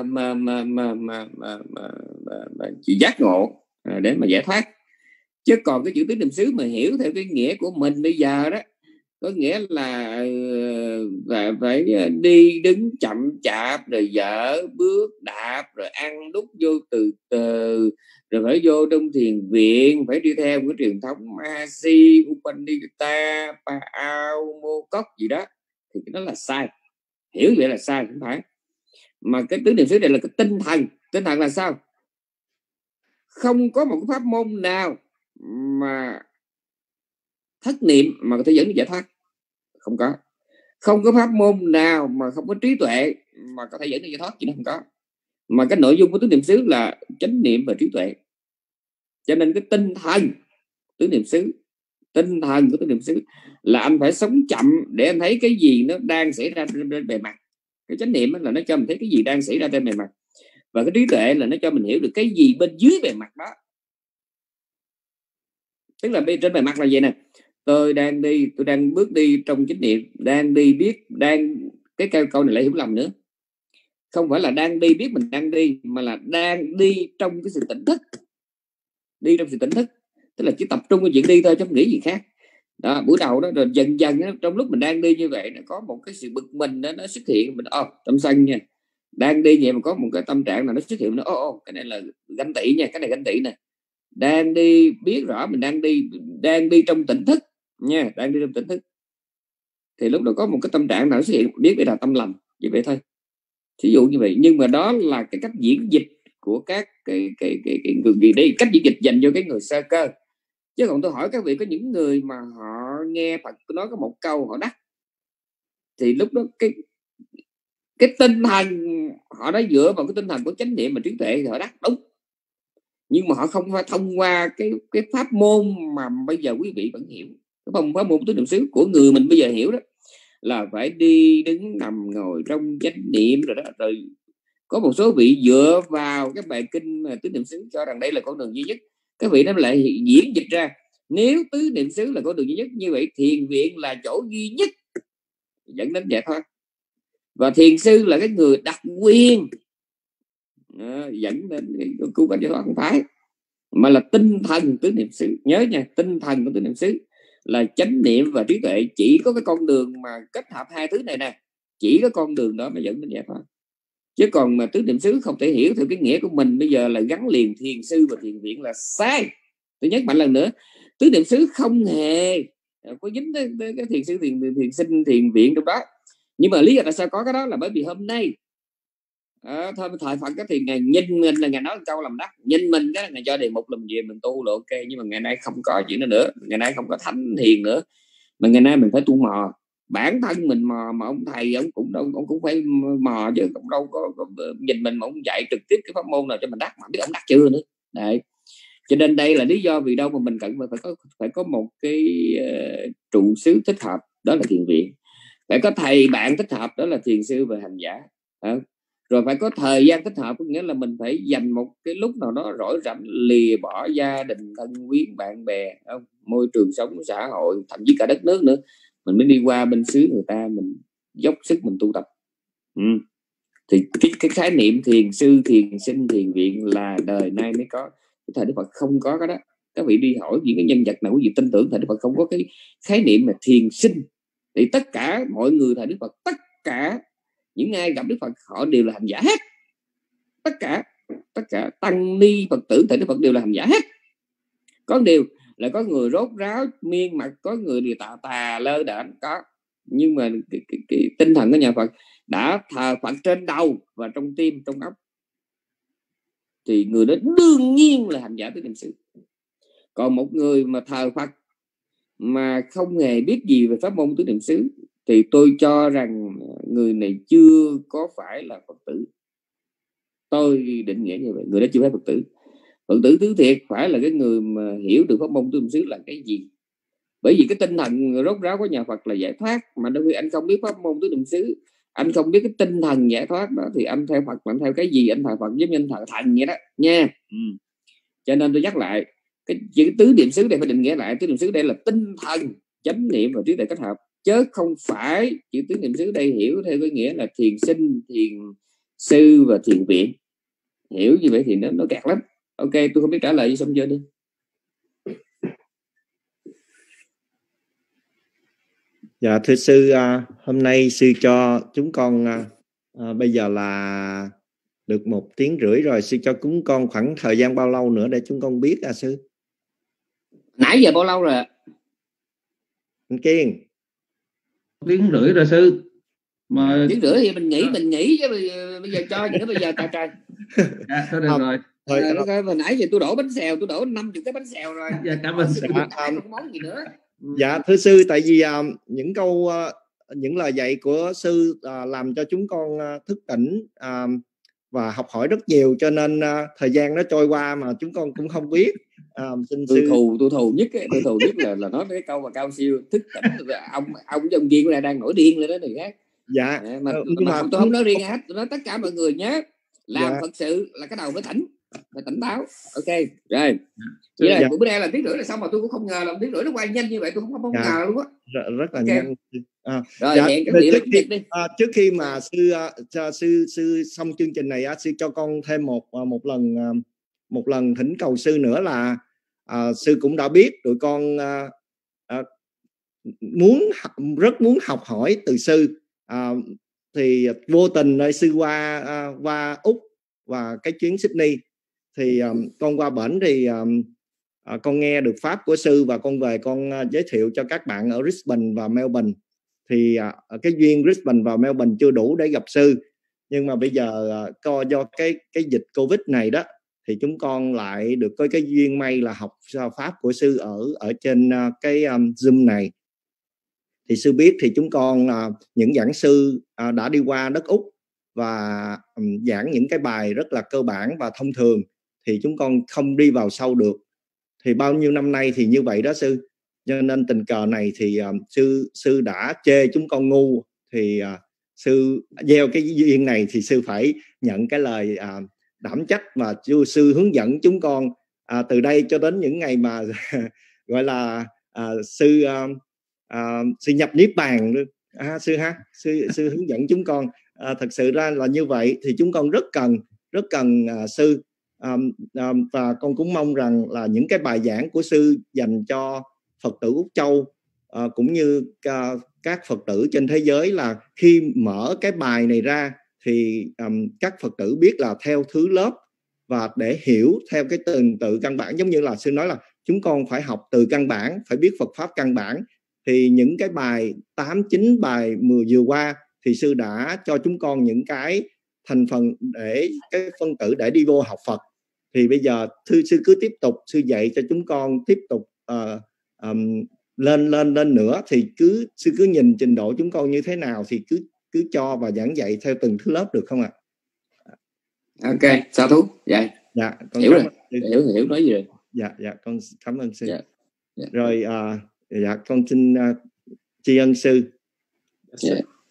mà chỉ giác ngộ, để mà giải thoát. Chứ còn cái chữ tứ niệm xứ mà hiểu theo cái nghĩa của mình bây giờ đó, có nghĩa là phải đi đứng chậm chạp, rồi dở bước đạp, rồi ăn đút vô từ từ, rồi phải vô trong thiền viện, phải đi theo cái truyền thống Mahasi, Upanishata, Paao, Mô Cốc gì đó, thì nó là sai. Hiểu vậy là sai, không phải. Mà cái tứ niệm xứ này là cái tinh thần. Tinh thần là sao? Không có một cái pháp môn nào mà thất niệm mà có thể dẫn đến giải thoát. Không có. Không có pháp môn nào mà không có trí tuệ mà có thể dẫn đến giải thoát, chỉ nó không có. Mà cái nội dung của tứ niệm xứ là chánh niệm và trí tuệ. Cho nên cái tinh thần tứ niệm xứ, tinh thần của tứ niệm xứ là anh phải sống chậm để anh thấy cái gì nó đang xảy ra trên bề mặt. Cái chánh niệm là nó cho mình thấy cái gì đang xảy ra trên bề mặt, và cái trí tuệ là nó cho mình hiểu được cái gì bên dưới bề mặt đó. Tức là trên bề mặt là vậy nè, tôi đang đi, tôi đang bước đi trong chánh niệm, đang đi biết, đang, cái câu này lại hiểu lầm nữa. Không phải là đang đi biết mình đang đi, mà là đang đi trong cái sự tỉnh thức. Đi trong sự tỉnh thức, tức là chỉ tập trung vào chuyện đi thôi chứ không nghĩ gì khác. Đó, buổi đầu đó, rồi dần dần đó, trong lúc mình đang đi như vậy, nó có một cái sự bực mình đó, nó xuất hiện. Mình tâm sân nha, đang đi vậy mà có một cái tâm trạng nào nó xuất hiện, nó cái này là ganh tị nha, cái này ganh tị nè. Đang đi biết rõ mình đang đi trong tỉnh thức nha, đang đi trong tỉnh thức, thì lúc đó có một cái tâm trạng nào nó xuất hiện, biết đây là tâm lầm, như vậy thôi. Thí dụ như vậy. Nhưng mà đó là cái cách diễn dịch của các cái người đi, cách diễn dịch dành cho cái người sơ cơ. Chứ còn tôi hỏi các vị, có những người mà họ nghe Phật nói có một câu họ đắc, thì lúc đó cái tinh thần họ đã dựa vào cái tinh thần của chánh niệm và trí tuệ thì họ đắc đúng. Nhưng mà họ không phải thông qua cái pháp môn mà bây giờ quý vị vẫn hiểu. Cái pháp môn tứ niệm xứ của người mình bây giờ hiểu đó là phải đi đứng nằm ngồi trong chánh niệm rồi đó. Rồi có một số vị dựa vào cái bài kinh tứ niệm xứ cho rằng đây là con đường duy nhất. Các vị nó lại diễn dịch ra, nếu tứ niệm xứ là con đường duy nhất, như vậy thiền viện là chỗ duy nhất dẫn đến giải thoát, và thiền sư là cái người đặc quyền dẫn đến cứu cánh giải thoát. Không phải. mà là tinh thần tứ niệm xứ. Nhớ nha, tinh thần của tứ niệm xứ là chánh niệm và trí tuệ. Chỉ có cái con đường mà kết hợp hai thứ này nè, chỉ có con đường đó mới dẫn đến giải thoát. Chứ còn mà tứ niệm xứ không thể hiểu theo cái nghĩa của mình bây giờ là gắn liền thiền sư và thiền viện là sai. Tôi nhắc mạnh lần nữa, tứ niệm xứ không hề có dính tới cái thiền sư, thiền sinh, thiền viện trong đó. Nhưng mà lý do tại sao có cái đó là bởi vì hôm nay thôi thời Phật thì ngày nhìn mình là ngày nói câu làm đắc, nhìn mình cái ngày cho đề mục làm gì mình tu là ok. Nhưng mà ngày nay không có chuyện đó nữa, ngày nay không có thánh thiền nữa, mà ngày nay mình phải tu mò. Bản thân mình mò mà ông thầy ông cũng phải mò chứ, cũng đâu có nhìn mình mà ông dạy trực tiếp cái pháp môn nào cho mình đắc, mà biết ông đắc chưa nữa. Đấy, cho nên đây là lý do vì đâu mà mình cần phải có một cái trụ xứ thích hợp, đó là thiền viện. Phải có thầy bạn thích hợp, đó là thiền sư và hành giả. Rồi phải có thời gian thích hợp, có nghĩa là mình phải dành một cái lúc nào đó rỗi rảnh, lìa bỏ gia đình, thân quyến, bạn bè, môi trường sống, xã hội, thậm chí cả đất nước nữa, mình mới đi qua bên xứ người ta, mình dốc sức mình tu tập. Thì cái khái niệm thiền sư, thiền sinh, thiền viện là đời nay mới có. Thời Đức Phật không có cái đó. Các vị đi hỏi những cái nhân vật nào quý vị tin tưởng thời Đức Phật không có cái khái niệm mà thiền sinh. Thì tất cả mọi người thời Đức Phật, tất cả những ai gặp Đức Phật họ đều là hành giả hết. Tất cả tăng ni Phật tử thời Đức Phật đều là hành giả hết. Có điều là có người rốt ráo miên mặt, có người thì tà lơ đễnh, có. Nhưng mà cái tinh thần của nhà Phật đã thờ Phật trên đầu và trong tim, trong óc, thì người đó đương nhiên là hành giả tứ niệm xứ. Còn một người mà thờ Phật mà không hề biết gì về pháp môn tứ niệm xứ thì tôi cho rằng người này chưa có phải là Phật tử. Tôi định nghĩa như vậy, người đó chưa phải Phật tử. Phật tử tứ thiệt phải là cái người mà hiểu được pháp môn tứ niệm xứ là cái gì. Bởi vì cái tinh thần rốt ráo của nhà Phật là giải thoát, mà đôi khi anh không biết pháp môn tứ niệm xứ, anh không biết cái tinh thần giải thoát đó, thì anh theo Phật, anh theo cái gì? Anh thờ Phật giống như anh thờ thần vậy đó nha. Cho nên tôi nhắc lại, cái chữ tứ niệm xứ đây phải định nghĩa lại. Tứ niệm xứ đây là tinh thần, chánh niệm và trí tuệ kết hợp, chứ không phải chữ tứ niệm xứ đây hiểu theo cái nghĩa là thiền sinh, thiền sư và thiền viện. Hiểu như vậy thì nó kẹt lắm. Ok, tôi không biết trả lời gì, xong chưa đi. Dạ thưa sư, hôm nay sư cho chúng con bây giờ là được 1 tiếng rưỡi rồi, sư cho chúng con khoảng thời gian bao lâu nữa để chúng con biết sư? Nãy giờ bao lâu rồi? Anh Kiên 1 tiếng rưỡi rồi sư. Mà 1 tiếng rưỡi thì mình nghỉ chứ bây giờ cho gì nữa bây giờ trời. Thôi được rồi. Hồi nãy giờ tôi đổ bánh xèo, tôi đổ 50 cái bánh xèo rồi. Dạ, cảm ơn sư. Không món gì nữa. Dạ thưa sư, tại vì những lời dạy của sư làm cho chúng con thức tỉnh và học hỏi rất nhiều, cho nên thời gian nó trôi qua mà chúng con cũng không biết. Tôi thù nhất là nói cái câu mà cao siêu thức tỉnh. ông kia cũng đang nổi điên lên đó này khác. Dạ. Mà tôi không nói riêng hết, tôi nói tất cả mọi người nhé, làm thật sự là cái đầu phải tỉnh táo. Ok rồi. Vậy là bữa nay là 1 tiếng rưỡi là xong, mà tôi cũng không ngờ là 1 tiếng rưỡi nó qua nhanh như vậy, tôi không ngờ luôn á. Rất là nhanh. Rồi hẹn cái điều đi. Trước khi mà sư xong chương trình này, sư cho con thêm một lần thỉnh cầu sư nữa là sư cũng đã biết tụi con rất muốn học hỏi từ sư, thì vô tình nơi sư qua Úc và cái chuyến Sydney thì con qua bển thì con nghe được pháp của sư và con về con giới thiệu cho các bạn ở Brisbane và Melbourne. Thì cái duyên Brisbane và Melbourne chưa đủ để gặp sư, nhưng mà bây giờ do cái dịch Covid này đó thì chúng con lại được có cái duyên may là học pháp của sư ở trên cái Zoom này. Thì sư biết thì chúng con những giảng sư đã đi qua đất Úc và giảng những cái bài rất là cơ bản và thông thường, thì chúng con không đi vào sâu được. Thì bao nhiêu năm nay thì như vậy đó sư, cho nên tình cờ này thì sư đã chê chúng con ngu, thì sư gieo cái duyên này thì sư phải nhận cái lời đảm trách mà sư hướng dẫn chúng con từ đây cho đến những ngày mà gọi là sư nhập niết bàn sư ha. Sư hướng dẫn chúng con. Thật sự ra là như vậy, thì chúng con rất cần sư Và con cũng mong rằng là những cái bài giảng của sư dành cho Phật tử Úc Châu cũng như các Phật tử trên thế giới, là khi mở cái bài này ra thì các Phật tử biết là theo thứ lớp và để hiểu theo cái trình tự căn bản. Giống như là sư nói là chúng con phải học từ căn bản, phải biết Phật pháp căn bản. Thì những cái bài 8, 9 bài vừa qua thì sư đã cho chúng con những cái thành phần để cái phân tử để đi vô học Phật. Thì bây giờ sư cứ tiếp tục, sư dạy cho chúng con tiếp tục lên nữa. Thì sư cứ nhìn trình độ chúng con như thế nào thì cứ cho và giảng dạy theo từng thứ lớp được không ạ? Ok, sa thú. Dạ, con hiểu rồi. Hiểu nói gì rồi. Dạ, con cảm ơn sư. Dạ. Rồi dạ, con xin tri ân sư. Dạ.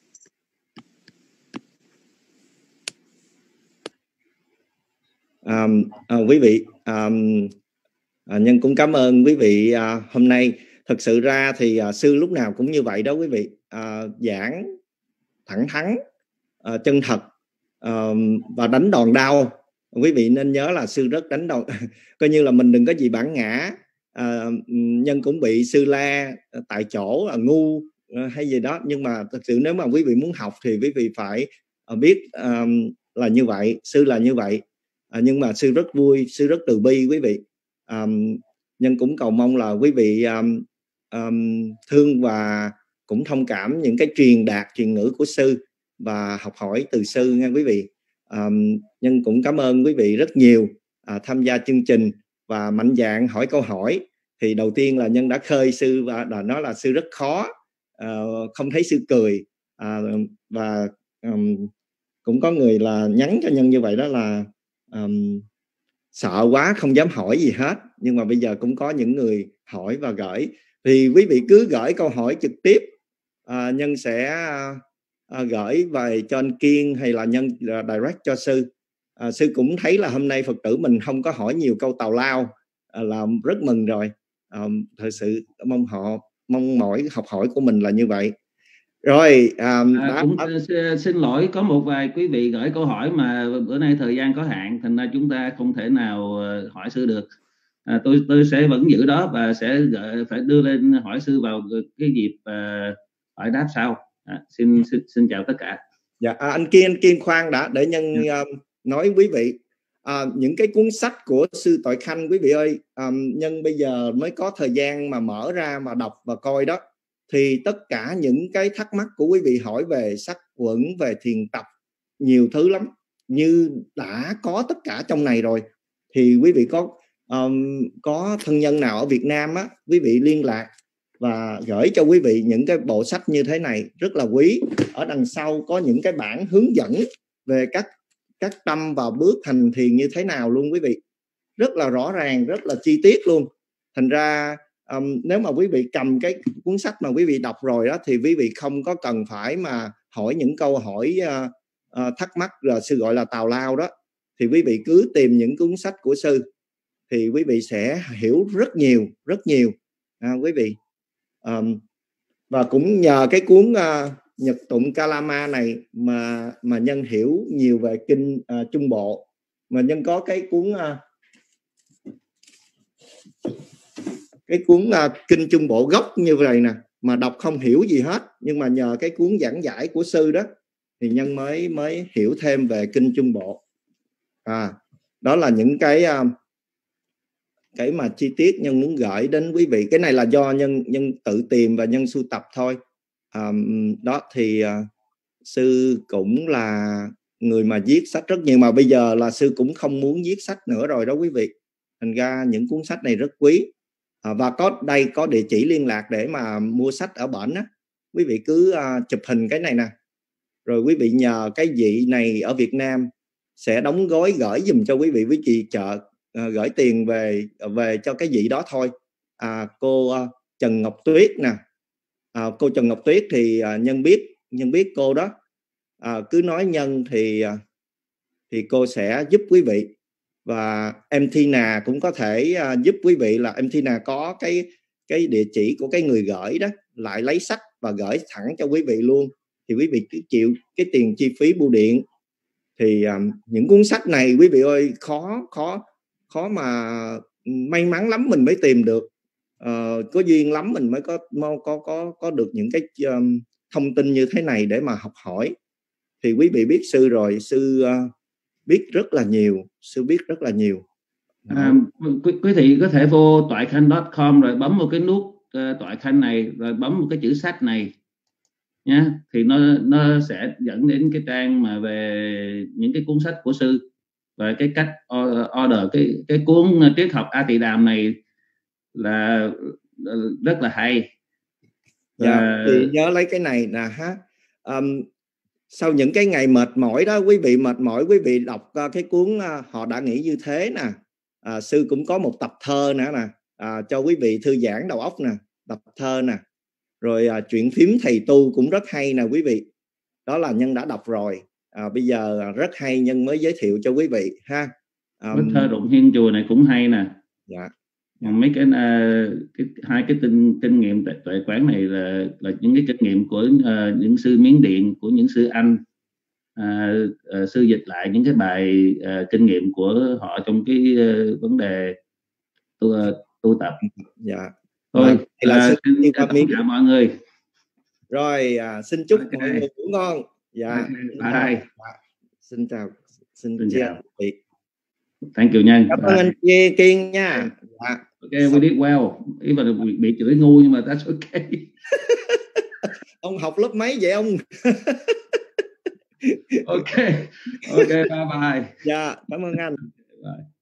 Quý vị, Nhân cũng cảm ơn quý vị hôm nay. Thật sự ra thì sư lúc nào cũng như vậy đó quý vị, giảng thẳng thắn, chân thật và đánh đòn đau. Quý vị nên nhớ là sư rất đánh đòn coi như là mình đừng có gì bản ngã. Nhân cũng bị sư la tại chỗ là ngu hay gì đó, nhưng mà thật sự nếu mà quý vị muốn học thì quý vị phải biết là như vậy, sư là như vậy. Nhưng mà sư rất vui, sư rất từ bi quý vị. Nhân cũng cầu mong là quý vị thương và cũng thông cảm những cái truyền ngữ của sư và học hỏi từ sư nha quý vị. Nhân cũng cảm ơn quý vị rất nhiều tham gia chương trình và mạnh dạn hỏi câu hỏi. Thì đầu tiên là Nhân đã khơi sư và nói là sư rất khó, không thấy sư cười, và cũng có người là nhắn cho Nhân như vậy, đó là sợ quá không dám hỏi gì hết. Nhưng mà bây giờ cũng có những người hỏi và gửi, thì quý vị cứ gửi câu hỏi trực tiếp, Nhân sẽ gửi về cho anh Kiên hay là Nhân direct cho sư. Sư cũng thấy là hôm nay Phật tử mình không có hỏi nhiều câu tào lao, là rất mừng rồi. Thật sự mong mỏi học hỏi của mình là như vậy. Rồi cũng xin lỗi, có một vài quý vị gửi câu hỏi mà bữa nay thời gian có hạn, thành ra chúng ta không thể nào hỏi sư được. Tôi sẽ vẫn giữ đó và sẽ phải đưa lên hỏi sư vào cái dịp hỏi đáp sau. Xin chào tất cả. Dạ, anh Kiên khoan đã, để Nhân nói quý vị những cái cuốn sách của sư Tội Khanh quý vị ơi. Nhân bây giờ mới có thời gian mà mở ra mà đọc và coi đó, thì tất cả những cái thắc mắc của quý vị hỏi về sắc quẩn, về thiền tập, nhiều thứ lắm, như đã có tất cả trong này rồi. Thì quý vị có thân nhân nào ở Việt Nam á, quý vị liên lạc và gửi cho quý vị những cái bộ sách như thế này rất là quý. Ở đằng sau có những cái bản hướng dẫn về các tâm và bước hành thiền như thế nào luôn quý vị, rất là rõ ràng, rất là chi tiết luôn. Thành ra nếu mà quý vị cầm cái cuốn sách mà quý vị đọc rồi đó, thì quý vị không có cần phải mà hỏi những câu hỏi thắc mắc là sư gọi là tào lao đó. Thì quý vị cứ tìm những cuốn sách của sư thì quý vị sẽ hiểu rất nhiều quý vị. Và cũng nhờ cái cuốn Nhật Tụng Kalama này mà Nhân hiểu nhiều về kinh Trung Bộ. Mà Nhân có cái cuốn kinh Trung Bộ gốc như vậy nè, mà đọc không hiểu gì hết, nhưng mà nhờ cái cuốn giảng giải của sư đó thì Nhân mới hiểu thêm về kinh Trung Bộ. Đó là những cái mà chi tiết Nhân muốn gửi đến quý vị. Cái này là do Nhân tự tìm và Nhân sưu tập thôi. Đó thì sư cũng là người mà viết sách rất nhiều, mà bây giờ là sư cũng không muốn viết sách nữa rồi đó quý vị. Thành ra những cuốn sách này rất quý. Và có địa chỉ liên lạc để mà mua sách ở bển á. Quý vị cứ chụp hình cái này nè, rồi quý vị nhờ cái vị này ở Việt Nam sẽ đóng gói gửi giùm cho quý vị chợ, gửi tiền về cho cái vị đó thôi. Cô Trần Ngọc Tuyết nè, cô Trần Ngọc Tuyết thì Nhân biết cô đó. Cứ nói Nhân thì cô sẽ giúp quý vị. Và em Tina cũng có thể giúp quý vị, là em Tina có cái địa chỉ của cái người gửi đó, lại lấy sách và gửi thẳng cho quý vị luôn. Thì quý vị cứ chịu cái tiền chi phí bưu điện. Thì những cuốn sách này quý vị ơi, khó mà may mắn lắm mình mới tìm được, có duyên lắm mình mới có được những cái thông tin như thế này để mà học hỏi. Thì quý vị biết sư rồi, sư biết rất là nhiều, sư biết rất là nhiều. Quý vị có thể vô toại-khanh.com rồi bấm vào cái nút Toại Khanh này, rồi bấm một cái chữ sách này nhé, thì nó sẽ dẫn đến cái trang mà về những cái cuốn sách của sư và cái cách order cái cuốn triết học A Tỳ Đàm này là rất là hay. Thì nhớ lấy cái này nè ha. Sau những cái ngày mệt mỏi đó, quý vị mệt mỏi, quý vị đọc cái cuốn Họ Đã Nghĩ Như Thế nè. Sư cũng có một tập thơ nữa nè, cho quý vị thư giãn đầu óc nè, tập thơ nè. Rồi chuyện phím thầy tu cũng rất hay nè quý vị. Đó là Nhân đã đọc rồi. Bây giờ rất hay, Nhân mới giới thiệu cho quý vị ha. Bức thơ Rụng Hiên Chùa này cũng hay nè. Dạ. Mấy cái hai cái kinh nghiệm tuệ quán này là những cái kinh nghiệm của những sư Miến Điện, của những sư Anh. Sư dịch lại những cái bài kinh nghiệm của họ trong cái vấn đề tu tập. Dạ. Thôi, xin chào mọi người. Rồi, xin chúc mọi người ngủ ngon. Dạ. Bye. Xin chào. Xin chào. Chị. Thank you Nhân. Cảm ơn anh Kiên nha. Dạ. Okay, we did well. Even bị chửi ngu nhưng mà that's okay. Ông học lớp mấy vậy ông? Okay, bye bye. Dạ, cảm ơn anh. Bye.